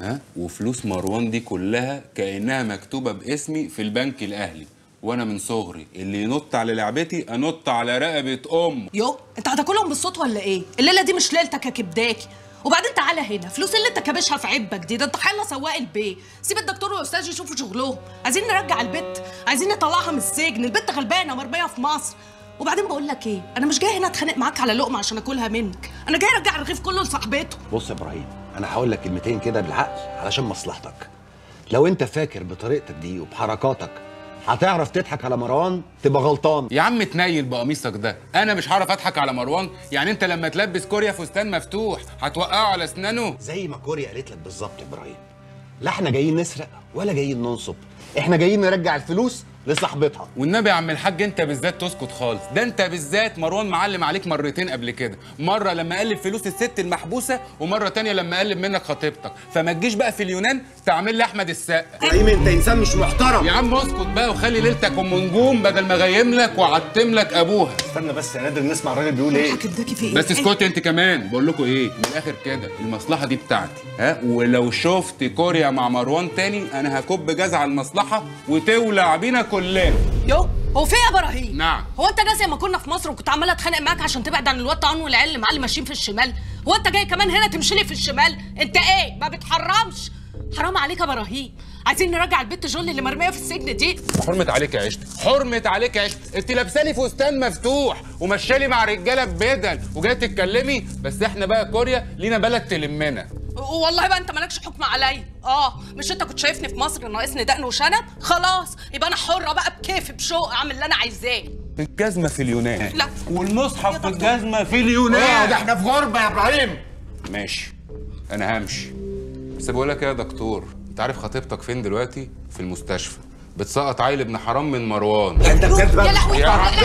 [SPEAKER 9] وفلوس مروان دي كلها كانها مكتوبه باسمي في البنك الاهلي، وانا من صغري اللي ينط على لعبتي انط على رقبه امه.
[SPEAKER 16] يو انت هتاكلهم بالصوت ولا ايه؟ الليله دي مش ليلتك يا كبداكي. وبعدين تعالى هنا، فلوس اللي انت كابشها في عبك دي، ده انت حله سواق البيت. سيب الدكتور والاستاذ يشوفوا شغلهم. عايزين نرجع البت، عايزين نطلعها من السجن، البت غلبانه مرميه في مصر. وبعدين بقول لك ايه، انا مش جاي هنا اتخانق معاك على لقمه عشان اكلها منك، انا جاي ارجع الرغيف كله لصاحبته.
[SPEAKER 13] بص يا ابراهيم، انا هقول لك كلمتين كده بالعقل علشان مصلحتك. لو انت فاكر بطريقتك دي وبحركاتك هتعرف تضحك على مروان تبقى غلطان.
[SPEAKER 9] يا عم تنيل بقميصك ده، انا مش هعرف اضحك على مروان. يعني انت لما تلبس كوريا فستان مفتوح هتوقعه على اسنانه؟
[SPEAKER 13] زي ما كوريا قالت لك بالظبط يا ابراهيم، لا احنا جايين نسرق ولا جايين ننصب، احنا جايين نرجع الفلوس لصاحبتها.
[SPEAKER 9] والنبي يا عم الحاج انت بالذات تسكت خالص، ده انت بالذات مروان معلم عليك مرتين قبل كده، مره لما قلب فلوس الست المحبوسه ومره تانية لما قلب منك خطيبتك، فما تجيش بقى في اليونان تعمل لي احمد السقا.
[SPEAKER 13] ابراهيم انت انسان مش محترم.
[SPEAKER 9] يا عم اسكت بقى وخلي ليلتك ام نجوم بدل ما غيم لك وعتم لك ابوها.
[SPEAKER 15] استنى بس يا نادر نسمع الراجل بيقول ايه.
[SPEAKER 9] بس اسكتي انت كمان. بقول لكم ايه من الاخر كده، المصلحه دي بتاعتي، ولو شفت كوريا مع مروان تاني انا هكب جزع المصلحه وتولع بينا كلنا.
[SPEAKER 16] يو هو في يا ابراهيم؟
[SPEAKER 9] نعم.
[SPEAKER 16] هو انت ناسي لما كنا في مصر وكنت عماله اتخانق معاك عشان تبعد عن الواد طعن والعيال اللي معاه اللي ماشيين في الشمال؟ هو انت جاي كمان هنا تمشي لي في الشمال؟ انت ايه ما بتحرمش؟ حرام عليك يا ابراهيم، عايزين نرجع البت جولي اللي مرميه في السجن دي.
[SPEAKER 9] حرمت عليك يا عشت، حرمت عليك يا عشت، انت لابسالي فستان مفتوح ومشالي مع رجاله ببدل وجايه تتكلمي. بس احنا بقى كوريا لينا بلد تلمنا.
[SPEAKER 16] والله بقى انت مالكش حكم عليا. مش انت كنت شايفني في مصر ناقصني دقن وشنب؟ خلاص يبقى انا حره بقى بكيفي بشوق اعمل اللي انا عايزاه.
[SPEAKER 9] الجزمه في اليونان،
[SPEAKER 16] لا
[SPEAKER 9] والمصحف في الجزمه في اليونان.
[SPEAKER 13] ده احنا في غربه يا ابراهيم.
[SPEAKER 9] ماشي انا همشي، بس بقول لك ايه يا دكتور، انت عارف خطيبتك فين دلوقتي؟ في المستشفى بتسقط عيل ابن حرام من مروان.
[SPEAKER 13] انت بجد بقى؟
[SPEAKER 16] يا لهوي
[SPEAKER 9] يا عم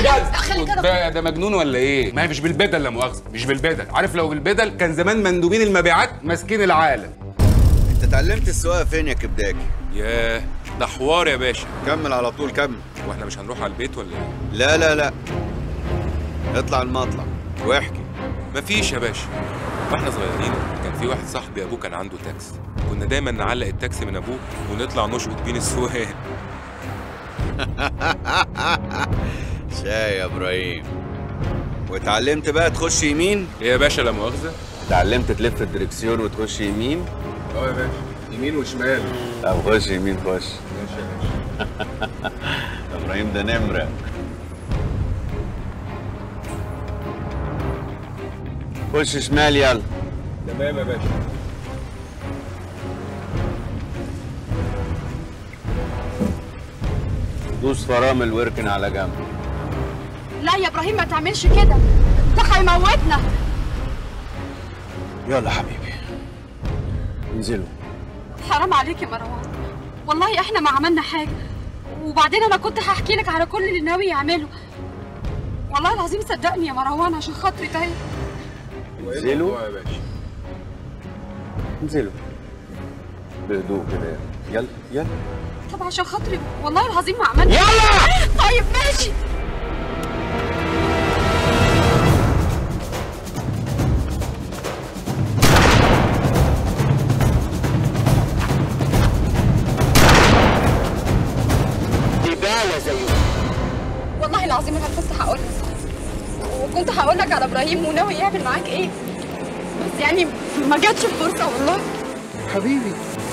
[SPEAKER 16] بجد
[SPEAKER 9] ده مجنون ولا ايه؟ ما هي مش بالبدل لا مؤاخذه، مش بالبدل. عارف لو بالبدل كان زمان مندوبين المبيعات ماسكين العالم.
[SPEAKER 4] انت اتعلمت السواقه فين يا كبداكي؟
[SPEAKER 1] ياه ده حوار يا باشا.
[SPEAKER 4] كمل على طول كمل.
[SPEAKER 1] واحنا مش هنروح على البيت ولا ايه؟
[SPEAKER 4] لا لا لا، اطلع المطلع واحكي.
[SPEAKER 1] مفيش يا باشا، واحنا صغيرين كان في واحد صاحبي ابوه كان عنده تاكسي، كنا دايما نعلق التاكسي من ابوه ونطلع نشقط بين السواق.
[SPEAKER 4] شاي يا ابراهيم. واتعلمت بقى تخش يمين؟
[SPEAKER 1] ايه يا باشا لا مؤاخذه؟
[SPEAKER 4] اتعلمت تلف الدركسيون وتخش يمين؟
[SPEAKER 9] يا باشا يمين وشمال.
[SPEAKER 4] طب خش يمين خش.
[SPEAKER 9] ماشي يا باشا.
[SPEAKER 4] ابراهيم ده نمره.
[SPEAKER 11] خش شمال يلا.
[SPEAKER 1] تمام يا باشا.
[SPEAKER 11] دوس فرامل واركن على جنب.
[SPEAKER 16] لا يا ابراهيم ما تعملش كده، ده هيموتنا.
[SPEAKER 11] يلا حبيبي انزلوا.
[SPEAKER 16] حرام عليك يا مروان، والله احنا ما عملنا حاجه، وبعدين انا كنت هحكي لك على كل اللي ناوي يعمله. والله العظيم صدقني يا مروان عشان خاطري طيب.
[SPEAKER 11] انزلوا يا باشا، انزلوا بهدوء كده. يلا يلا.
[SPEAKER 16] طب عشان خاطري والله العظيم ما عملنا.
[SPEAKER 11] يلا.
[SPEAKER 16] طيب ماشي. والله العظيم انا كنت هقول لك، وكنت هقول لك على ابراهيم وناوي يعمل معاك ايه، بس يعني ما جاتش الفرصه والله.
[SPEAKER 11] حبيبي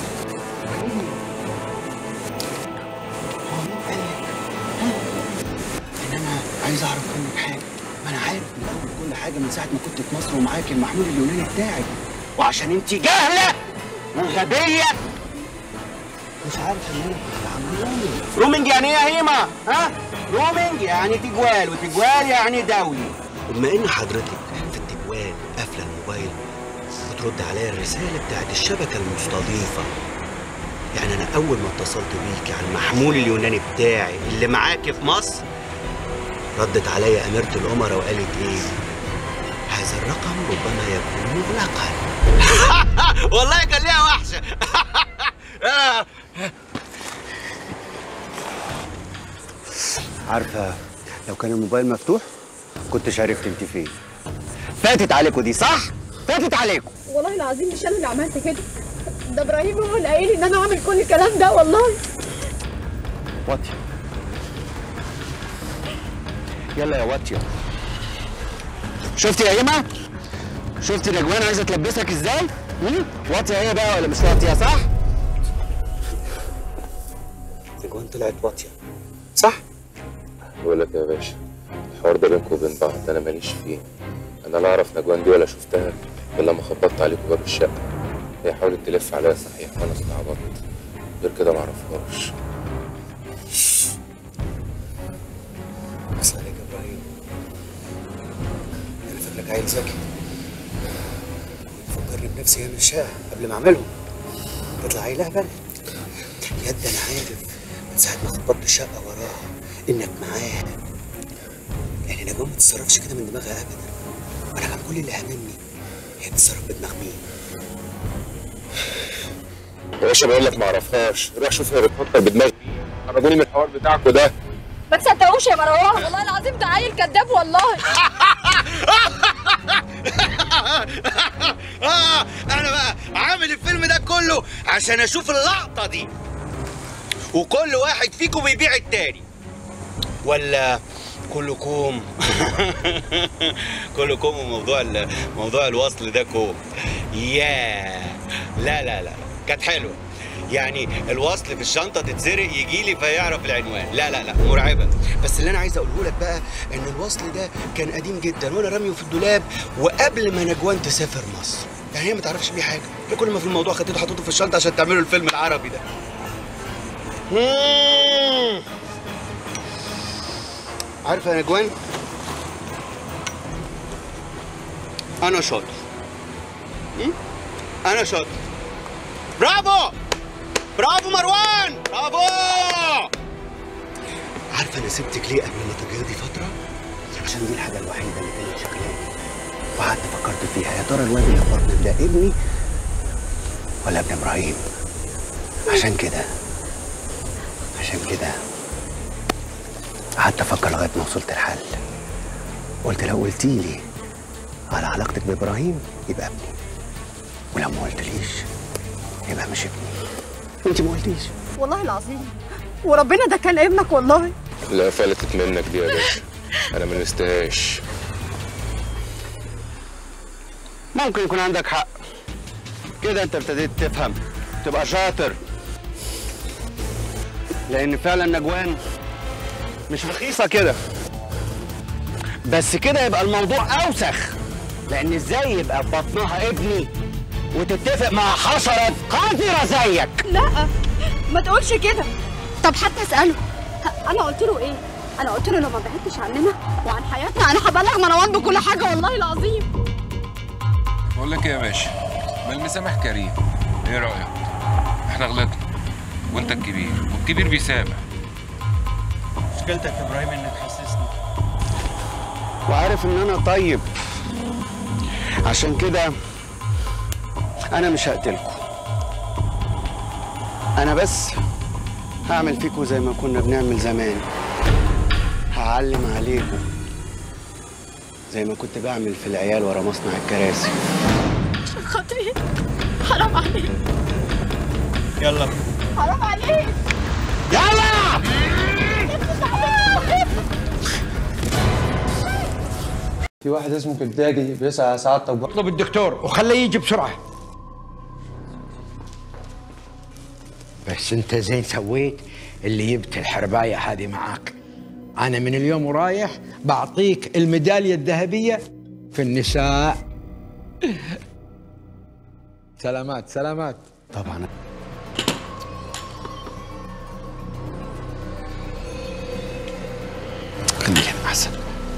[SPEAKER 11] ان انا عايز اعرف منك حاجه. ما انا عارف من اول كل حاجه من ساعه ما كنت في مصر ومعاك المحمول اليوناني بتاعك، وعشان انت جاهله وغبيه مش عارف ان انا كنت عامل رومينج. يعني ايه يا هيما؟ ها؟ رومينج يعني تجوال، وتجوال يعني دولي. وبما ان حضرتك في التجوال قافله الموبايل بترد عليا الرساله بتاعت الشبكه المستضيفه، يعني انا اول ما اتصلت بيكي على المحمول اليوناني بتاعي اللي معاكي في مصر ردت عليا اميره الامراء وقالت ايه؟ هذا الرقم ربما يكون مغلقا. والله كان ليها وحشه. عارفه لو كان الموبايل مفتوح كنتش عرفت انت فين. فاتت عليكم دي صح؟ فاتت عليكم.
[SPEAKER 16] والله العظيم مش انا اللي عملت كده، ده ابراهيم هو اللي قايل ان انا اعمل كل الكلام ده والله.
[SPEAKER 11] واطيه يلا يا واطيه. شفتي يا هيما؟ شفتي نجوان عايزه تلبسك ازاي؟ واطيه هي بقى ولا مش واطيه صح؟ نجوان طلعت واطيه صح؟
[SPEAKER 9] بقول لك يا باشا، الحوار ده بينكم وبين بعض انا ماليش فيه. انا لا اعرف نجوان دي ولا شفتها الا لما خبطت عليكم باب الشقه. هي حاولت تلف عليا صحيح وانا اتعبطت، غير كده ما اعرفهاش.
[SPEAKER 11] بس عليك يا ابراهيم، انا فاكرك عيل ذكي. فكرني بنفسي انا الشقه قبل ما اعملهم، تطلع عيل اهبل. يد انا عارف من ساعه ما خبطت الشقه وراها انك معاها، يعني نجوى ما تتصرفش كده من دماغها ابدا. وانا كان كل اللي هاممني هي تتصرف بدماغ مين.
[SPEAKER 9] يا باشا بقول لك ما اعرفهاش، روح شوف هي بتفكر بدماغ مين. خرجوني من الحوار بتاعكم ده.
[SPEAKER 16] ما تصدقوش يا مروان، والله العظيم ده عيل كذاب والله.
[SPEAKER 11] انا بقى عامل الفيلم ده كله عشان اشوف اللقطه دي، وكل واحد فيكم بيبيع التاني، ولا كلكم كلكم موضوع الوصل ده كوم. ياه لا لا لا كانت حلوه، يعني الوصل في الشنطه تتسرق يجي لي فيعرف العنوان. لا لا لا مرعبه. بس اللي انا عايز اقوله لك بقى ان الوصل ده كان قديم جدا وانا راميه في الدولاب، وقبل ما نجوان تسافر مصر، يعني هي ما تعرفش بيه حاجه. كل ما في الموضوع خدته حطيته في الشنطه عشان تعملوا الفيلم العربي ده. عارفه يا نجوان، انا شاطر. انا شاطر. برافو برافو مروان برافو. عارفه انا سبتك ليه قبل ما تجهضي فتره؟ عشان دي الحاجه الوحيده اللي كانت شغلاني، وقعدت فكرت فيها يا ترى الواد اللي في بطنك ده ابني ولا ابن ابراهيم. عشان كده قعدت افكر لغايه ما وصلت الحل. قلت لو قلتي لي على علاقتك بابراهيم يبقى ابني، ولو ما قلتليش يبقى مش ابني. انت ما قلتيش.
[SPEAKER 16] والله العظيم وربنا ده كان ابنك والله.
[SPEAKER 9] لا فلتت منك دي يا باشا، انا ما نستهاش.
[SPEAKER 11] ممكن يكون عندك حق كده، انت ابتديت تفهم تبقى شاطر، لان فعلا نجوان مش رخيصه كده. بس كده يبقى الموضوع اوسخ. لان ازاي يبقى في بطنها ابني وتتفق مع حشره قذره زيك؟
[SPEAKER 16] لا ما تقولش كده. طب حتى اساله، انا قلت له ايه؟ انا قلت له لو ما بعدتش عننا وعن حياتنا انا هبلغ مروان بكل حاجه والله العظيم.
[SPEAKER 9] بقول لك ايه يا باشا، ما المسامح كريم، ايه رايك؟ احنا غلطنا وانت الكبير والكبير بيسامح.
[SPEAKER 11] مشكلتك يا ابراهيم انك حسسني وعارف ان انا طيب، عشان كده انا مش هقتلكم، انا بس هعمل فيكم زي ما كنا بنعمل زمان، هعلم عليكم زي ما كنت بعمل في العيال ورا مصنع الكراسي.
[SPEAKER 16] عشان خاطري حرام عليك.
[SPEAKER 11] يلا
[SPEAKER 16] حرام عليك.
[SPEAKER 11] يلا
[SPEAKER 14] في واحد اسمه كنتاجي بيسعى سعادتك، اطلب الدكتور وخليه يجي بسرعه.
[SPEAKER 13] بس انت زين سويت اللي جبت الحربايه هذه معاك. انا من اليوم ورايح بعطيك الميداليه الذهبيه في النساء. سلامات سلامات.
[SPEAKER 11] طبعا. خليك هنا احسن.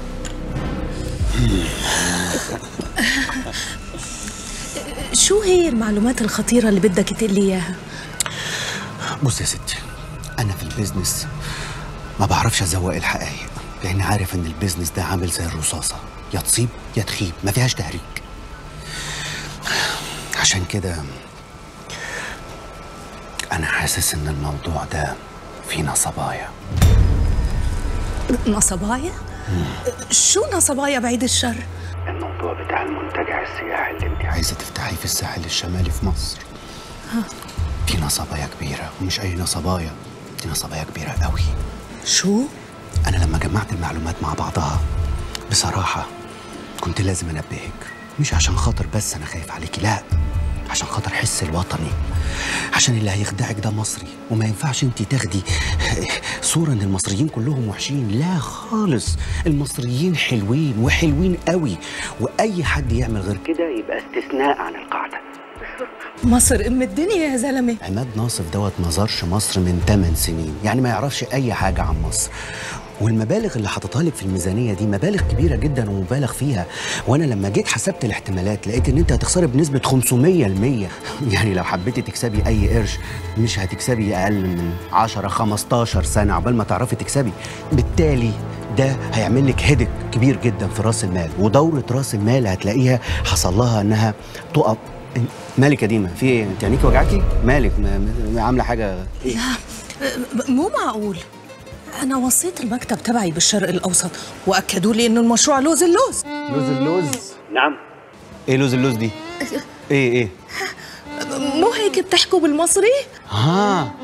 [SPEAKER 17] شو هي المعلومات الخطيرة اللي بدك تقلي إياها؟
[SPEAKER 11] بص يا ستي، أنا في البيزنس ما بعرفش أزوق الحقايق، لأن عارف إن البيزنس ده عامل زي الرصاصة، يا تصيب يا تخيب، ما فيهاش تهريج. عشان كده أنا حاسس إن الموضوع ده فيه نصبايا.
[SPEAKER 17] نصبايا؟ شو نصبايا بعيد الشر؟
[SPEAKER 11] الموضوع بتاع المنتجع السياحي اللي انت عايزة تفتحيه في الساحل الشمالي في مصر. في نصبايا كبيرة، ومش أي نصبايا، دي نصبايا كبيرة قوي.
[SPEAKER 17] شو؟
[SPEAKER 11] أنا لما جمعت المعلومات مع بعضها بصراحة كنت لازم أنبهك، مش عشان خاطر بس أنا خايف عليكي، لا، عشان خاطر حس الوطني، عشان اللي هيخدعك ده مصري، وما ينفعش انت تاخدي صورة ان المصريين كلهم وحشين، لا خالص، المصريين حلوين وحلوين قوي، واي حد يعمل غير كده يبقى استثناء عن القاعدة.
[SPEAKER 17] مصر ام الدنيا يا زلمه.
[SPEAKER 11] عماد ناصف دوت ما زارش مصر من 8 سنين، يعني ما يعرفش اي حاجة عن مصر، والمبالغ اللي حاططها لك في الميزانيه دي مبالغ كبيره جدا ومبالغ فيها، وانا لما جيت حسبت الاحتمالات لقيت ان انت هتخسري بنسبه 500%، يعني لو حبيتي تكسبي اي قرش مش هتكسبي اقل من 10 15 سنه عقبال ما تعرفي تكسبي، بالتالي ده هيعمل لك هدك كبير جدا في راس المال، ودوره راس المال هتلاقيها حصل لها انها تقف. مالك يا ديما؟ في ايه؟ انت عينيكي وجعاكي؟ مالك؟ عامله حاجه ايه؟
[SPEAKER 17] لا مو معقول، أنا وصيت المكتب تبعي بالشرق الأوسط وأكدوا لي إنه المشروع لوز اللوز.
[SPEAKER 11] لوز اللوز؟ نعم. إيه لوز اللوز دي؟ إيه؟
[SPEAKER 17] مو هيك بتحكوا بالمصري؟
[SPEAKER 11] ها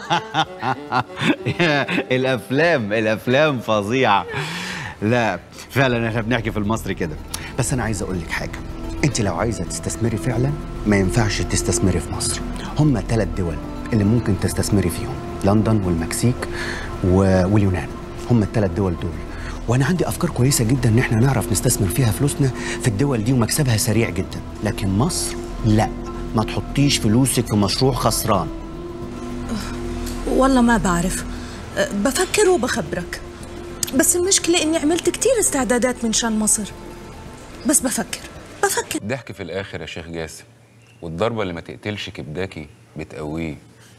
[SPEAKER 11] الأفلام فظيعة. لا فعلا إحنا بنحكي في المصري كده، بس أنا عايز أقول لك حاجة، أنت لو عايزة تستثمري فعلا ما ينفعش تستثمري في مصر، هم 3 دول اللي ممكن تستثمري فيهم، لندن والمكسيك واليونان، هم ال3 دول دول، وانا عندي افكار كويسه جدا ان احنا نعرف نستثمر فيها فلوسنا في الدول دي ومكسبها سريع جدا، لكن مصر لا، ما تحطيش فلوسك في مشروع خسران.
[SPEAKER 17] والله ما بعرف، بفكر وبخبرك، بس المشكله اني عملت كتير استعدادات من شان مصر، بس بفكر.
[SPEAKER 9] ضحك في الاخر يا شيخ جاسم، والضربه اللي ما تقتلش كبداكي بتقويه.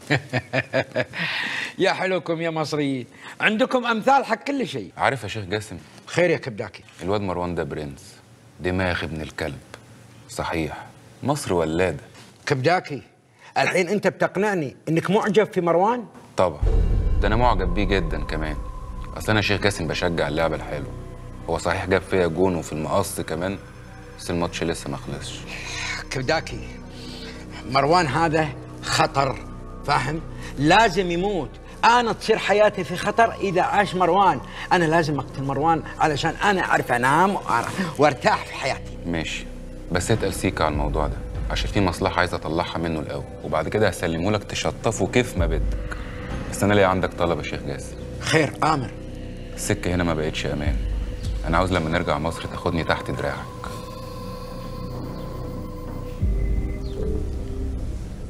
[SPEAKER 13] يا حلوكم يا مصريين، عندكم امثال حق كل شيء.
[SPEAKER 9] عارف يا شيخ جاسم،
[SPEAKER 13] خير يا كبداكي،
[SPEAKER 9] الواد مروان ده برنس، دماغ ابن الكلب، صحيح مصر ولاده.
[SPEAKER 13] كبداكي الحين انت بتقنعني انك معجب في مروان؟
[SPEAKER 9] طبعا، ده انا معجب بيه جدا كمان، اصل انا شيخ جاسم بشجع اللعبه الحلوه، هو صحيح جاب فيا جون وفي المقص كمان، بس الماتش لسه ما خلصش.
[SPEAKER 13] كبداكي مروان هذا خطر، فاهم؟ لازم يموت، انا تصير حياتي في خطر اذا عاش مروان، انا لازم اقتل مروان علشان انا اعرف انام وارتاح في حياتي.
[SPEAKER 9] ماشي، بس اتقل سيكا على الموضوع ده، عشان في مصلحه عايز اطلعها منه الاول، وبعد كده هسلمه لك تشطفه كيف ما بدك. بس انا ليا عندك طلب يا شيخ جاسم.
[SPEAKER 13] خير امر.
[SPEAKER 9] السكه هنا ما بقتش امان، انا عاوز لما نرجع مصر تاخدني تحت دراعك.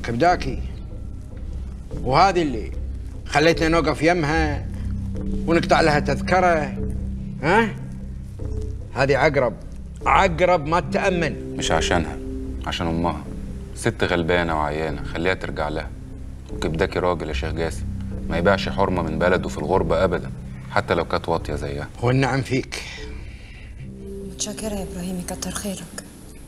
[SPEAKER 14] كبداكي، وهذه اللي خليتنا نوقف يمها ونقطع لها تذكرة. ها؟ هذه عقرب ما تتأمن.
[SPEAKER 6] مش عشانها، عشان امها. ست غلبانه وعيانه، خليها ترجع لها. وكبداكي راجل يا شيخ جاسم، ما يبيعش حرمه من بلده في الغربه ابدا، حتى لو كانت واطيه زيها.
[SPEAKER 14] والنعم فيك.
[SPEAKER 8] متشكرة يا ابراهيم، كتر خيرك.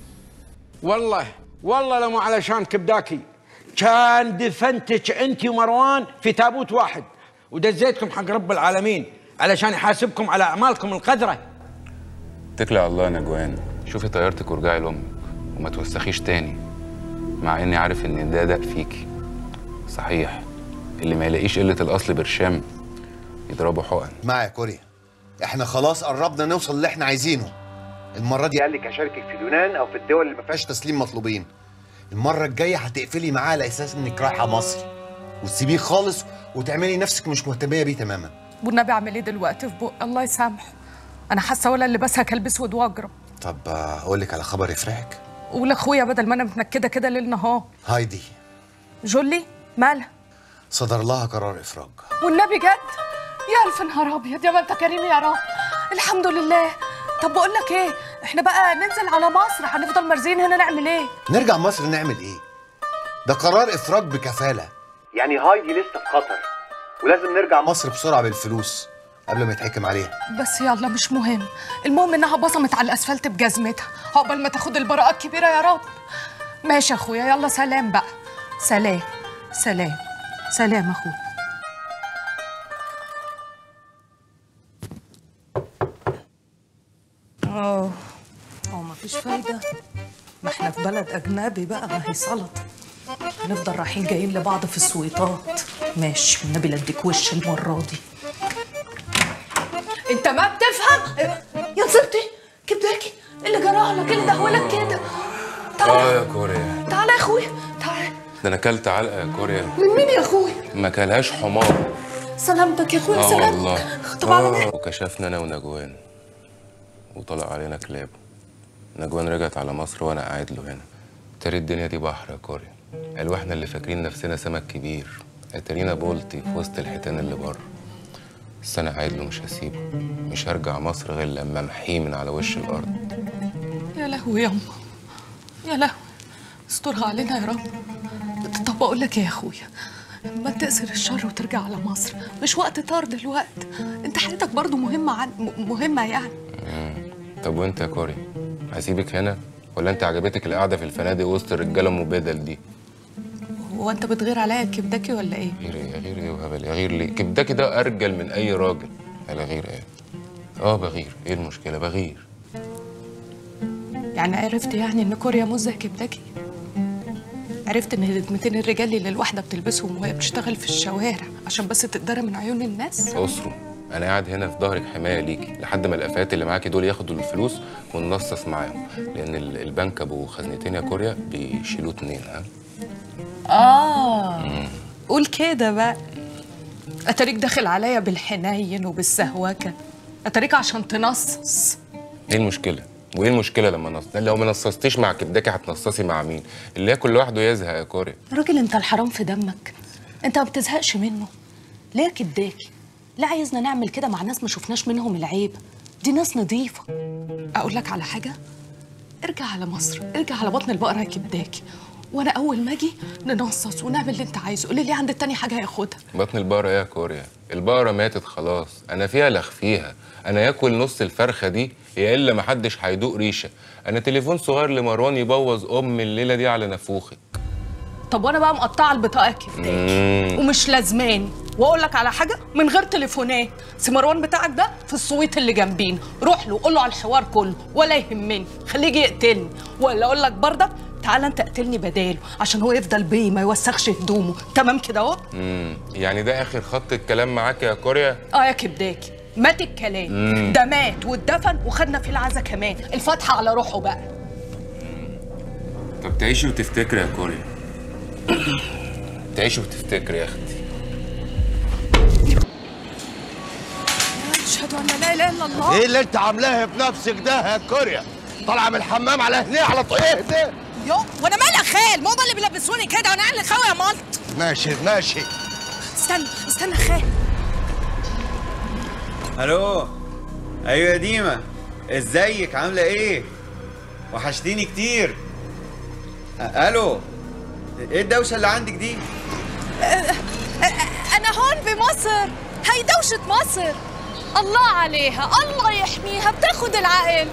[SPEAKER 14] والله لو مو علشان كبداكي كان دفنتك انت ومروان في تابوت واحد ودزيتكم حق رب العالمين علشان يحاسبكم على اعمالكم القذره.
[SPEAKER 6] اتكلي على الله يا نجوان، شوفي طيارتك وارجعي لامك وما توسخيش تاني، مع اني عارف ان ده دق فيكي. صحيح اللي ما يلاقيش قله الاصل برشام يضربه حقن.
[SPEAKER 18] مع يا كوريا، احنا خلاص قربنا نوصل اللي احنا عايزينه. المره دي قال لك اشاركك في اليونان او في الدول اللي ما فيهاش تسليم مطلوبين. المره الجايه هتقفلي معاه على اساس انك رايحه مصر وتسيبيه خالص وتعملي نفسك مش مهتميه بيه تماما.
[SPEAKER 16] والنبي اعمل ايه دلوقتي في بق الله يسامحه؟ انا حاسه ولا اللي لبسها كلب اسود واجرب.
[SPEAKER 18] طب اقول لك على خبر يفرحك.
[SPEAKER 16] قول لاخويا بدل ما انا متنكده كده ليل نهار.
[SPEAKER 18] هايدي
[SPEAKER 16] جولي مالها؟
[SPEAKER 18] صدر لها قرار افراج.
[SPEAKER 16] والنبي جد؟ يا الف نهار ابيض، يا ما انت كريم يا رب. الحمد لله. طب بقول لك ايه، احنا بقى ننزل على مصر، هنفضل مرزين هنا نعمل ايه؟
[SPEAKER 18] نرجع مصر نعمل ايه؟ ده قرار افراج بكفاله. يعني هايدي لسه في خطر ولازم نرجع مصر بسرعه بالفلوس قبل ما يتحكم عليها.
[SPEAKER 16] بس يلا مش مهم، المهم انها بصمت على الاسفلت بجزمتها عقبال ما تاخد البراءه الكبيره يا رب. ماشي يا اخويا، يلا سلام بقى. سلام سلام سلام اخويا. مفيش فايدة، ما احنا في بلد أجنبي بقى، ما هي سلطة. هنفضل رايحين جايين لبعض في السويطات. ماشي والنبي لا اديك وش المرة دي. أنت ما بتفهم؟ يا نصيبتي كبداكي، اللي جرى لك؟ اللي دهولك كده؟ تعالى
[SPEAKER 9] يا كوريا،
[SPEAKER 16] تعالى يا أخويا تعالى.
[SPEAKER 9] ده أنا أكلت علقة يا كوريا.
[SPEAKER 16] من مين يا أخويا؟
[SPEAKER 9] ما كلهاش حمار.
[SPEAKER 16] سلامتك يا أخويا سلامتك.
[SPEAKER 9] والله.
[SPEAKER 16] طبعا.
[SPEAKER 9] وكشفنا أنا ونجوان وطلع علينا كلاب. نجوان رجعت على مصر وانا قاعد له هنا. تاري الدنيا دي بحر يا كوريا. قالوا احنا اللي فاكرين نفسنا سمك كبير، اتارينا بولتي في وسط الحيتان اللي بره. بس انا قاعد له مش هسيبه، مش هرجع مصر غير لما امحيه من على وش الارض.
[SPEAKER 16] يا لهوي ياما، يا لهوي، استرها علينا يا رب. طب اقول لك ايه يا اخويا، ما تقصر الشر وترجع على مصر، مش وقت طار دلوقتي، انت حياتك برضو مهمه يعني.
[SPEAKER 9] طب وانت يا كوريا، هسيبك هنا ولا انت عجبتك القعده في الفنادق وسط الرجاله ام بدل دي؟
[SPEAKER 16] هو انت بتغير عليا كبداكي ولا ايه؟
[SPEAKER 9] غير ايه وهبل؟ غير ليه؟ كبداكي ده ارجل من اي راجل. على غير ايه؟ بغير. ايه المشكله؟ بغير.
[SPEAKER 16] يعني عرفت يعني ان كوريا مش زي كبداكي؟ عرفت ان هدمتين الرجال اللي الواحده بتلبسهم وهي بتشتغل في الشوارع عشان بس تتدرى من عيون الناس؟
[SPEAKER 9] اسره، انا قاعد هنا في ظهرك حمايه ليكي لحد ما الافات اللي معاكي دول ياخدوا الفلوس وننصص معاهم، لان البنك ابو خزنتين يا كوريا بيشيلوه 2.
[SPEAKER 16] قول كده بقى. اتاريك داخل عليا بالحنين وبالسهوكه، اتاريك عشان تنصص.
[SPEAKER 9] ايه المشكله؟ وايه المشكله لما نص؟ لو ما نصصتيش مع كبداكي هتنصصي مع مين؟ اللي ياكل لوحده يزهق يا كوريا.
[SPEAKER 16] راجل انت الحرام في دمك، انت ما بتزهقش منه. ليه يا كبداكي؟ لا عايزنا نعمل كده مع ناس ما شفناش منهم العيب، دي ناس نظيفه. اقول لك على حاجه، ارجع على مصر، ارجع على بطن البقره يا كبداكي، وانا اول ما اجي ننصص ونعمل اللي انت عايزه. قول لي عند التاني حاجه هياخدها.
[SPEAKER 9] بطن البقره يا كوريا، البقره ماتت خلاص، انا فيها لخفيها، انا ياكل نص الفرخه دي يا الا محدش هيدوق ريشه. انا تليفون صغير لمروان يبوظ الليله دي على نافوخك.
[SPEAKER 16] طب وانا بقى مقطعه البطاقه كبداكي ومش لازماني. واقول لك على حاجه، من غير تليفونات، مروان بتاعك ده في السويت اللي جنبينا، روح له قول له على الحوار كله ولا يهمني، خليه يجي يقتلني. ولا اقول لك برضك تعالى انت اقتلني بداله عشان هو يفضل بيه ما يوسخش هدومه. تمام كده اهو؟
[SPEAKER 9] يعني ده اخر خط الكلام معاك يا كوريا؟
[SPEAKER 16] يا كبداكي، مات الكلام. ده مات واتدفن وخدنا فيه العزا كمان، الفاتحه على روحه بقى.
[SPEAKER 9] طب تعيشي وتفتكري يا كوريا. تعيشي وتفتكري يا اختي.
[SPEAKER 16] اشهد ان لا اله الا الله.
[SPEAKER 2] ايه اللي انت عاملاه بنفسك ده يا كوريا؟ طالعه من الحمام على هنا على طول. ايه ده؟
[SPEAKER 16] يو وانا مالي يا خال؟ ماما اللي بيلبسوني كده وانا اللي خاوي يا مالط.
[SPEAKER 18] ماشي.
[SPEAKER 16] استنى يا خال.
[SPEAKER 19] الو. ايوه يا ديما، ازيك؟ عامله ايه؟ وحشتيني كتير. الو، ايه الدوشه اللي عندك دي؟
[SPEAKER 16] انا هون بمصر، هي دوشه مصر. الله عليها، الله يحميها، بتاخد العقل.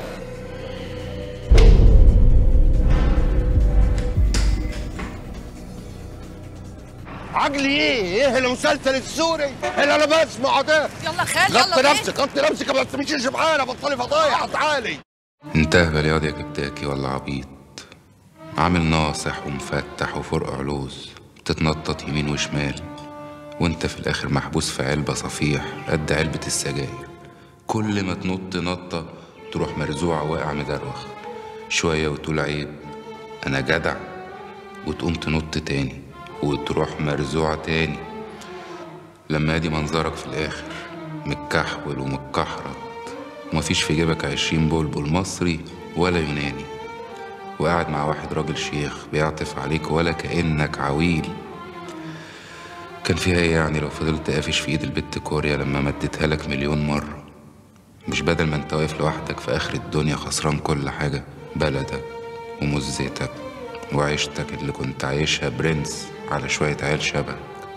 [SPEAKER 18] عقلي ايه المسلسل السوري اللي انا بسمعه ده؟
[SPEAKER 16] يلا خال يلا
[SPEAKER 18] غطي نفسك ما تمشيش معانا، بطلي فضايح تعالي.
[SPEAKER 9] انت اهبل ياض يا كبداكي ولا عبيط؟ عامل ناصح ومفتح وفرق علوز، بتتنطط يمين وشمال، وانت في الاخر محبوس في علبة صفيح قد علبة السجاير. كل ما تنط نطة تروح مرزوع واقع مدروخ، شوية وتقول عيب انا جدع، وتقوم تنط تاني وتروح مرزوع تاني. لما ادي منظرك في الاخر متكحول ومتكحرت، ومفيش في جيبك 20 بلبل مصري ولا يوناني، وقاعد مع واحد راجل شيخ بيعطف عليك ولا كأنك عويل. كان فيها ايه يعني لو فضلت قافش في ايد البت كوريا لما مديتها لك مليون مرة؟ مش بدل ما انت واقف لوحدك في اخر الدنيا خسران كل حاجة، بلدك ومزتك وعيشتك اللي كنت عايشها برنس على شوية عيال شبك.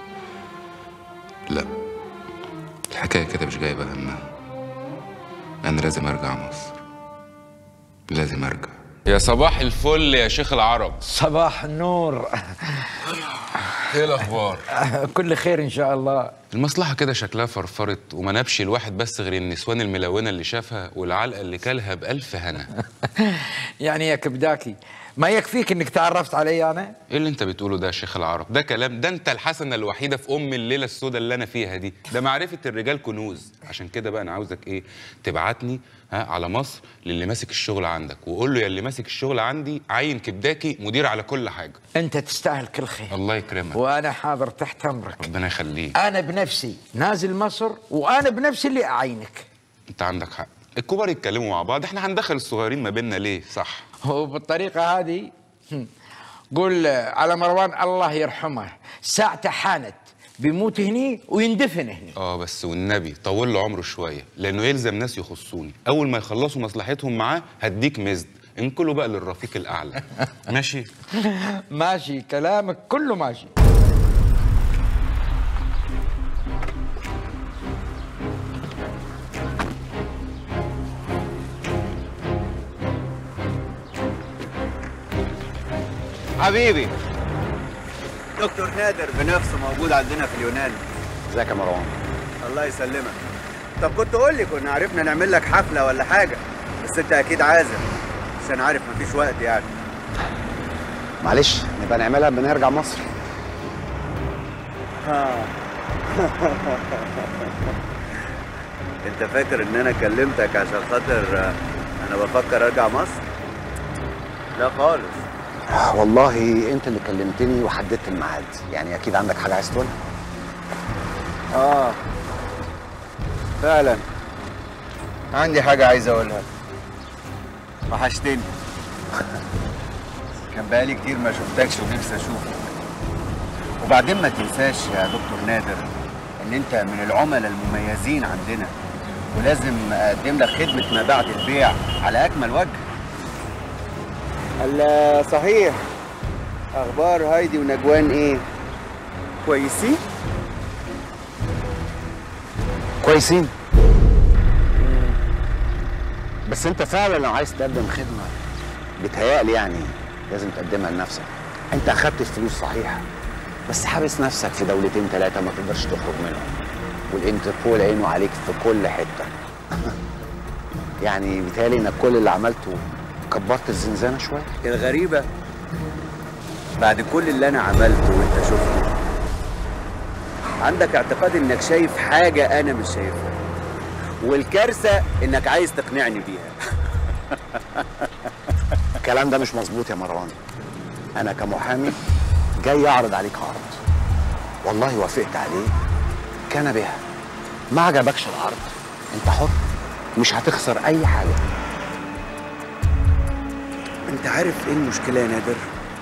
[SPEAKER 9] لا، الحكاية كده مش جايبة همها. أنا لازم أرجع مصر، لازم أرجع.
[SPEAKER 6] يا صباح الفل يا شيخ العرب.
[SPEAKER 14] صباح النور.
[SPEAKER 6] ايه الاخبار؟
[SPEAKER 14] كل خير ان شاء الله.
[SPEAKER 6] المصلحه كده شكلها فرفرت، وما نبش الواحد بس غير النسوان الملونه اللي شافها والعلقه اللي كلها بألف هنا.
[SPEAKER 14] يعني يا كبداكي ما يكفيك انك تعرفت علي انا؟
[SPEAKER 6] ايه اللي انت بتقوله ده يا شيخ العرب؟ ده كلام؟ ده انت الحسنه الوحيده في الليله السوداء اللي انا فيها دي. ده معرفه الرجال كنوز. عشان كده بقى انا عاوزك ايه، تبعتني على مصر للي ماسك الشغل عندك، وقول له يا اللي ماسك الشغل عندي عين كبداكي مدير على كل حاجه.
[SPEAKER 14] انت تستاهل كل خير.
[SPEAKER 6] الله يكرمك.
[SPEAKER 14] وانا حاضر تحت امرك.
[SPEAKER 6] ربنا يخليك.
[SPEAKER 14] انا بنفسي نازل مصر، وانا بنفسي اللي اعينك.
[SPEAKER 6] انت عندك حق، الكبار يتكلموا مع بعض، احنا هندخل الصغيرين ما بيننا ليه؟ صح.
[SPEAKER 14] وبالطريقه هذه قول على مروان الله يرحمه ساعته حانت، بيموت هني ويندفن هني.
[SPEAKER 6] بس والنبي طول له عمره شويه، لانه يلزم ناس يخصوني، اول ما يخلصوا مصلحتهم معاه هديك مزد، انقلوا بقى للرفيق الاعلى. ماشي؟
[SPEAKER 14] ماشي، كلامك كله ماشي.
[SPEAKER 19] حبيبي دكتور نادر بنفسه موجود عندنا في اليونان.
[SPEAKER 4] ازيك يا مروان؟
[SPEAKER 19] الله يسلمك. طب كنت قول لي، كنا عرفنا نعمل لك حفله ولا حاجه، بس انت اكيد عازم عشان عارف مفيش وقت يعني.
[SPEAKER 4] معلش نبقى نعملها لما نرجع مصر.
[SPEAKER 19] انت فاكر ان انا كلمتك عشان خاطر انا بفكر ارجع مصر؟ لا خالص.
[SPEAKER 4] والله انت اللي كلمتني وحددت الميعاد، يعني اكيد عندك حاجه عايز تقولها.
[SPEAKER 19] فعلا عندي حاجه عايز اقولها. وحشتني. كان بقالي كتير ما شفتكش ونفسي اشوفك. وبعدين ما تنساش يا دكتور نادر ان انت من العملاء المميزين عندنا، ولازم اقدم لك خدمه ما بعد البيع على اكمل وجه. صحيح، اخبار هايدي ونجوان ايه؟ كويسين؟
[SPEAKER 4] كويسين. بس انت فعلا لو عايز تقدم خدمه بتهيألي يعني لازم تقدمها لنفسك. انت اخدت الفلوس صحيح، بس حابس نفسك في دولتين ثلاثه ما تقدرش تخرج منهم، والانتربول عينه عليك في كل حته. يعني بيتهيألي انك كل اللي عملته كبرت الزنزانه شويه.
[SPEAKER 19] الغريبه بعد كل اللي انا عملته وانت شفته، عندك اعتقاد انك شايف حاجه انا مش شايفها، والكارثه انك عايز تقنعني بيها.
[SPEAKER 4] الكلام ده مش مظبوط يا مروان. انا كمحامي جاي اعرض عليك عرض، والله وافقت عليه كان بها. ما عجبكش العرض انت حر، مش هتخسر اي حاجه.
[SPEAKER 19] انت عارف ايه المشكله يا نادر؟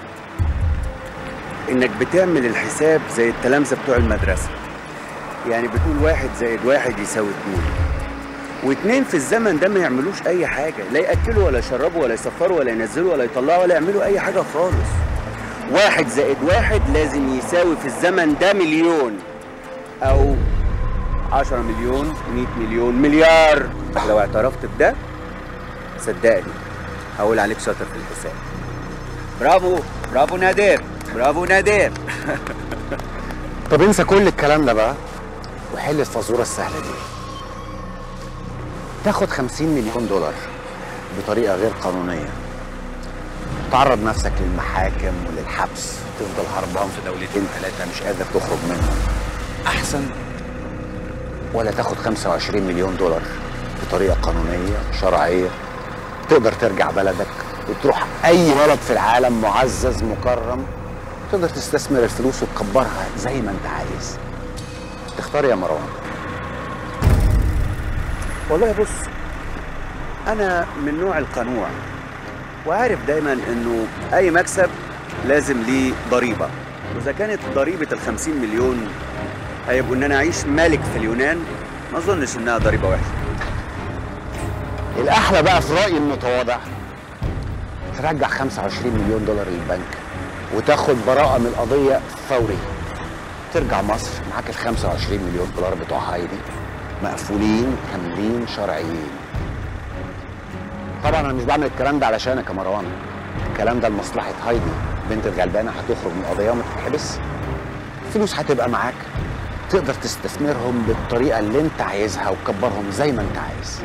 [SPEAKER 19] انك بتعمل الحساب زي التلامذه بتوع المدرسه. يعني بتقول 1 زائد 1 يساوي 2، و2 في الزمن ده ما يعملوش اي حاجه، لا ياكلوا ولا يشربوا ولا يسفروا ولا ينزلوا ولا يطلعوا ولا يعملوا اي حاجه خالص. 1 زائد 1 لازم يساوي في الزمن ده مليون، او 10 مليون، 100 مليون، مليار. لو اعترفت بده صدقني هقول عليك شاطر في الحساب. برافو برافو نادر، برافو نادر.
[SPEAKER 18] طب انسى كل الكلام ده بقى وحل الفزوره السهله دي. تاخد 50 مليون دولار بطريقه غير قانونيه، تعرض نفسك للمحاكم وللحبس، تفضل هربان في دولتين 3 مش قادر تخرج منهم، احسن ولا تاخد 25 مليون دولار بطريقه قانونيه شرعيه، تقدر ترجع بلدك وتروح اي بلد في العالم معزز مكرم، تقدر تستثمر الفلوس وتكبرها زي ما انت عايز. تختار يا مروان؟
[SPEAKER 19] والله بص، انا من نوع القنوع وعارف دايما انه اي مكسب لازم ليه ضريبه، واذا كانت ضريبه ال50 مليون هيبقوا ان انا اعيش ملك في اليونان، ما اظنش انها ضريبه وحشه.
[SPEAKER 18] الاحلى بقى في رايي المتواضع ترجع 25 مليون دولار للبنك وتاخد براءه من القضيه فوري. ترجع مصر معاك ال 25 مليون دولار بتوع هايدي مقفولين كاملين شرعيين. طبعا انا مش بعمل الكلام ده علشانك يا مروان، الكلام ده لمصلحه هايدي، بنت الغلبانه هتخرج من القضيه وما تتحبس، الفلوس هتبقى معاك، تقدر تستثمرهم بالطريقه اللي انت عايزها وتكبرهم زي ما انت عايز.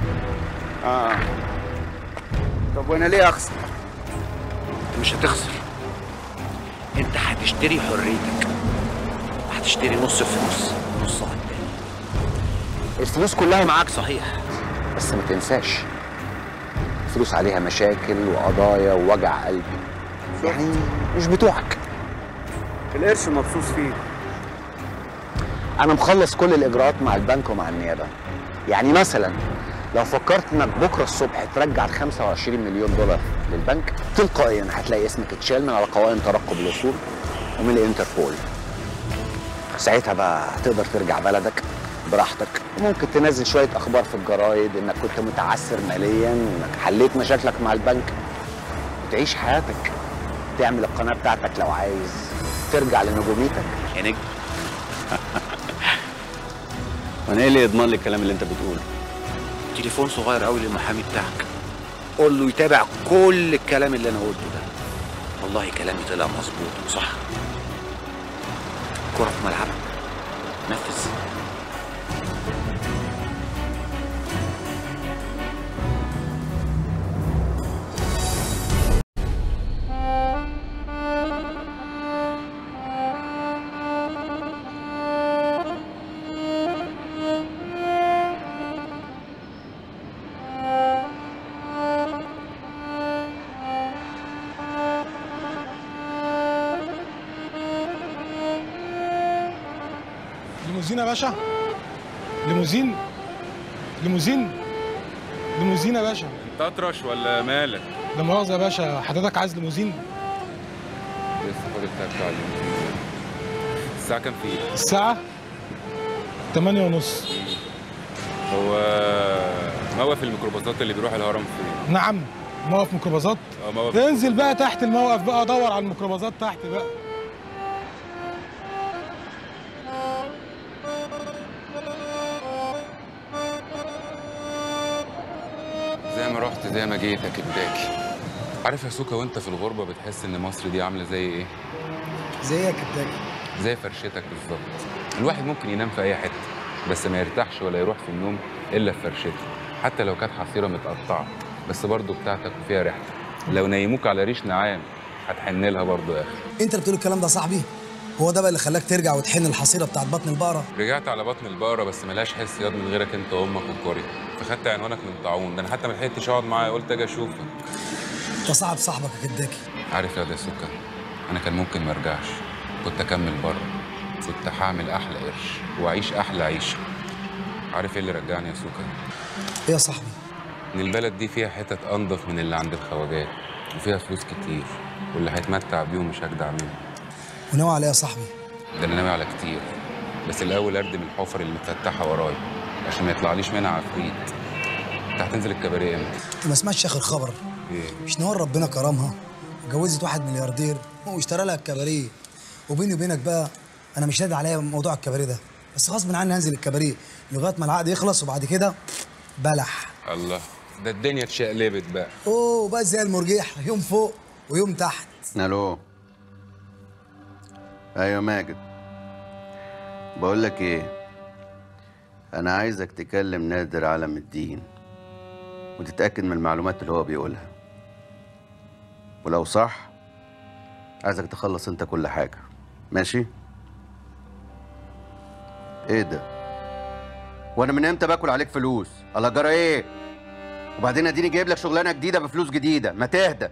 [SPEAKER 19] طب وانا ليه اخسر؟
[SPEAKER 11] انت مش هتخسر، انت هتشتري حريتك، وهتشتري نص فلوس نص قدام.
[SPEAKER 18] الفلوس كلها معاك صحيح، بس ما تنساش الفلوس عليها مشاكل وقضايا ووجع قلب، يعني مش بتوعك.
[SPEAKER 19] القرش مبسوط فيه.
[SPEAKER 18] انا مخلص كل الاجراءات مع البنك ومع النيابه. يعني مثلا لو فكرت انك بكره الصبح ترجع ال 25 مليون دولار للبنك، تلقائيا هتلاقي اسمك اتشال من على قوائم ترقب الاصول ومن الانتربول. ساعتها بقى هتقدر ترجع بلدك براحتك، وممكن تنزل شويه اخبار في الجرايد انك كنت متعثر ماليا وانك حليت مشاكلك مع البنك، وتعيش حياتك، تعمل القناه بتاعتك لو عايز، ترجع لنجوميتك
[SPEAKER 19] يا نجم. وانا ايه اللي يضمن لي الكلام اللي انت بتقوله؟
[SPEAKER 11] تليفون صغير قوي للمحامي بتاعك، قول له يتابع كل الكلام اللي انا قلته ده. والله كلامي طلع مظبوط وصح. كرة في ملعبك، نفذ.
[SPEAKER 20] ليموزين يا باشا، ليموزين ليموزين ليموزين يا باشا.
[SPEAKER 6] انت اطرش ولا مالك؟
[SPEAKER 20] لا مؤاخذة يا باشا، حضرتك عايز ليموزين؟
[SPEAKER 6] لسه فاضل بتاع الليموزين. الساعة كام في ايه؟
[SPEAKER 20] الساعة 8:30.
[SPEAKER 6] هو موقف الميكروباصات اللي بيروح الهرم فين؟
[SPEAKER 20] نعم، موقف ميكروباصات؟
[SPEAKER 6] موقف.
[SPEAKER 20] انزل بقى تحت الموقف بقى، دور على الميكروباصات تحت بقى.
[SPEAKER 6] زي ما رحت زي ما جيت يا كبداكي. عارف يا سوكا، وانت في الغربة بتحس ان مصر دي عاملة زي ايه؟
[SPEAKER 7] زي ايه يا كبداكي؟
[SPEAKER 6] زي فرشتك بالظبط. الواحد ممكن ينام في اي حتة بس ما يرتاحش ولا يروح في النوم الا في فرشته، حتى لو كانت حصيرة متقطعة بس برضه بتاعتك وفيها ريحتك. لو نيموك على ريش نعام هتحن لها برضه يا اخي.
[SPEAKER 7] انت اللي بتقول الكلام ده يا صاحبي؟ هو ده بقى اللي خلاك ترجع وتحن الحصيره بتاعت بطن البقره؟
[SPEAKER 6] رجعت على بطن البقرة بس ملهاش حس ياض من غيرك انت وامك وكوري، فخدت عنوانك من طاعون. ده انا حتى ما لحقتش اقعد معاه، قلت اجي اشوفك.
[SPEAKER 7] انت صاحب صاحبك يا كداكي.
[SPEAKER 6] عارف ياض يا سوكا، انا كان ممكن ما ارجعش، كنت اكمل بره، كنت هعمل احلى قرش واعيش احلى عيشه. عارف ايه اللي رجعني يا سوكا؟
[SPEAKER 7] ايه يا صاحبي؟
[SPEAKER 6] ان البلد دي فيها حتت انضف من اللي عند الخواجات، وفيها فلوس كتير، واللي هيتمتع بيهم مش هجدع منه.
[SPEAKER 7] وناوي عليها يا صاحبي؟
[SPEAKER 6] ده انا ناوي على كتير، بس الاول اردم الحفر اللي متفتحه ورايا عشان ما يطلعليش منها عفريت. انت هتنزل الكباريه امتى؟
[SPEAKER 7] انت ما سمعتش اخر خبر؟
[SPEAKER 6] ايه؟
[SPEAKER 7] مش نور ربنا كرمها وجوزت واحد ملياردير واشترى لها الكباريه. وبيني وبينك بقى انا مش نادي عليا موضوع الكباريه ده، بس غصب عني هنزل الكباريه لغايه ما العقد يخلص، وبعد كده بلح.
[SPEAKER 6] الله، ده الدنيا اتشقلبت بقى.
[SPEAKER 7] اوه بقى زي المرجيح، يوم فوق ويوم تحت.
[SPEAKER 19] الو. ايوه ماجد، بقول لك ايه، انا عايزك تكلم نادر علم الدين وتتاكد من المعلومات اللي هو بيقولها، ولو صح عايزك تخلص انت كل حاجه، ماشي؟ ايه ده؟ وانا من امتى باكل عليك فلوس؟ الله جرى ايه؟ وبعدين اديني جايب لك شغلانه جديده بفلوس جديده، ما تهدى.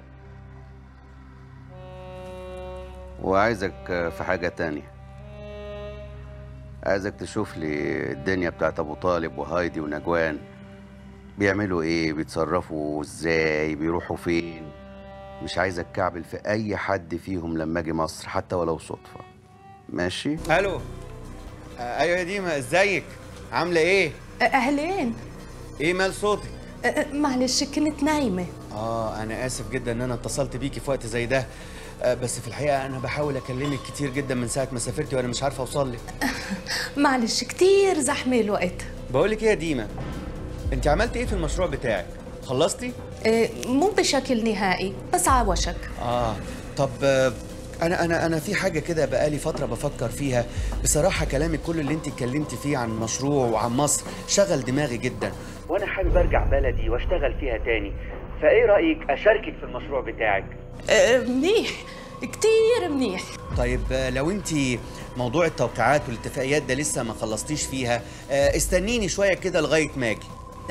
[SPEAKER 19] وعايزك في حاجه تانية، عايزك تشوف لي الدنيا بتاعت ابو طالب وهايدي ونجوان، بيعملوا ايه، بيتصرفوا ازاي، بيروحوا فين. مش عايزك كعبل في اي حد فيهم لما اجي مصر حتى ولو صدفه، ماشي؟
[SPEAKER 21] الو. ايوه يا ديما، ازيك؟ عامله ايه؟
[SPEAKER 17] اهلين.
[SPEAKER 21] ايه مال صوتك؟
[SPEAKER 17] معلش كنت نايمه.
[SPEAKER 21] انا اسف جدا ان انا اتصلت بيكي في وقت زي ده، بس في الحقيقه انا بحاول اكلمك كتير جدا من ساعه ما سافرتي وانا مش عارفه اوصل لك.
[SPEAKER 17] معلش كتير زحمه الوقت.
[SPEAKER 21] بقول لك ايه يا ديما، انت عملتي ايه في المشروع بتاعك؟ خلصتي؟
[SPEAKER 17] مو بشكل نهائي بس عاوشك.
[SPEAKER 21] طب انا في حاجه كده بقالي فتره بفكر فيها بصراحه. كلامك كل اللي انت اتكلمتي فيه عن المشروع وعن مصر شغل دماغي جدا، وانا حابب ارجع بلدي واشتغل فيها تاني. فايه رايك اشاركك في المشروع بتاعك؟
[SPEAKER 17] منيح، كتير منيح.
[SPEAKER 21] طيب لو انت موضوع التوقيعات والاتفاقيات ده لسه ما خلصتيش فيها، استنيني شويه كده لغايه ما اجي.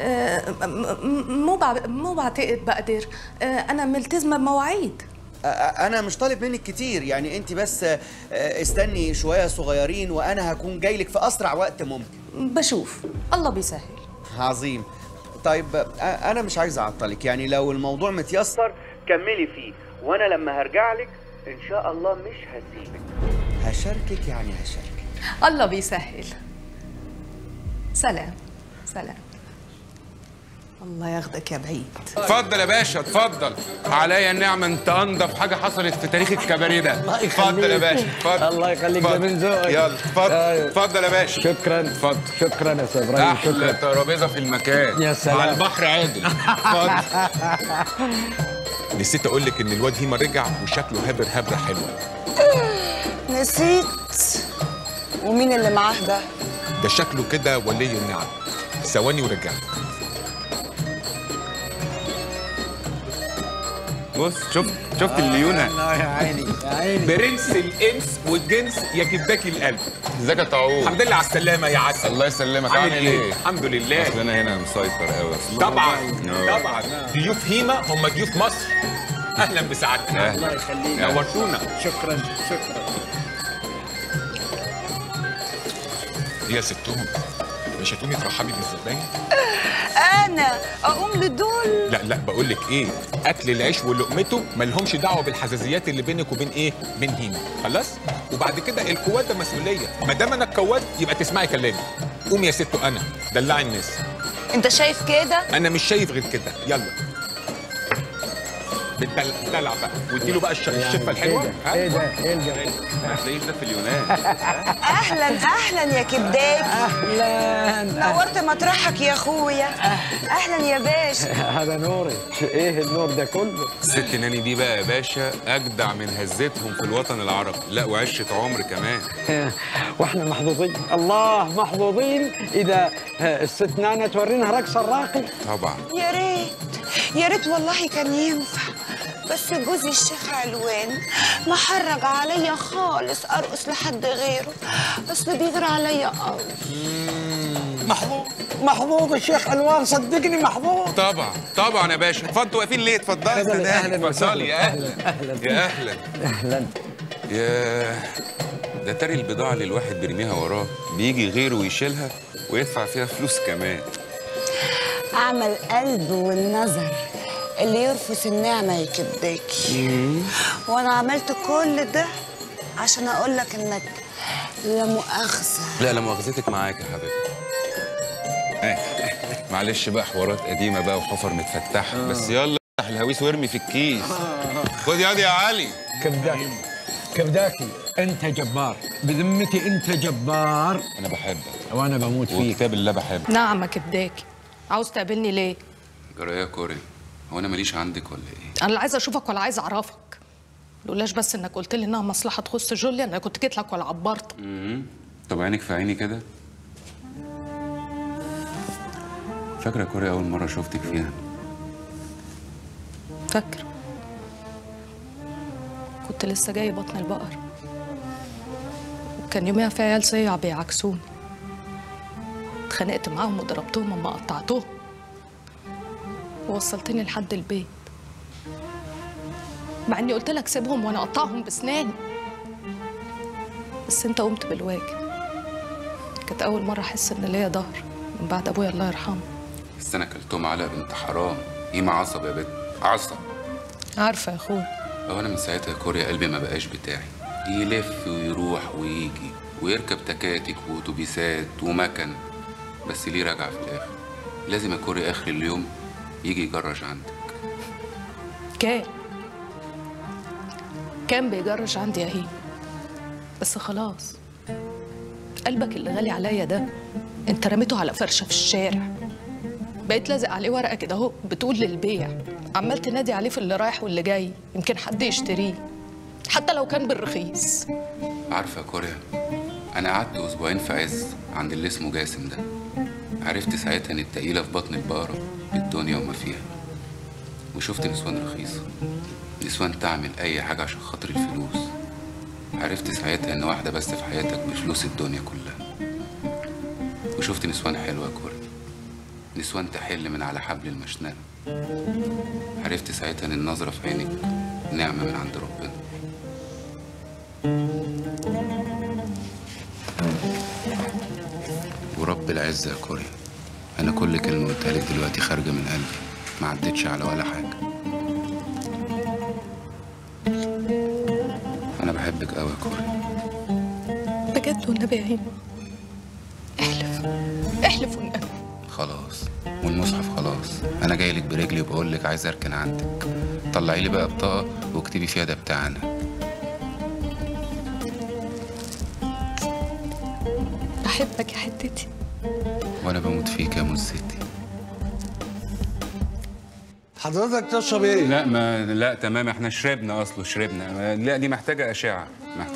[SPEAKER 17] مو بعتقد بقدر، انا ملتزمه بمواعيد.
[SPEAKER 21] انا مش طالب منك كتير، يعني انت بس استني شويه صغيرين وانا هكون جاي لك في اسرع وقت ممكن.
[SPEAKER 17] بشوف الله بيسهل.
[SPEAKER 21] عظيم. طيب انا مش عايز اعطلك، يعني لو الموضوع متيسر كملي فيه، وانا لما هرجع لك ان شاء الله مش هسيبك، هشاركك يعني هشاركك.
[SPEAKER 17] الله بيسهل. سلام. سلام. الله ياخدك يا بعيد.
[SPEAKER 9] اتفضل يا باشا، اتفضل. عليا النعمه، انت انضف حاجه حصلت في تاريخ الكباريه ده. اتفضل يا باشا، اتفضل.
[SPEAKER 14] الله يخليك، ده من ذوقك.
[SPEAKER 9] يلا اتفضل. اتفضل يا باشا.
[SPEAKER 14] شكرا.
[SPEAKER 9] اتفضل.
[SPEAKER 14] شكرا يا استاذ ابراهيم.
[SPEAKER 9] احلى ترابيزه في المكان.
[SPEAKER 14] يا سلام.
[SPEAKER 9] على البحر عادل. اتفضل.
[SPEAKER 1] نسيت اقول لك ان الواد هيما رجع وشكله هبر هبره حلوه.
[SPEAKER 12] نسيت. ومين اللي معاه ده؟
[SPEAKER 1] ده شكله كده ولي النعم. ثواني ورجع.
[SPEAKER 6] بص، شفت الليونه؟
[SPEAKER 14] الله يا عيني يا عيني.
[SPEAKER 1] برنس الانس والجنس يا كباكي القلب.
[SPEAKER 6] ازيك يا طاعون؟
[SPEAKER 1] الحمد لله على السلامه يا عسل.
[SPEAKER 6] الله يسلمك.
[SPEAKER 1] عامل
[SPEAKER 6] عامل
[SPEAKER 1] ايه؟
[SPEAKER 6] ايه؟
[SPEAKER 1] الحمد لله.
[SPEAKER 6] اصل انا هنا مسيطر قوي.
[SPEAKER 1] طبعا طبعا. ضيوف هيما هم ضيوف مصر. اهلا بسعادتك.
[SPEAKER 14] الله يخليك.
[SPEAKER 1] نورتونا.
[SPEAKER 14] شكرا شكرا.
[SPEAKER 1] يا ستهم مش هتقومي ترحبي بالزباين؟
[SPEAKER 12] انا اقوم لدول؟
[SPEAKER 1] لا بقول لك ايه، اكل العيش ولقمته مالهمش دعوه بالحزازيات اللي بينك وبين ايه؟ بين هيما. خلاص؟ وبعد كده القواد ده مسؤوليه، ما دام انا القواد يبقى تسمعي كلامي. قومي يا ست انا دلعي الناس.
[SPEAKER 12] انت شايف كده؟
[SPEAKER 1] انا مش شايف غير كده. يلا بتدلع بقى واديله بقى الشفه الحلوه.
[SPEAKER 14] ايه ده؟ ايه الجو؟
[SPEAKER 6] ما تلاقيش ده في اليونان.
[SPEAKER 12] اهلا اهلا يا كبداكي.
[SPEAKER 14] اهلا.
[SPEAKER 12] نورت مطرحك يا اخويا. اهلا يا باشا.
[SPEAKER 14] هذا نوري. ايه النور ده كله؟
[SPEAKER 6] الست ناني دي بقى يا باشا اجدع من هزتهم في الوطن العربي، لا وعشة عمر كمان.
[SPEAKER 14] واحنا محظوظين، الله محظوظين اذا الست نانا تورينا رقص الراقي.
[SPEAKER 6] طبعا.
[SPEAKER 12] يا ريت يا ريت والله كان ينفع، بس جوزي الشيخ علوان محرج عليا خالص ارقص لحد غيره، اصل بيغير عليا قوي.
[SPEAKER 14] محظوظ الشيخ علوان، صدقني محظوظ.
[SPEAKER 6] طبعا يا باشا. اتفضلوا واقفين ليه؟ اتفضلي.
[SPEAKER 14] اهلا
[SPEAKER 6] اتفضلي. يا اهلا يا اهلا
[SPEAKER 14] اهلا.
[SPEAKER 6] يا ده تري البضاعه اللي الواحد بيرميها وراه بيجي غيره ويشيلها ويدفع فيها فلوس كمان.
[SPEAKER 12] اعمل قلب والنظر اللي يرفس النعمة يكبداكي. وانا عملت كل ده عشان اقول لك انك لا مؤاخذة.
[SPEAKER 6] لا مؤاخذتك معاك يا حبيبي. معلش بقى، حوارات قديمة بقى وحفر متفتحة. بس يلا افتح الهويس وارمي في الكيس. خد ياض يا علي.
[SPEAKER 14] كبداكي انت جبار، بذمتي انت جبار.
[SPEAKER 6] انا بحبك
[SPEAKER 14] وانا بموت فيك.
[SPEAKER 6] وكتاب الله بحبك.
[SPEAKER 16] نعم يا كبداكي. عاوز تقابلني ليه؟
[SPEAKER 6] جرى يا كوري، هو انا ماليش عندك ولا ايه؟
[SPEAKER 16] انا لا عايزه اشوفك ولا عايزه اعرفك. لولاش بس انك قلت لي انها مصلحه تخص جوليا انا كنت جيت لك ولا عبرت.
[SPEAKER 6] طب عينك في عيني كده. فاكره كوري اول مره شفتك فيها؟
[SPEAKER 16] فاكره. كنت لسه جاي بطن البقر، وكان يوميها في عيال صيع بيعكسوني. اتخانقت معاهم وضربتهم اما قطعتهم، ووصلتني لحد البيت، مع اني قلت لك سيبهم وانا اقطعهم بسناني، بس انت قمت بالواجب. كانت اول مره احس ان ليا ظهر من بعد ابويا الله يرحمه.
[SPEAKER 6] بس انا كلتهم علقه بنت حرام. قيمه عصب يا بنت، عصب.
[SPEAKER 16] عارفه يا اخويا.
[SPEAKER 6] هو انا من ساعتها يا كوريا قلبي ما بقاش بتاعي. يلف ويروح ويجي ويركب تكاتك واتوبيسات ومكن، بس ليه راجع في الاخر؟ لازم يا كوريا اخر اليوم يجي يجرج عندك.
[SPEAKER 16] كان بيجرج عندي يا هيم، بس خلاص قلبك اللي غالي عليا ده انت رميته على فرشه في الشارع. بقيت لازق عليه ورقه كده اهو بتقول للبيع، عمال تنادي عليه في اللي رايح واللي جاي، يمكن حد يشتريه حتى لو كان بالرخيص.
[SPEAKER 6] عارفه يا كوريا، انا قعدت اسبوعين في عز عند اللي اسمه جاسم ده. عرفت ساعتها ان التقيله في بطن البقره بالدنيا وما فيها، وشفت نسوان رخيصه، نسوان تعمل اي حاجه عشان خاطر الفلوس. عرفت ساعتها ان واحده بس في حياتك بفلوس الدنيا كلها. وشفت نسوان حلوه يا كوريا، نسوان تحل من على حبل المشنقه. عرفت ساعتها ان النظره في عينك نعمه من عند ربنا. ورب العزه يا كوريا، انا كل كلمه قلتها لك دلوقتي خارجه من قلبي، ما عدتش على ولا حاجه. انا بحبك قوي يا كوريا.
[SPEAKER 16] بجد والنبي يا هيم. احلف والنبي.
[SPEAKER 6] خلاص، والمصحف خلاص. انا جاي لك برجلي وبقول لك عايز اركن عندك. طلعي لي بقى بطاقه واكتبي فيها ده بتاعنا.
[SPEAKER 16] بحبك يا حتتي.
[SPEAKER 6] وانا بموت فيك يا مزتي.
[SPEAKER 7] حضرتك تشرب ايه؟
[SPEAKER 6] لا تمام، احنا شربنا شربنا. لا دي محتاجه اشعه،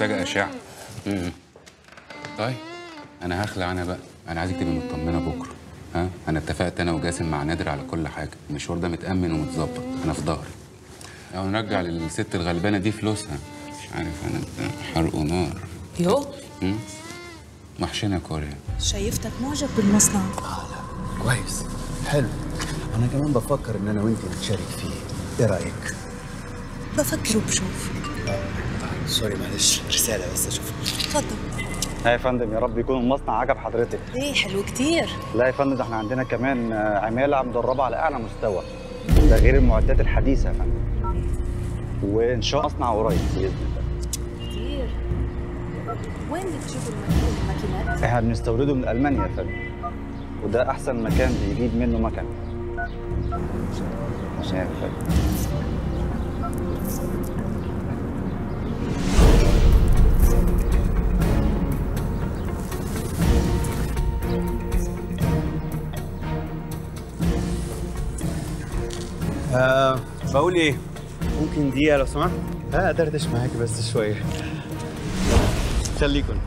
[SPEAKER 6] طيب انا هخلع انا بقى. انا عايزك تبقي مطمنه بكره. ها، انا اتفقت انا وجاسم مع نادر على كل حاجه. المشوار ده متامن ومتظبط، انا في ظهري. او نرجع للست الغلبانه دي فلوسها. مش عارف انا حرق ونار.
[SPEAKER 17] يو
[SPEAKER 6] وحشنا يا كوريا.
[SPEAKER 17] شايفتك معجب بالمصنع.
[SPEAKER 21] لا كويس، حلو. انا كمان بفكر ان انا وانت نتشارك فيه، ايه رايك؟
[SPEAKER 17] بفكر وبشوف.
[SPEAKER 21] سوري معلش، رساله بس اشوفها.
[SPEAKER 17] اتفضل.
[SPEAKER 5] يا فندم، يا رب يكون المصنع عجب حضرتك.
[SPEAKER 17] ايه حلو كتير.
[SPEAKER 5] لا يا فندم، ده احنا عندنا كمان عماله مدربه على اعلى مستوى، ده غير المعدات الحديثه يا فندم. وان شاء الله مصنع قريب باذن الله.
[SPEAKER 17] كتير. وين بتجيبوا الماكينات؟
[SPEAKER 5] احنا بنستورده من المانيا يا فندم، وده احسن مكان بيجيب منه مكن. عشان يا فندم.
[SPEAKER 21] بقول ايه؟ ممكن دقيقة لو سمحت؟ أدردش معاك بس شوية. خليكن.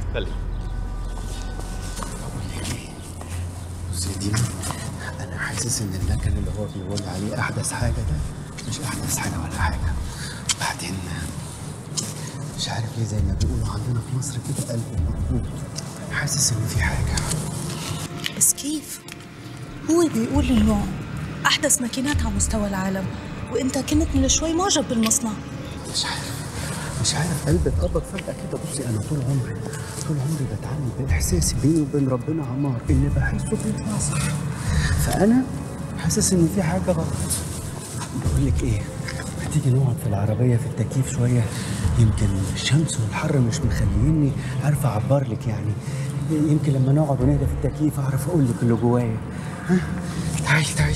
[SPEAKER 21] بص يا دينا، أنا حاسس إن المكن اللي هو بيقول عليه أحدث حاجة ده مش أحدث حاجة ولا حاجة. وبعدين مش عارف ليه زي ما بيقولوا عندنا في مصر كده قلب مقبول. حاسس إن في حاجة.
[SPEAKER 17] بس كيف؟ هو بيقول إنه أحدث ماكينات على مستوى العالم، وأنت كنت من شوي معجب بالمصنع.
[SPEAKER 21] مش عارف قلبي اتقبض فجأة كده. بصي أنا طول عمري بتعامل بإحساسي بيني وبين ربنا عمار، اللي بحسه بيطلع صح. فأنا حاسس إن في حاجة غلط. بقول لك ايه، ما تيجي نقعد في العربيه في التكييف شويه، يمكن الشمس والحر مش مخليني عارفه اعبر لك يعني. يمكن لما نقعد ونهدى في التكييف اعرف اقول لك اللي جوايا. ها تعالي تعالي.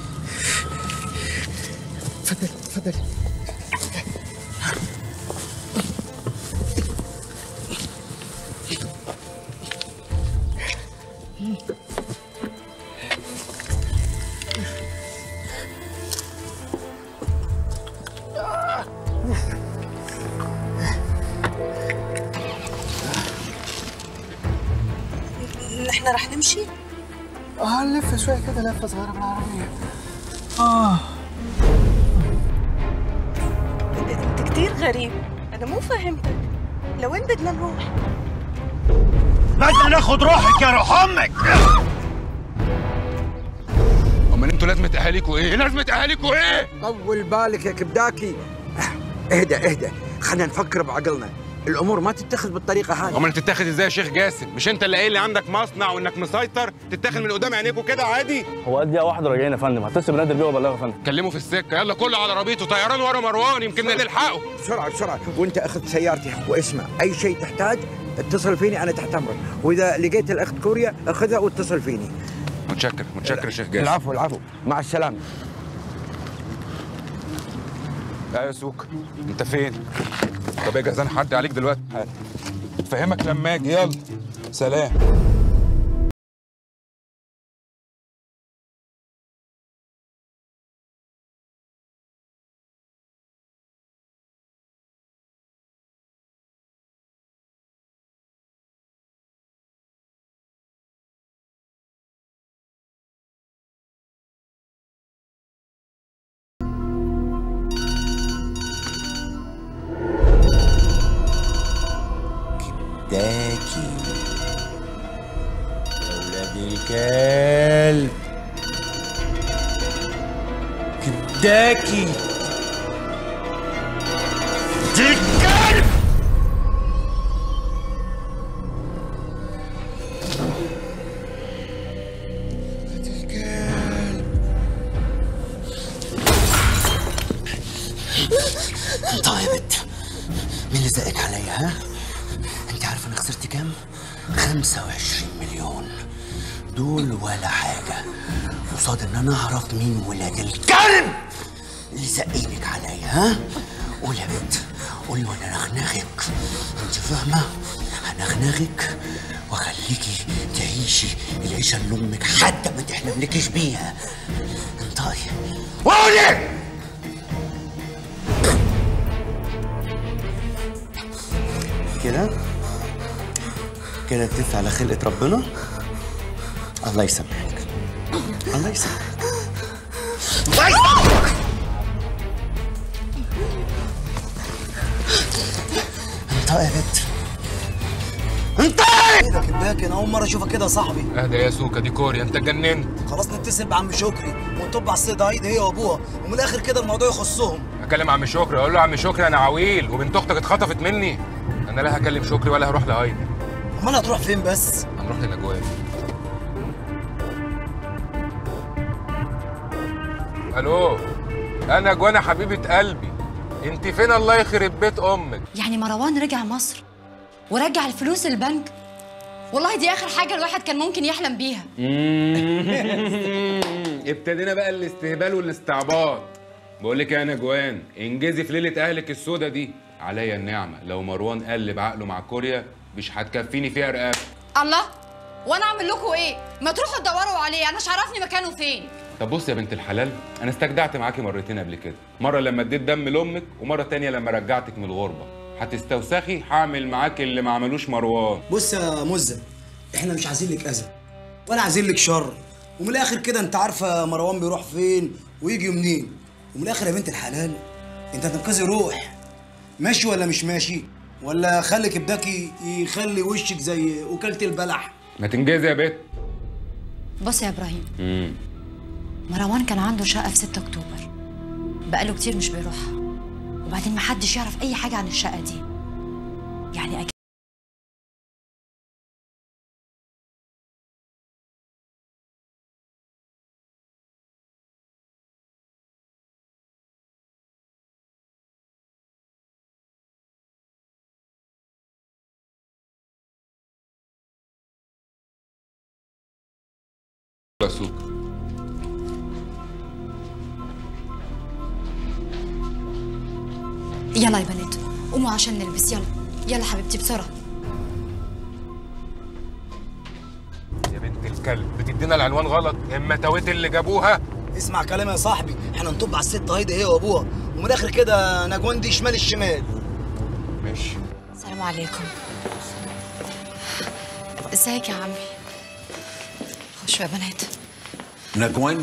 [SPEAKER 21] اتفضلي اتفضلي.
[SPEAKER 17] احنا رح نمشي؟
[SPEAKER 21] هنلف شويه كده لفه صغيره بالعربيه.
[SPEAKER 17] انت كتير غريب، انا مو فهمتك. لوين بدنا نروح؟
[SPEAKER 14] بدنا ناخد روحك يا روح امك.
[SPEAKER 9] امال انتوا لازمه اهاليكوا ايه؟ لازمه اهاليكوا ايه؟
[SPEAKER 13] طول بالك يا كبداكي. اهدى اهدى، خلينا نفكر بعقلنا. الامور ما تتخذ بالطريقه هذه.
[SPEAKER 9] امال تتاخد ازاي يا شيخ جاسم؟ مش انت اللي قايل لي عندك مصنع وانك مسيطر؟ تتاخد من قدام عينيكوا كده عادي؟
[SPEAKER 10] هو قد واحد راجعين يا فندم، هتصل بنادر بيه وبلغه يا فندم.
[SPEAKER 9] كلمه في السكه، يلا كله على عربيته، طيران ورا مروان يمكن نلحقه.
[SPEAKER 13] بسرعه بسرعه، وانت اخذ سيارتي. واسمع، اي شيء تحتاج اتصل فيني، انا تحت امرك. واذا لقيت الاخت كوريا اخذها واتصل فيني.
[SPEAKER 9] متشكر متشكر يا شيخ جاسم.
[SPEAKER 13] العفو العفو، مع السلامه.
[SPEAKER 9] يا سوق، انت فين؟ طب اجي انا حد عليك دلوقتي حالا. فهمك لما اجي، يلا سلام.
[SPEAKER 21] داكي يا ولاد الكلب، كداكي الكلب. طيبت، مين اللي زقك عليا ها؟ انت عارف انا خسرت كام؟ 25 مليون دول ولا حاجة قصاد ان انا اعرف مين ولاد الكلب اللي زقينك عليا ها؟ قول يا بنت، قولي وانا هنغنغك، انت فاهمة؟ هنغنغك واخليكي تعيشي العيشة اللي امك حتى ما تحلملكيش بيها. انطقي قولي. كده كده تلف على خلقة ربنا. الله يسامحك، الله يسامحك، الله يسامحك. انت يا بنت، انت ايه ده كداك؟ انا اول مره اشوفك كده يا صاحبي.
[SPEAKER 9] اهدى يا سوكا، دي كوريا، انت جننت.
[SPEAKER 21] خلاص نتصل بعم شكري ونطب على السيد عيد هي وابوها، ومن الاخر كده الموضوع يخصهم.
[SPEAKER 9] اكلم عم شكري اقول له عم شكري انا عويل وبنت اختك اتخطفت مني. انا لا هكلم شكري ولا هروح لهايدي.
[SPEAKER 21] امال هتروح فين بس؟
[SPEAKER 9] هنروح لنجوان. الو، انا جوانا حبيبه قلبي، انت فين؟ الله يخرب بيت امك.
[SPEAKER 8] يعني مروان رجع مصر ورجع الفلوس البنك؟ والله دي اخر حاجه الواحد كان ممكن يحلم بيها.
[SPEAKER 9] ابتدينا بقى الاستهبال والاستعباط. بقول لك يا نجوان، انجزي في ليله اهلك السودا دي. عليا النعمه لو مروان قلب عقله مع كوريا مش هتكفيني فيها رقاب.
[SPEAKER 8] الله، وانا اعمل لكم ايه؟ ما تروحوا تدوروا عليه، انا مش عارفني مكانه فين.
[SPEAKER 9] طب بص يا بنت الحلال، انا استجدعت معاكي مرتين قبل كده، مره لما اديت دم لامك ومره تانية لما رجعتك من الغربه. هتستوسخي هعمل معاكي اللي ما عملوش مروان.
[SPEAKER 21] بص يا مزة، احنا مش عايزين لك اذى ولا عايزين لك شر، ومن الاخر كده انت عارفه مروان بيروح فين ويجي منين. ومن الاخر يا بنت الحلال، انت هتنقذي روح. ماشي ولا مش ماشي؟ ولا خلي كبداكي يخلي وشك زي وكالة البلح؟
[SPEAKER 9] ما تنجزي يا بت.
[SPEAKER 8] بص يا ابراهيم، مروان كان عنده شقه في 6 اكتوبر، بقاله كتير مش بيروحها، وبعدين محدش يعرف اي حاجه عن الشقه دي، يعني
[SPEAKER 6] يا سوق.
[SPEAKER 8] يلا يا بنات قوموا عشان نلبس. يلا يلا حبيبتي بسرعه.
[SPEAKER 9] يا بنت الكلب بتدينا العنوان غلط. اما تويت اللي جابوها.
[SPEAKER 7] اسمع كلامي يا صاحبي، احنا نطب على الست هيدي هي وابوها، ومن الاخر كده نجوان دي شمال الشمال.
[SPEAKER 9] ماشي.
[SPEAKER 8] السلام عليكم. ازيك يا عمي؟ خشوا يا بنات.
[SPEAKER 13] نجوان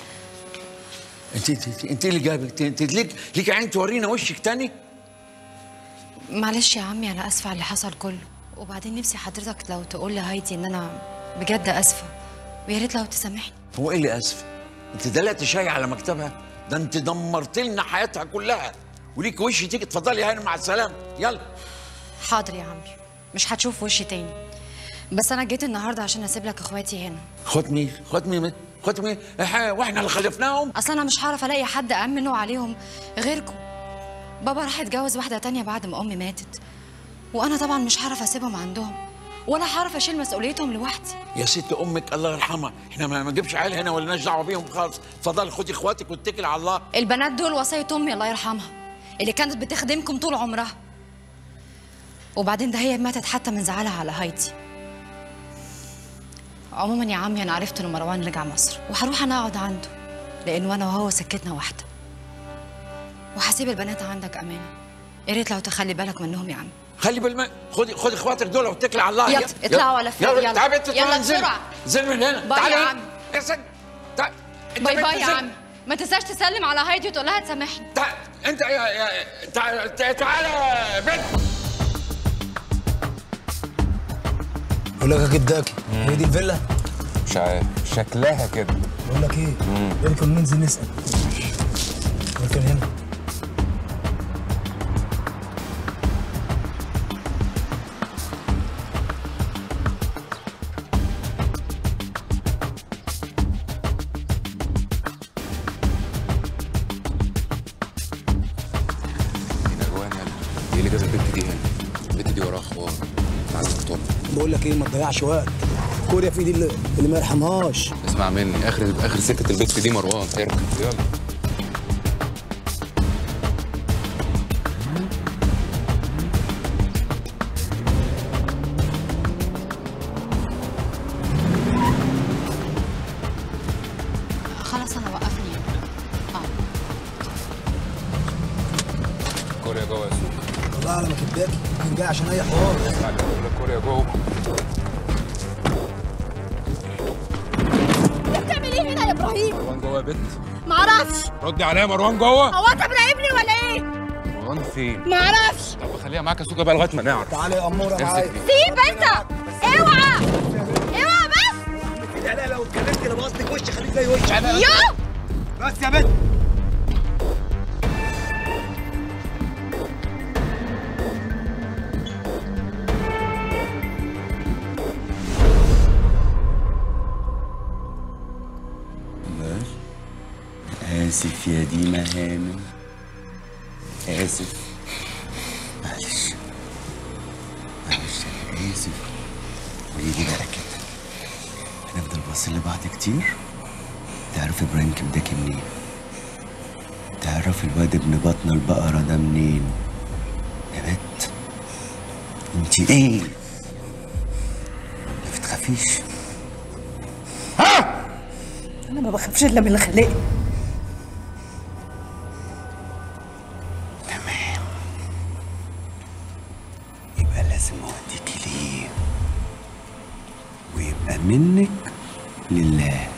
[SPEAKER 13] انت اللي جابك؟ انت ليك عين تورينا وشك تاني؟
[SPEAKER 8] معلش يا عمي انا اسفه على اللي حصل كله، وبعدين نفسي حضرتك لو تقول لهايدي ان انا بجد اسفه، ويا ريت لو تسامحني.
[SPEAKER 13] هو ايه اللي اسف؟ انت دلقت شاي على مكتبها؟ ده انت دمرت لنا حياتها كلها، وليك وش تيجي اتفضلي هاني مع السلامه. يلا.
[SPEAKER 8] حاضر يا عمي، مش هتشوف وشي تاني، بس انا جيت النهارده عشان اسيب لك اخواتي هنا.
[SPEAKER 13] ختمي واحنا اللي خلفناهم.
[SPEAKER 8] اصل انا مش هعرف الاقي حد امنه عليهم غيركم. بابا راح يتجوز واحده تانية بعد ما امي ماتت، وانا طبعا مش هعرف اسيبهم عندهم، ولا هعرف اشيل مسؤوليتهم لوحدي.
[SPEAKER 13] يا ست امك الله يرحمها، احنا ما نجيبش عيال هنا ولا لناش دعوه بيهم خالص. اتفضلي خدي اخواتك واتكلي على الله.
[SPEAKER 8] البنات دول وصيه امي الله يرحمها اللي كانت بتخدمكم طول عمرها، وبعدين ده هي ماتت حتى من زعلها على هايدي. عموما يا عمي انا عرفت ان مروان رجع مصر، وهروح انا اقعد عنده لان انا وهو سكتنا واحده، وهسيب البنات عندك امانه. يا ريت لو تخلي بالك منهم يا عم.
[SPEAKER 13] خلي بالك، خدي اخواتك دول واتكلي على الله.
[SPEAKER 8] يلا اطلعوا على فين.
[SPEAKER 13] يلا تعالي انت.
[SPEAKER 8] يلا بسرعه.
[SPEAKER 13] انزل من هنا.
[SPEAKER 8] باي يا عم. باي
[SPEAKER 13] باي
[SPEAKER 8] باي يا عم. ما تنساش تسلم على هايدي وتقول لها تسامحني.
[SPEAKER 13] انت تعالى يا بنت.
[SPEAKER 7] بقول لك يا كداكي، هي دي الفيلا؟
[SPEAKER 9] مش عارف شكلها كده.
[SPEAKER 7] بقول لك ايه؟ اركن ننزل نسال. اركن هنا.
[SPEAKER 6] ايه اللي جاب البنت دي هنا؟ البنت دي وراها حوار. عايز تخطبها.
[SPEAKER 7] بقول لك ايه، ما تضيعش وقت. كوريا في ايدي اللي ما يرحمهاش.
[SPEAKER 6] اسمع مني، اخر سكه البنت دي مروان. اركب يلا.
[SPEAKER 8] خلاص انا وقفني.
[SPEAKER 6] كوريا جوه يا سوق.
[SPEAKER 7] والله على ما كداكي كان جاي عشان اي حوار.
[SPEAKER 6] اسمع اللي بقول لك، كوريا جوه.
[SPEAKER 16] بتعمل ايه هنا يا ابراهيم؟
[SPEAKER 6] مروان جوه يا بنت.
[SPEAKER 16] معرفش.
[SPEAKER 6] ردي عليا، مروان جوه.
[SPEAKER 16] هو انت مراقبني ولا ايه؟
[SPEAKER 6] مروان فين؟
[SPEAKER 16] معرفش.
[SPEAKER 6] طب خليها معاك يا سوكا بقى لغايه ما نعرف.
[SPEAKER 7] تعالى يا اموره معايا.
[SPEAKER 16] سيب انت. اوعى اوعى بس.
[SPEAKER 7] لا لو اتكلمت لو قصدك وشي خليك زي وشي.
[SPEAKER 16] يا
[SPEAKER 7] بس يا بنت.
[SPEAKER 19] آسف يا ديما هانم، آسف. معلش أنا آسف. قولي لي بقى كده، هنفضل باصين لبعض كتير؟ تعرف إبراهيم كبداكي منين؟ تعرف الواد ابن بطن البقرة ده منين؟ يا بت انت ايه؟ ما بتخافيش؟
[SPEAKER 17] انا ما بخافش الا من اللي خلقني.
[SPEAKER 19] لازم اوديكي ليه ويبقى منك لله.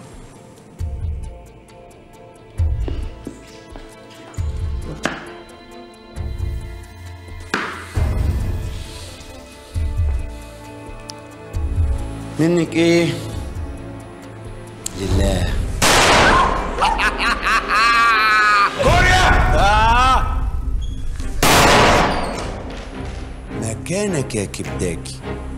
[SPEAKER 19] منك ايه لله. مكانك يا كبداكي.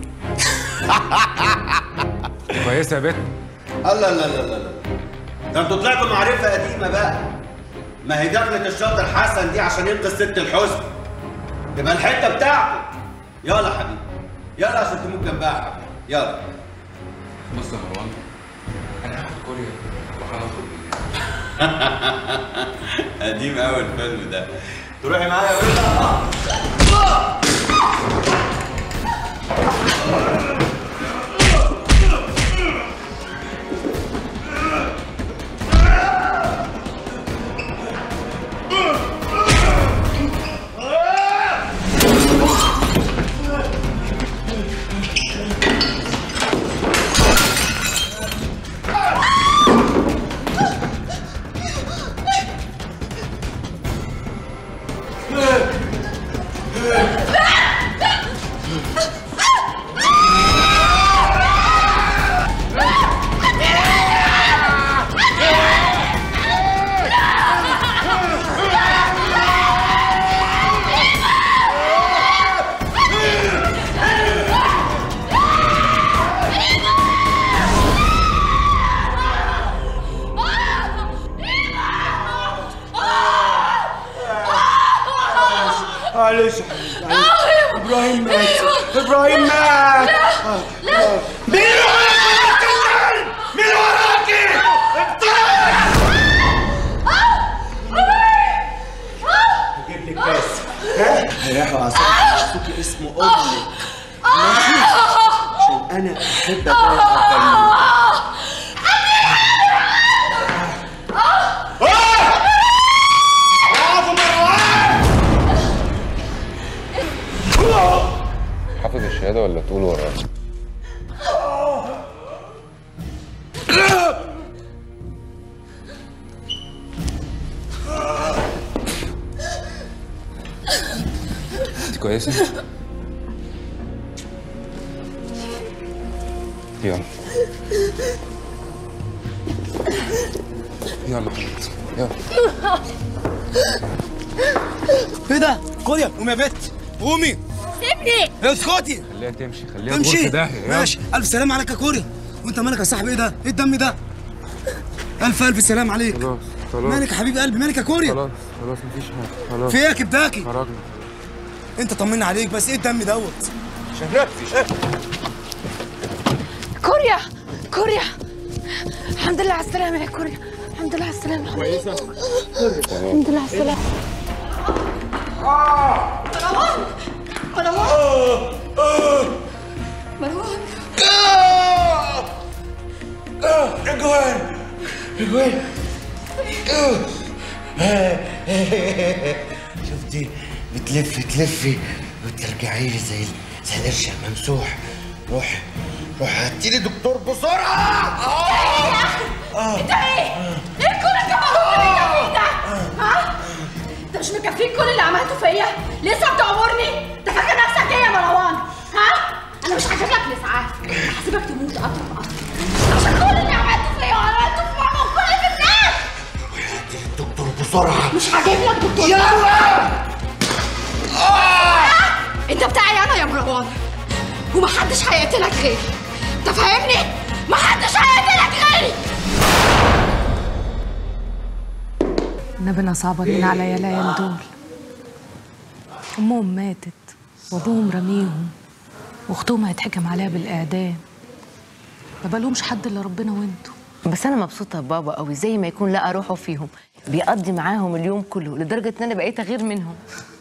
[SPEAKER 9] كويسه يا بت.
[SPEAKER 18] الله لا لا لا، ده انتوا طلعتوا معرفه قديمه بقى. ما هي دخلة الشاطر حسن دي عشان ينقذ ست الحسن، تبقى الحته بتاعته. يلا حبيبي يلا عشان تموت جنبها. يلا
[SPEAKER 6] بص يا مروان، انا
[SPEAKER 9] كوريا وهنخرج.
[SPEAKER 11] قديم قوي الفيلم ده. تروحي معايا يا باشا؟
[SPEAKER 7] معلش ابراهيم مات. ابراهيم مات. لا مين اللي وراكي؟ مين اللي وراكي؟ هجيب لك كاس. هيروحوا عصابة اسمه امك. ماشي؟ عشان انا احب ابقى
[SPEAKER 9] حافظ الشهاده ولا تقول ورايا؟ انت كويسه؟ يلا يلا حبيبتي يلا.
[SPEAKER 7] ايه ده؟ كوريا قومي يا بت قومي.
[SPEAKER 16] سيبني.
[SPEAKER 7] اسكتي.
[SPEAKER 9] خليها تمشي خليها
[SPEAKER 7] تمشي.
[SPEAKER 9] تغور في داهيه.
[SPEAKER 7] ماشي. الف سلام عليك يا كوريا. وانت مالك يا صاحبي؟ ايه ده؟ ايه الدم ده؟ الف سلام عليك.
[SPEAKER 9] خلاص
[SPEAKER 7] مالك يا حبيب قلبي؟ مالك يا كوريا؟
[SPEAKER 9] خلاص مفيش حاجه. خلاص
[SPEAKER 7] في ايه يا كبداكي؟
[SPEAKER 9] خرجنا.
[SPEAKER 7] انت طمنا عليك بس. ايه الدم دوت؟
[SPEAKER 16] كوريا كوريا الحمد لله على السلامة يا كوريا. الحمد لله على السلامة.
[SPEAKER 9] كويسه؟
[SPEAKER 16] الحمد لله على السلامة. مروان مروان
[SPEAKER 7] اجوان اجوان. شفتي بتلفي وترجعي لي زي القرش الممسوح. روح هاتي لي دكتور بسرعه.
[SPEAKER 16] انت ايه؟ ايه كل الجمهور اللي انت فيه ده؟ ها؟ انت مش مكفيك كل اللي عملته فيا؟ لسه بتعمرني؟ انت فاكر نفسك ايه يا مروان؟ ها؟ انا مش هجيب لك الاسعاف، هسيبك تموت قطر بقطر عشان كل اللي عملته فيا وعملته في ماما وكل في الناس.
[SPEAKER 7] هاتي لي الدكتور بسرعه.
[SPEAKER 16] مش هجيب لك دكتور.
[SPEAKER 7] يلا.
[SPEAKER 16] انت بتاعي انا يا مروان ومحدش هيقتلك غيري. انت فاهمني؟ محدش هيقتلك غيري.
[SPEAKER 17] نبنا صعبانين عليا العيال دول. امهم ماتت وابوهم رميهم واختهم هيتحكم عليها بالاعدام. ما بقالهمش حد الا ربنا وانتوا.
[SPEAKER 3] بس انا مبسوطه ببابا قوي، زي ما يكون لقى روحه فيهم، بيقضي معاهم اليوم كله لدرجه ان انا بقيت اغير منهم.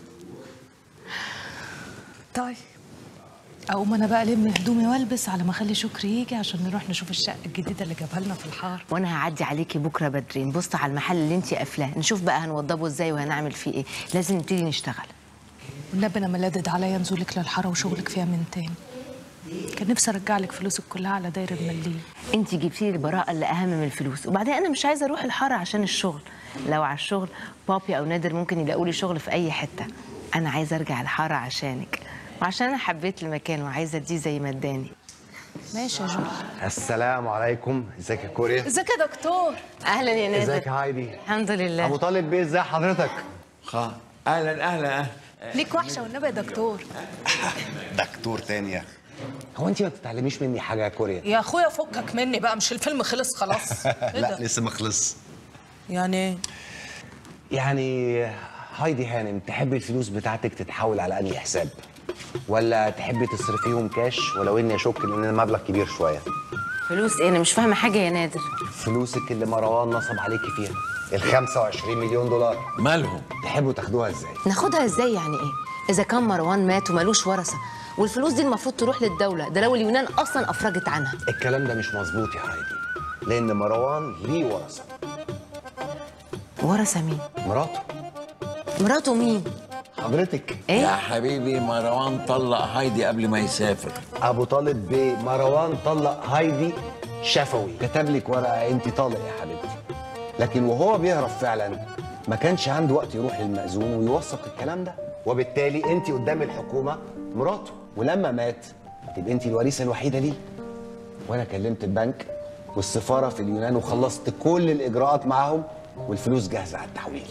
[SPEAKER 17] طيب اقوم انا بقى الم هدومي والبس على ما اخلي شكري يجي عشان نروح نشوف الشقه الجديده اللي جابها لنا في الحاره.
[SPEAKER 3] وانا هعدي عليكي بكره بدري نبص على المحل اللي انتي قافلاه، نشوف بقى هنوضبه ازاي وهنعمل فيه ايه. لازم نبتدي نشتغل.
[SPEAKER 17] والنبي انا ملادد عليا نزولك للحاره وشغلك فيها من تاني. كان نفسي ارجع لك فلوسك كلها على داير المليل.
[SPEAKER 3] انتي جبتي لي البراءه اللي اهم من الفلوس، وبعدين انا مش عايزه اروح الحاره عشان الشغل. لو على الشغل بابي او نادر ممكن يلاقوا لي شغل في اي حته. انا عايزه ارجع الحاره عشانك وعشان انا حبيت المكان وعايزه اديه زي ما اداني.
[SPEAKER 17] ماشي يا جول.
[SPEAKER 18] السلام عليكم. ازيك يا كوريا؟
[SPEAKER 17] ازيك يا دكتور؟
[SPEAKER 3] اهلا يا نادر.
[SPEAKER 18] ازيك يا هايدي؟
[SPEAKER 3] الحمد لله.
[SPEAKER 18] ابو طالب بيه ازاي حضرتك؟
[SPEAKER 14] اهلا
[SPEAKER 17] ليك وحشه والنبي يا دكتور.
[SPEAKER 18] دكتور تاني يا هو انت ما بتتعلميش مني حاجه يا كوريا؟
[SPEAKER 17] يا اخويا فكك مني بقى، مش الفيلم خلص خلاص؟
[SPEAKER 18] لا لسه ما خلص.
[SPEAKER 17] يعني ايه؟
[SPEAKER 18] يعني هايدي هانم تحبي الفلوس بتاعتك تتحول على انهي حساب؟ ولا تحبي تصرفيهم كاش ولو اني اشك ان المبلغ كبير شويه؟
[SPEAKER 3] فلوس ايه؟ انا مش فاهمه حاجه يا نادر.
[SPEAKER 18] فلوسك اللي مروان نصب عليكي فيها، ال 25 مليون دولار.
[SPEAKER 15] مالهم؟
[SPEAKER 18] تحبوا تاخدوها ازاي؟
[SPEAKER 3] ناخدها ازاي يعني ايه؟ اذا كان مروان مات ومالوش ورثه، والفلوس دي المفروض تروح للدوله، ده لو اليونان اصلا افرجت عنها.
[SPEAKER 18] الكلام ده مش مظبوط يا هايدي، لان مروان ليه ورثه.
[SPEAKER 3] ورثه مين؟
[SPEAKER 18] مراته.
[SPEAKER 3] مراته مين؟
[SPEAKER 18] حضرتك.
[SPEAKER 3] ايه؟
[SPEAKER 15] يا حبيبي مروان طلق هايدي قبل ما يسافر.
[SPEAKER 18] ابو طالب بيه، مروان طلق هايدي شفوي، كتب لك ورقه انت طالق يا حبيبتي، لكن وهو بيهرب فعلا ما كانش عنده وقت يروح للمأذون ويوثق الكلام ده، وبالتالي انت قدام الحكومه مراته، ولما مات تبقى انت الوريثه الوحيده ليه. وانا كلمت البنك والسفاره في اليونان وخلصت كل الاجراءات معاهم، والفلوس جاهزه على التحويل.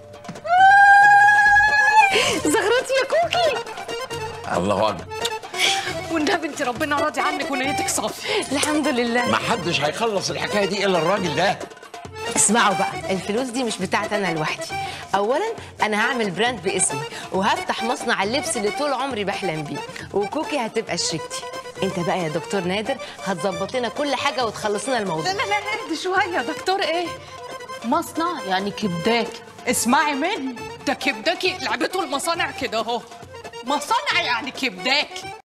[SPEAKER 16] زغرتي يا كوكي.
[SPEAKER 15] الله اكبر.
[SPEAKER 16] والنبي انت ربنا راضي عنك ونيتك صافي.
[SPEAKER 3] الحمد لله.
[SPEAKER 15] ما حدش هيخلص الحكايه دي الا الراجل ده.
[SPEAKER 3] اسمعوا بقى، الفلوس دي مش بتاعتي انا لوحدي. اولا انا هعمل براند باسمي وهفتح مصنع اللبس اللي طول عمري بحلم بيه، وكوكي هتبقى شريكتي. انت بقى يا دكتور نادر هتظبط لنا كل حاجه وتخلص لنا الموضوع.
[SPEAKER 16] لا اهدي شويه. دكتور ايه؟ مصنع يعني كبداكي. اسمعي مني، ده كبداكي لعبته المصانع كده اهو. مصانع يعني كبداكي.